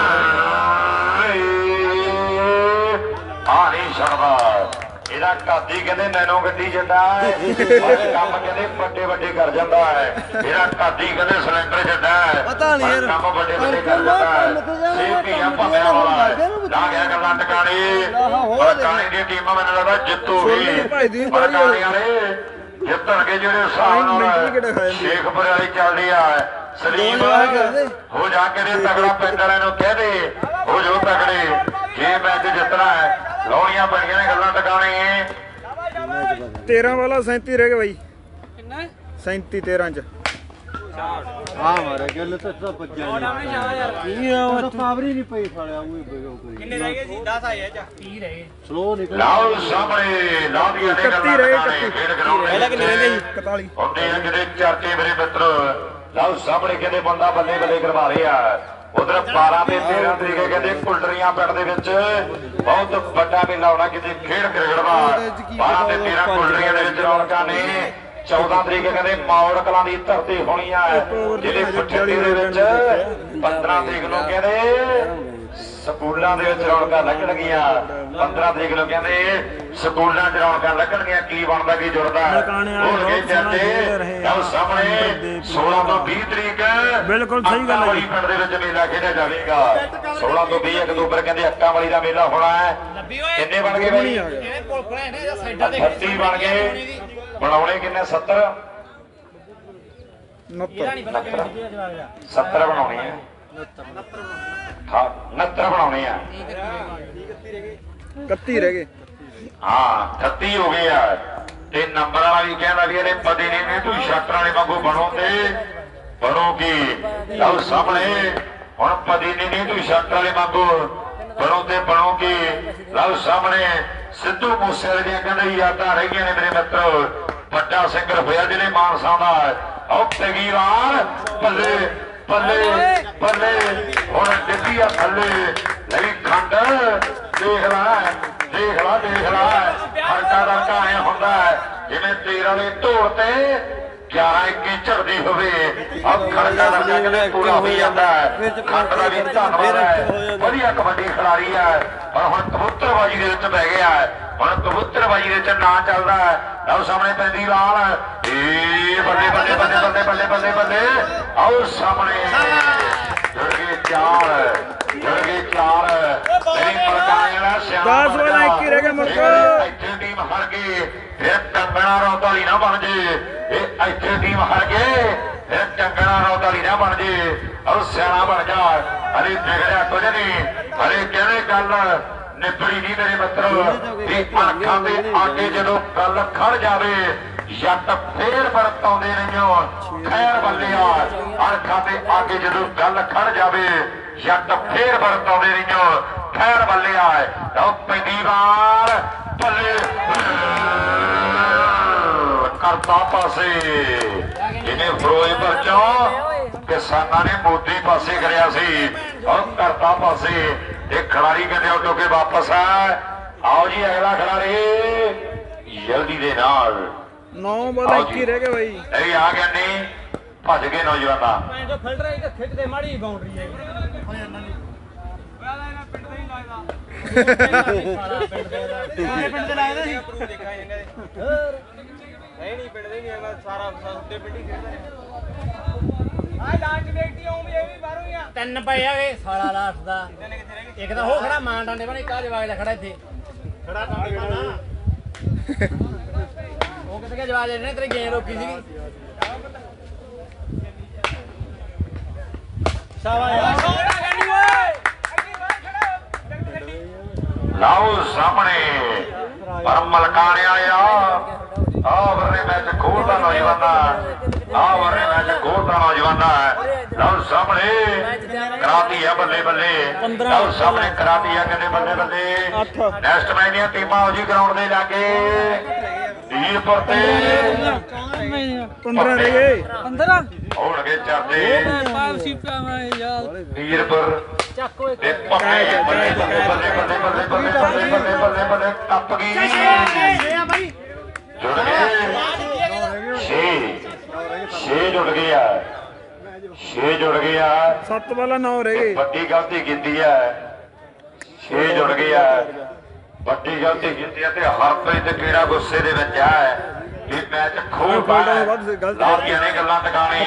S1: ਆ ਨਹੀਂ ਛੱਡਦਾ ਇਹਦਾ ਕਾਦੀ ਕਹਿੰਦੇ ਨੈਨੋ ਗੱਡੀ ਜੱਡਾ ਹੈ ਕੰਮ ਕਹਿੰਦੇ ਵੱਡੇ ਵੱਡੇ ਕਰ ਜਾਂਦਾ ਹੈ। ਇਹਦਾ ਕਾਦੀ ਕਹਿੰਦੇ ਸਿਲੰਡਰ ਜੱਡਾ ਹੈ ਕੰਮ ਵੱਡੇ ਵੱਡੇ ਕਰ ਜਾਂਦਾ ਹੈ। ਸੀਪੀਐਮ ਭੰਮਿਆਂ ਵਾਲਾ ਲਾ ਗਿਆ ਗੱਲਾਂ ਟਿਕਾਣੇ ਟਿਕਾਣੇ ਦੀ ਟੀਮ ਮੈਨੂੰ ਲੱਗਦਾ ਜਿੱਤੂਗੀ ਟਿਕਾਣੇ ਵਾਲੇ ਜਿੱਤਣਗੇ ਜਿਹੜੇ ਹਿਸਾਬ ਨਾਲ ਸ਼ੇਖਪੁਰ ਵਾਲੀ ਚੱਲਦੀ ਆ। ਸਲੀਮ ਹੋ ਜਾ ਕੇ ਤਗੜਾ ਪਿੰਡ ਵਾਲਿਆਂ ਨੂੰ ਕਹਿ ਦੇ ਹੋ ਜੋ ਤਗੜੇ ਜੇ ਮੈਚ ਜਿੱਤਣਾ ਹੈ ਲਾਉਣੀਆਂ ਪੈਣੀਆਂ ਨੇ ਗੱਲਾਂ ਟਿਕਾਣੇ।
S3: 13 ਵਾਲਾ 37 ਰਹਿ ਗਏ ਬਾਈ
S4: ਕਿੰਨਾ
S3: 37 13 ਚ
S2: ਹਾਂ ਮਾਰੇ ਗੱਲ ਤਾਂ ਬੱਜਿਆ ਨਹੀਂ ਆ ਪਾਵਰੀ ਨਹੀਂ ਪਈ ਸਾਲਿਆ ਉਹ
S3: ਕਿੰਨੇ ਰਹਿ ਗਏ ਜੀ 10 ਆਏ ਆ
S4: 30 ਰਹਿ ਗਏ।
S2: ਸਲੋ ਨਿਕਲ
S1: ਲਾਓ ਸਾਹਮਣੇ ਲਾਉਂਦੀਆਂ ਨੇ ਗੱਲਾਂ ਟਿਕਾਣੇ ਖੇਡ ਗਰਾਊਂਡ
S3: ਪਹਿਲਾਂ ਕਿੰਨੇ ਰਹਿੰਦੇ ਜੀ 41
S1: ਹੁੰਦੇ ਆ ਕਿਤੇ ਚਰਚੇ ਮੇਰੇ ਮਿੱਤਰ। ਲਾਓ ਸਾਹਮਣੇ ਕਹਿੰਦੇ ਬੰਦਾ ਬੱਲੇ ਬੱਲੇ ਕਰਵਾ ਰਹੇ ਆ। ਉਧਰ 12 ਤੇ 13 ਤਰੀਕੇ ਕਹਿੰਦੇ ਕੁਲਡਰੀਆਂ ਪਿੰਡ ਦੇ ਵਿੱਚ ਬਹੁਤ ਵੱਡਾ ਮੇਲਾ ਹੋਣਾ ਕਿਤੇ ਖੇਡ ਕ੍ਰਿਕਟ ਦਾ 12 ਤੇ 13 ਕੁਲਡਰੀਆਂ ਦੇ ਵਿੱਚ ਰੌਣਕਾਂ ਨੇ। 14 ਤਰੀਕ ਕਹਿੰਦੇ ਮੌੜ ਕਲਾਂ ਦੀ ਧਰਤੀ ਹੋਣੀ ਆ ਜਿਹਦੇ ਬਠਿੰਡੇ ਦੇ ਵਿੱਚ 15 ਤਰੀਕ ਨੂੰ ਕਹਿੰਦੇ ਸਕੂਲਾਂ ਦੇ ਵਿੱਚ ਰੌਣਕਾਂ ਲੱਗਣਗੀਆਂ। 15 ਤਰੀਕ ਨੂੰ ਕਹਿੰਦੇ ਸਕੂਲਾਂ 'ਚ ਰੌਣਕਾਂ ਲੱਗਣਗੀਆਂ। ਕੀ ਬਣਦਾ ਕੀ ਜੁੜਦਾ ਹੋਣਗੇ ਚਰਚੇ। ਆਹ ਸਾਹਮਣੇ 16 ਤੋਂ 20 ਤਰੀਕ
S3: ਬਿਲਕੁਲ ਸਹੀ ਗੱਲ ਹੈ
S1: ਪਿੰਡ ਦੇ ਵਿੱਚ ਮੇਲਾ ਖੇਡਿਆ ਜਾਵੇਗਾ। 16 ਤੋਂ 20 ਅਕਤੂਬਰ ਕਹਿੰਦੇ ਅੱਕਾਂ ਵਾਲੀ ਦਾ ਮੇਲਾ ਹੋਣਾ ਹੈ। ਕਿੰਨੇ ਬਣ ਗਏ ਬਾਈ 38 ਬਣ ਗਏ ਬਣਾਉਣੇ ਕਿੰਨੇ 70 70 ਬਣਾਉਣੇ ਆ 69 ਬਣਾਉਣੇ ਆ
S3: 31 ਰਹਿ ਗਏ
S1: ਹਾਂ 38 ਹੋ ਗਏ ਆ ਤੇ ਨੰਬਰ ਵਾਲਾ ਵੀ ਕਹਿੰਦਾ ਵੀ ਇਹਨੇ ਪਤੀ ਨਹੀਂ ਤੂੰ ਸ਼ਾਸਤਰ ਵਾਲੇ ਵਾਂਗੂ ਬਣੋ ਤੇ ਬਣੋਗੀ। ਲਓ ਸਾਹਮਣੇ ਹੁਣ ਪਤੀ ਨਹੀਂ ਤੂੰ ਸ਼ਾਸਤਰ ਵਾਲੇ ਵਾਂਗੂ ਬਣੋ ਤੇ ਬਣੋਗੀ। ਲਓ ਸਾਹਮਣੇ ਸਿੱਧੂ ਮੂਸੇਵਾਲੇ ਦੀਆਂ ਕਹਿੰਦੇ ਯਾਦਾਂ ਰਹਿ ਗਈਆਂ ਨੇ ਮੇਰੇ ਮਿੱਤਰੋ। ਵੱਡਾ ਸਿੰਗਰ ਹੋਇਆ ਜਿਹੜੇ ਮਾਨਸਾ ਦਾ ਉਹ ਤਗੀਰਾਨ ਬੱਲੇ ਬੱਲੇ ਬੱਲੇ ਹੁਣ ਡਿੱਗੀ ਆ ਥੱਲੇ ਲਈ ਖੰਡ ਦੇਖ ਲੈ ਦੇਖ ਲਾ ਦੇਖ ਲਾ ਹਲਕਾ ਦਰਕਾ ਐ ਹੁੰਦਾ ਜਿਵੇਂ ਤੀਰ ਵਾਲੇ ਢੋਲ ਤੇ 11-21 ਝੜਦੀ ਹੋਵੇ ਆ ਖੜਕਾ ਦਰਕਾ ਕਿਤੇ ਪੂਰਾ ਹੋਈ ਜਾਂਦਾ ਖੰਡ ਦਾ ਵੀ ਧੰਨਵਾਦ ਹੈ। ਵਧੀਆ ਕਬੱਡੀ ਖਿਡਾਰੀ ਹੈ ਪਰ ਹੁਣ ਕਬੂਤਰਬਾਜੀ ਦੇ ਵਿੱਚ ਬਹਿ ਗਿਆ ਹੁਣ ਕਬੂਤਰਬਾਜੀ ਦੇ ਵਿੱਚ ਨਾਂ ਚੱਲਦਾ ਲਓ ਸਾਹਮਣੇ ਪੈਂਦੀ ਲਾਲ ਏ ਬੱਲੇ ਬੱਲੇ ਬੱਲੇ ਬੱਲੇ ਬੱਲੇ ਬੱਲੇ ਬੱਲੇ ਆਓ ਸਾਹਮਣੇ ਜੁੜ ਗਏ ਚਾਰ ਤੇਰੀ ਮਲਕਾਣੇ ਵਾਲਾ ਸਿਆਣਾ 10 ਵਾਲਾ 21 ਰਹਿ ਗਿਆ ਮੁਰਕੋ ਇੱਥੇ ਟੀਮ ਹਾਰ ਗਈ ਫਿਰ ਕੰਗਣਾ ਰੌਤਾਲੀ ਨਾ ਬਣ ਜੇ ਇਹ ਇੱਥੇ ਟੀਮ ਹਾਰ ਗਏ ਫਿਰ ਕੰਗਣਾ ਰੌਤਾਲੀ ਨਾ ਬਣ ਜੇ ਔਰ ਸਿਆਣਾ ਬਣ ਜਾ ਹਲੇ ਦੇਖ ਰਿਹਾ ਕੁਝ ਨਹੀਂ ਹਲੇ ਕਹਿੰਦੇ ਗੱਲ ਨਿਬੜੀ ਨਹੀਂ ਮੇਰੇ ਮਿੱਤਰੋ ਵੀ ਅੱਖਾਂ ਦੇ ਅੱਗੇ ਜਦੋਂ ਗੱਲ ਖੜ ਜਾਵੇ ਜੱਟ ਫੇਰ ਵਰਤਾਉਂਦੇ ਨਹੀਂ ਖੈਰ ਬੱਲਿਆ ਅੱਖਾਂ ਦੇ ਅੱਗੇ ਜਦੋਂ ਗੱਲ ਖੜ ਜਾਵੇ ਜੱਟ ਫੇਰ ਵਰਤਾਉਂਦੇ ਨਹੀਂ ਖੈਰ ਬੱਲਿਆ ਲਓ ਪੈਂਦੀ ਵਾਰ ਬੱਲੇ ਕਰਤਾ ਪਾਸੇ ਜਿਵੇਂ ਫਿਰੋਜ਼ਪੁਰ ਚੋਂ ਕਿਸਾਨਾਂ ਨੇ ਮੋਦੀ ਪਾਸੇ ਕਰਿਆ ਸੀ ਔਰ ਕਰਤਾ ਪਾਸੇ ਇਹ ਖਿਡਾਰੀ ਕਹਿੰਦੇ ਉੱਡੋ ਕੇ ਵਾਪਸ ਆ ਆਓ ਜੀ ਅਗਲਾ ਖਿਡਾਰੀ ਜਲਦੀ ਦੇ ਨਾਲ
S4: 9 ਵਾਲਾ 21 ਰਹਿ ਗਿਆ ਬਾਈ
S1: ਇਹ ਆ ਗਿਆ ਨਹੀਂ ਭੱਜ ਗਏ ਨੌਜਵਾਨਾਂ
S3: ਮੈਂ ਜੋ ਫਿਲਟਰ ਹੈ ਤੇ ਖਿੱਚ ਦੇ ਮਾੜੀ ਬਾਉਂਡਰੀ ਹੈ ਪਿੰਡ ਦਾ ਹੀ ਲੱਗਦਾ ਪਿੰਡ ਦੇ ਲਾਇਦਾ ਸੀ ਦੇਖਾਂ ਇਹਨਾਂ ਦੇ ਨਹੀਂ ਪਿੰਡ ਦੇ ਨਹੀਂ ਹੈਗਾ ਸਾਰਾ ਸੁੱਤੇ ਪਿੰਡੀ ਖੇਡਦਾ ਆ ਲਾਂਚ ਵੇਖਦੀ ਆਉਂ ਵੀ ਇਹ ਵੀ ਬਾਹਰੋਂ ਹੀ ਆ 3 ਪਏ ਆਗੇ ਸਾਲਾ ਲਾਸਟ ਦਾ ਇੱਕ ਤਾਂ ਹੋ ਖੜਾ ਮਾਂ ਡਾਂਡੇ ਬਣੇ ਕਾ ਜਵਾਗ ਲੈ ਖੜਾ ਇੱਥੇ ਖੜਾ ਡਾਂਡੇ ਬਣਾ ਉਹ ਕਿਤੇ ਜਵਾਗ ਲੈਣੇ ਤੇਰੀ ਗੇਮ ਰੋਕੀ ਸੀਗੀ ਸ਼ਾਬਾਸ਼
S1: ਲਾਓ ਸਾਹਮਣੇ ਪਰ ਮਲਕਾਣੇ ਆਇਆ ਆ ਵਰਨੇ ਮੈਚ ਖੋਲਦਾ ਨੌਜਵਾਨਾਂ ਆ ਵਰਨੇ ਮੈਚ ਖੋਲਦਾ ਨੌਜਵਾਨਾਂ ਲਾਓ ਸਾਹਮਣੇ ਕਰਾਤੀ ਆ ਬੱਲੇ ਬੱਲੇ ਲਾਓ ਸਾਹਮਣੇ ਕਰਾਤੀ ਆ ਕਹਿੰਦੇ ਬੱਲੇ ਬੱਲੇ ਨੈਕਸਟ ਮੈਚ ਦੀਆਂ ਟੀਮਾਂ ਹੋ ਜੀ ਗਰਾਊਂਡ ਦੇ ਲਾਗੇ ਵੀਰਪੁਰ ਤੇ
S4: 15 ਰਹਿ ਗਏ 15
S1: ਹੋਣਗੇ ਚਰਦੇ ਵੀਰਪੁਰ ਤੇ ਪੱਕੇ ਬੱਲੇ ਬੱਲੇ ਬੱਲੇ ਬੱਲੇ ਬੱਲੇ ਬੱਲੇ ਬੱਲੇ ਬੱਲੇ ਬੱਲੇ ਬੱਲੇ ਟੱਪ ਗਈ ਜੁੜ ਗਏ 6 ਜੁੜ ਗਿਆ 6 ਜੁੜ ਗਿਆ
S4: 7 ਵਾਲਾ 9 ਰਹਿ ਗਏ
S1: ਵੱਡੀ ਗਲਤੀ ਕੀਤੀ ਹੈ 6 ਜੁੜ ਗਿਆ ਵੱਡੀ ਗਲਤੀ ਕੀਤੀ ਹੈ ਤੇ ਹਰਪ੍ਰੀਤ ਤੇ ਕਿਹੜਾ ਗੁੱਸੇ ਦੇ ਵਿੱਚ ਹੈ ਇਹ ਮੈਚ ਖੋਲ ਪਾਇਆ ਲਾਦੀਆਂ ਨੇ ਗੱਲਾਂ ਟਿਕਾਣੇ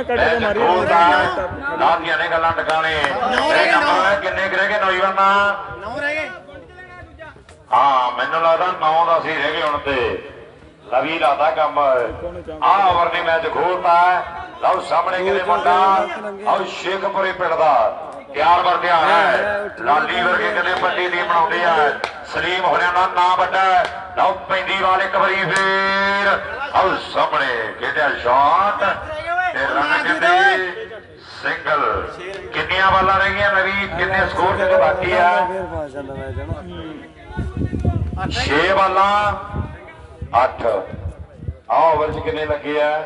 S1: ਲਾਦੀਆਂ ਨੇ ਗੱਲਾਂ ਟਿਕਾਣੇ ਕਿੰਨੇ ਰਹਿ ਗਏ ਨੌਜਵਾਨਾਂ
S3: 9 ਰਹਿ ਗਏ
S1: ਹਾਂ ਮੈਨੂੰ ਲੱਗਦਾ 9 ਦਾ ਸੀ ਰਹਿ ਗਏ ਹੁਣ ਤੇ ਲਵੀ ਲਾਦਾ ਕੰਮ ਆਹ ਓਵਰ ਨੇ ਮੈਚ ਖੋਲਤਾ ਲਓ ਸਾਹਮਣੇ ਕਿਤੇ ਮੁੰਡਾ ਆਓ ਸ਼ੇਖਪੁਰੇ ਪਿੰਡ ਦਾ ਤਿਆਰ ਵਰ ਧਿਆਨ ਹੈ ਲਾਲੀ ਵਰਗੇ ਕਿਤੇ ਵੱਡੀ ਟੀਮ ਬਣਾਉਂਦੇ ਆ ਸਲੀਮ ਹੋਰਿਆਂ ਦਾ ਨਾਂ ਵੱਡਾ ਲਓ ਪੈਂਦੀ ਵਾਲ ਇੱਕ ਵਾਰੀ ਫੇਰ ਆਓ ਸਾਹਮਣੇ ਖੇਡਿਆ ਸ਼ਾਟ ਤੇ ਰਨ ਕਿਤੇ ਸਿੰਗਲ ਕਿੰਨੀਆਂ ਬਾਲਾਂ ਰਹਿ ਗਈਆਂ ਨਵੀਂ ਕਿੰਨੇ ਸਕੋਰ ਤੇ ਬਾਕੀ ਆ 6 ਬਾਲਾਂ 8 ਆ ਓਵਰ ਚ ਕਿੰਨੇ ਲੱਗੇ ਆ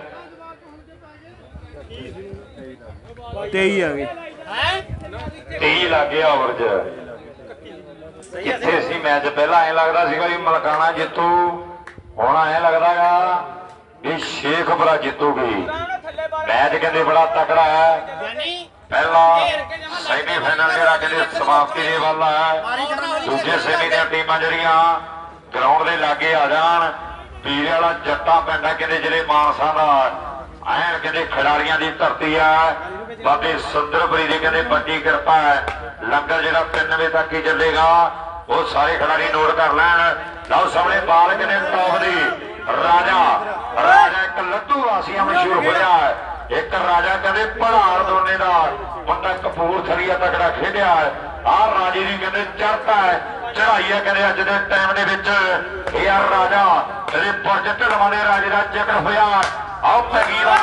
S4: 23 ਆ ਗਏ
S1: 23 ਲੱਗੇ ਓਵਰ ਚ ਕਿੱਥੇ ਸੀ ਮੈਚ ਪਹਿਲਾਂ ਐ ਲੱਗਦਾ ਸੀਗਾ ਵੀ ਮਲਕਾਣਾ ਜਿੱਤੂ ਹੁਣ ਐ ਲੱਗਦਾਗਾ ਵੀ ਸ਼ੇਖਪੁਰਾ ਜਿੱਤੂਗੀ ਮੈਚ ਕਹਿੰਦੇ ਬੜਾ ਤਕੜਾ ਹੈ ਪਹਿਲਾ ਸੈਮੀਫਾਈਨਲ ਜਿਹੜਾ ਕਹਿੰਦੇ ਸਮਾਪਤੀ ਦੇ ਵੱਲ ਹੈ ਦੂਜੇ ਸੈਮੀ ਦੀਆਂ ਟੀਮਾਂ ਜਿਹੜੀਆਂ ਗਰਾਊਂਡ ਦੇ ਲਾਗੇ ਆ ਜਾਣ ਪੀਰੇ ਵਾਲਾ ਜੱਟਾਂ ਪਿੰਡ ਕਹਿੰਦੇ ਜਿਹੜੇ ਮਾਨਸਾ ਦਾ ਐਨ ਕਹਿੰਦੇ ਖਿਡਾਰੀਆਂ ਦੀ ਧਰਤੀ ਆ ਬਾਬੇ ਸੁੰਦਰਪੁਰੀ ਦੀ ਕਹਿੰਦੇ ਵੱਡੀ ਕਿਰਪਾ ਹੈ ਲੰਗਰ ਜਿਹੜਾ 3 ਵਜੇ ਤੱਕ ਹੀ ਚੱਲੇਗਾ ਉਹ ਸਾਰੇ ਖਿਡਾਰੀ ਨੋਟ ਕਰ ਲੈਣ ਲਓ ਸਾਹਮਣੇ ਬਾਲ ਕਹਿੰਦੇ ਟੌਪ ਦੀ ਰਾਜਾ ਇੱਕ ਲੱਡੂ ਵਾਸੀਆਂ ਮਸ਼ਹੂਰ ਹੋਇਆ ਇੱਕ ਰਾਜਾ ਕਹਿੰਦੇ ਭੜਾਲ ਦੋਨੇ ਦਾ ਬੰਦਾ ਕਪੂਰਥਲੀਆ ਤਕੜਾ ਖੇਡਿਆ ਆਹ ਰਾਜੇ ਦੀ ਕਹਿੰਦੇ ਚੜ੍ਹਤਾ ਹੈ ਚੜਾਈ ਹੈ ਕਹਿੰਦੇ ਅੱਜ ਦੇ ਟਾਈਮ ਦੇ ਵਿੱਚ ਇਹ ਆ ਰਾਜਾ ਤੇਰੇ ਪੁਰਜ ਢਲਵਾਂ ਦੇ ਰਾਜੇ ਦਾ ਜ਼ਿਕਰ ਹੋਇਆ ਆਓ ਪੈਗੀਰਾ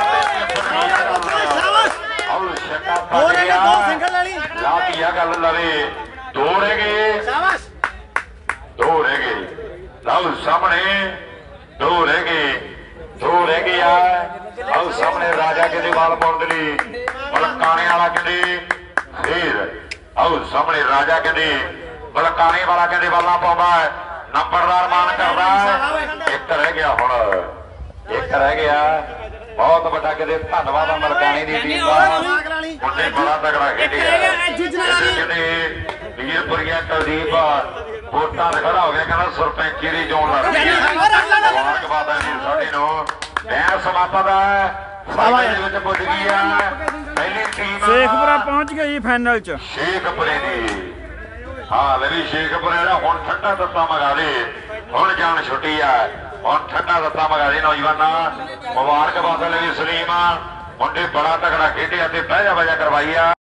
S1: ਆਓ ਸ਼ਕਾ ਪਾਇਆ
S3: ਦੋ ਸਿੰਗਲ ਵਾਲੀ
S1: ਲਾਤੀ ਆ ਗੱਲ ਲਵੇ ਦੋ ਰਹਿ ਗਏ
S3: ਸ਼ਾਬਾਸ਼
S1: ਦੋ ਰਹਿ ਗਏ ਲਓ ਸਾਹਮਣੇ ਦੋ ਰਹਿ ਗਏ ਆ ਆਓ ਸਾਹਮਣੇ ਰਾਜਾ ਕਹਿੰਦੇ ਵਾਲ ਪਾਉਣ ਦੇ ਲਈ ਬਲਕਾਣੇ ਵਾਲਾ ਕਹਿੰਦੇ ਫੇਰ ਆਓ ਸਾਹਮਣੇ ਰਾਜਾ ਕਹਿੰਦੇ ਬਲਕਾਣੇ ਵਾਲਾ ਕਹਿੰਦੇ ਵਾਲਾਂ ਪਾਉਂਦਾ ਨੰਬਰਦਾਰ ਮਾਨ ਕਰਦਾ ਇੱਕ ਰਹਿ ਗਿਆ ਹੁਣ ਇੱਕ ਰਹਿ ਗਿਆ ਬਹੁਤ ਵੱਡਾ ਕਹਿੰਦੇ ਧੰਨਵਾਦ ਆ ਮਲਕਾਣੇ ਦੀ ਟੀਮ ਦਾ ਮੁੰਡੇ ਬੜਾ ਤਗੜਾ ਖੇਡਿਆ ਕਹਿੰਦੇ ਵੀਰਪੁਰੀਆ ਕੁਲਦੀਪ ਵੋਟਾਂ ਤੇ ਖੜਾ ਹੋ ਗਿਆ ਕਹਿੰਦਾ ਸਰਪੰਚੀ ਦੀ ਚੋਣ ਲੜ ਰਹੀ ਹੈ ਮੁਬਾਰਕਬਾਦ ਹੈ ਜੀ ਸਾਡੇ ਨੂੰ ਮੈਂ ਸਮਾਪਤ ਹੈ ਫਾਈਨਲ ਦੇ ਵਿੱਚ ਪੁੱਜ ਗਈ ਆ ਪਹਿਲੀ ਟੀਮ
S4: ਸ਼ੇਖਪੁਰਾ ਪਹੁੰਚ ਗਈ ਜੀ ਫਾਈਨਲ 'ਚ
S1: ਸ਼ੇਖਪੁਰੇ ਦੀ ਹਾਂ ਲਵੀ ਸ਼ੇਖਪੁਰੇ ਦਾ ਹੁਣ ਠੰਡਾ ਤੱਤਾ ਮਗਾ ਦੇ ਹੁਣ ਜਾਣ ਛੁੱਟੀ ਆ ਹੁਣ ਠੰਡਾ ਤੱਤਾ ਮਗਾ ਦੇ ਨੌਜਵਾਨਾਂ ਮੁਬਾਰਕਬਾਦ ਹੈ ਲਵੀ ਸਲੀਮ ਮੁੰਡੇ ਬੜਾ ਤਗੜਾ ਖੇਡਿਆ ਤੇ ਬਹਿਜਾ ਕਰਵਾਈ ਆ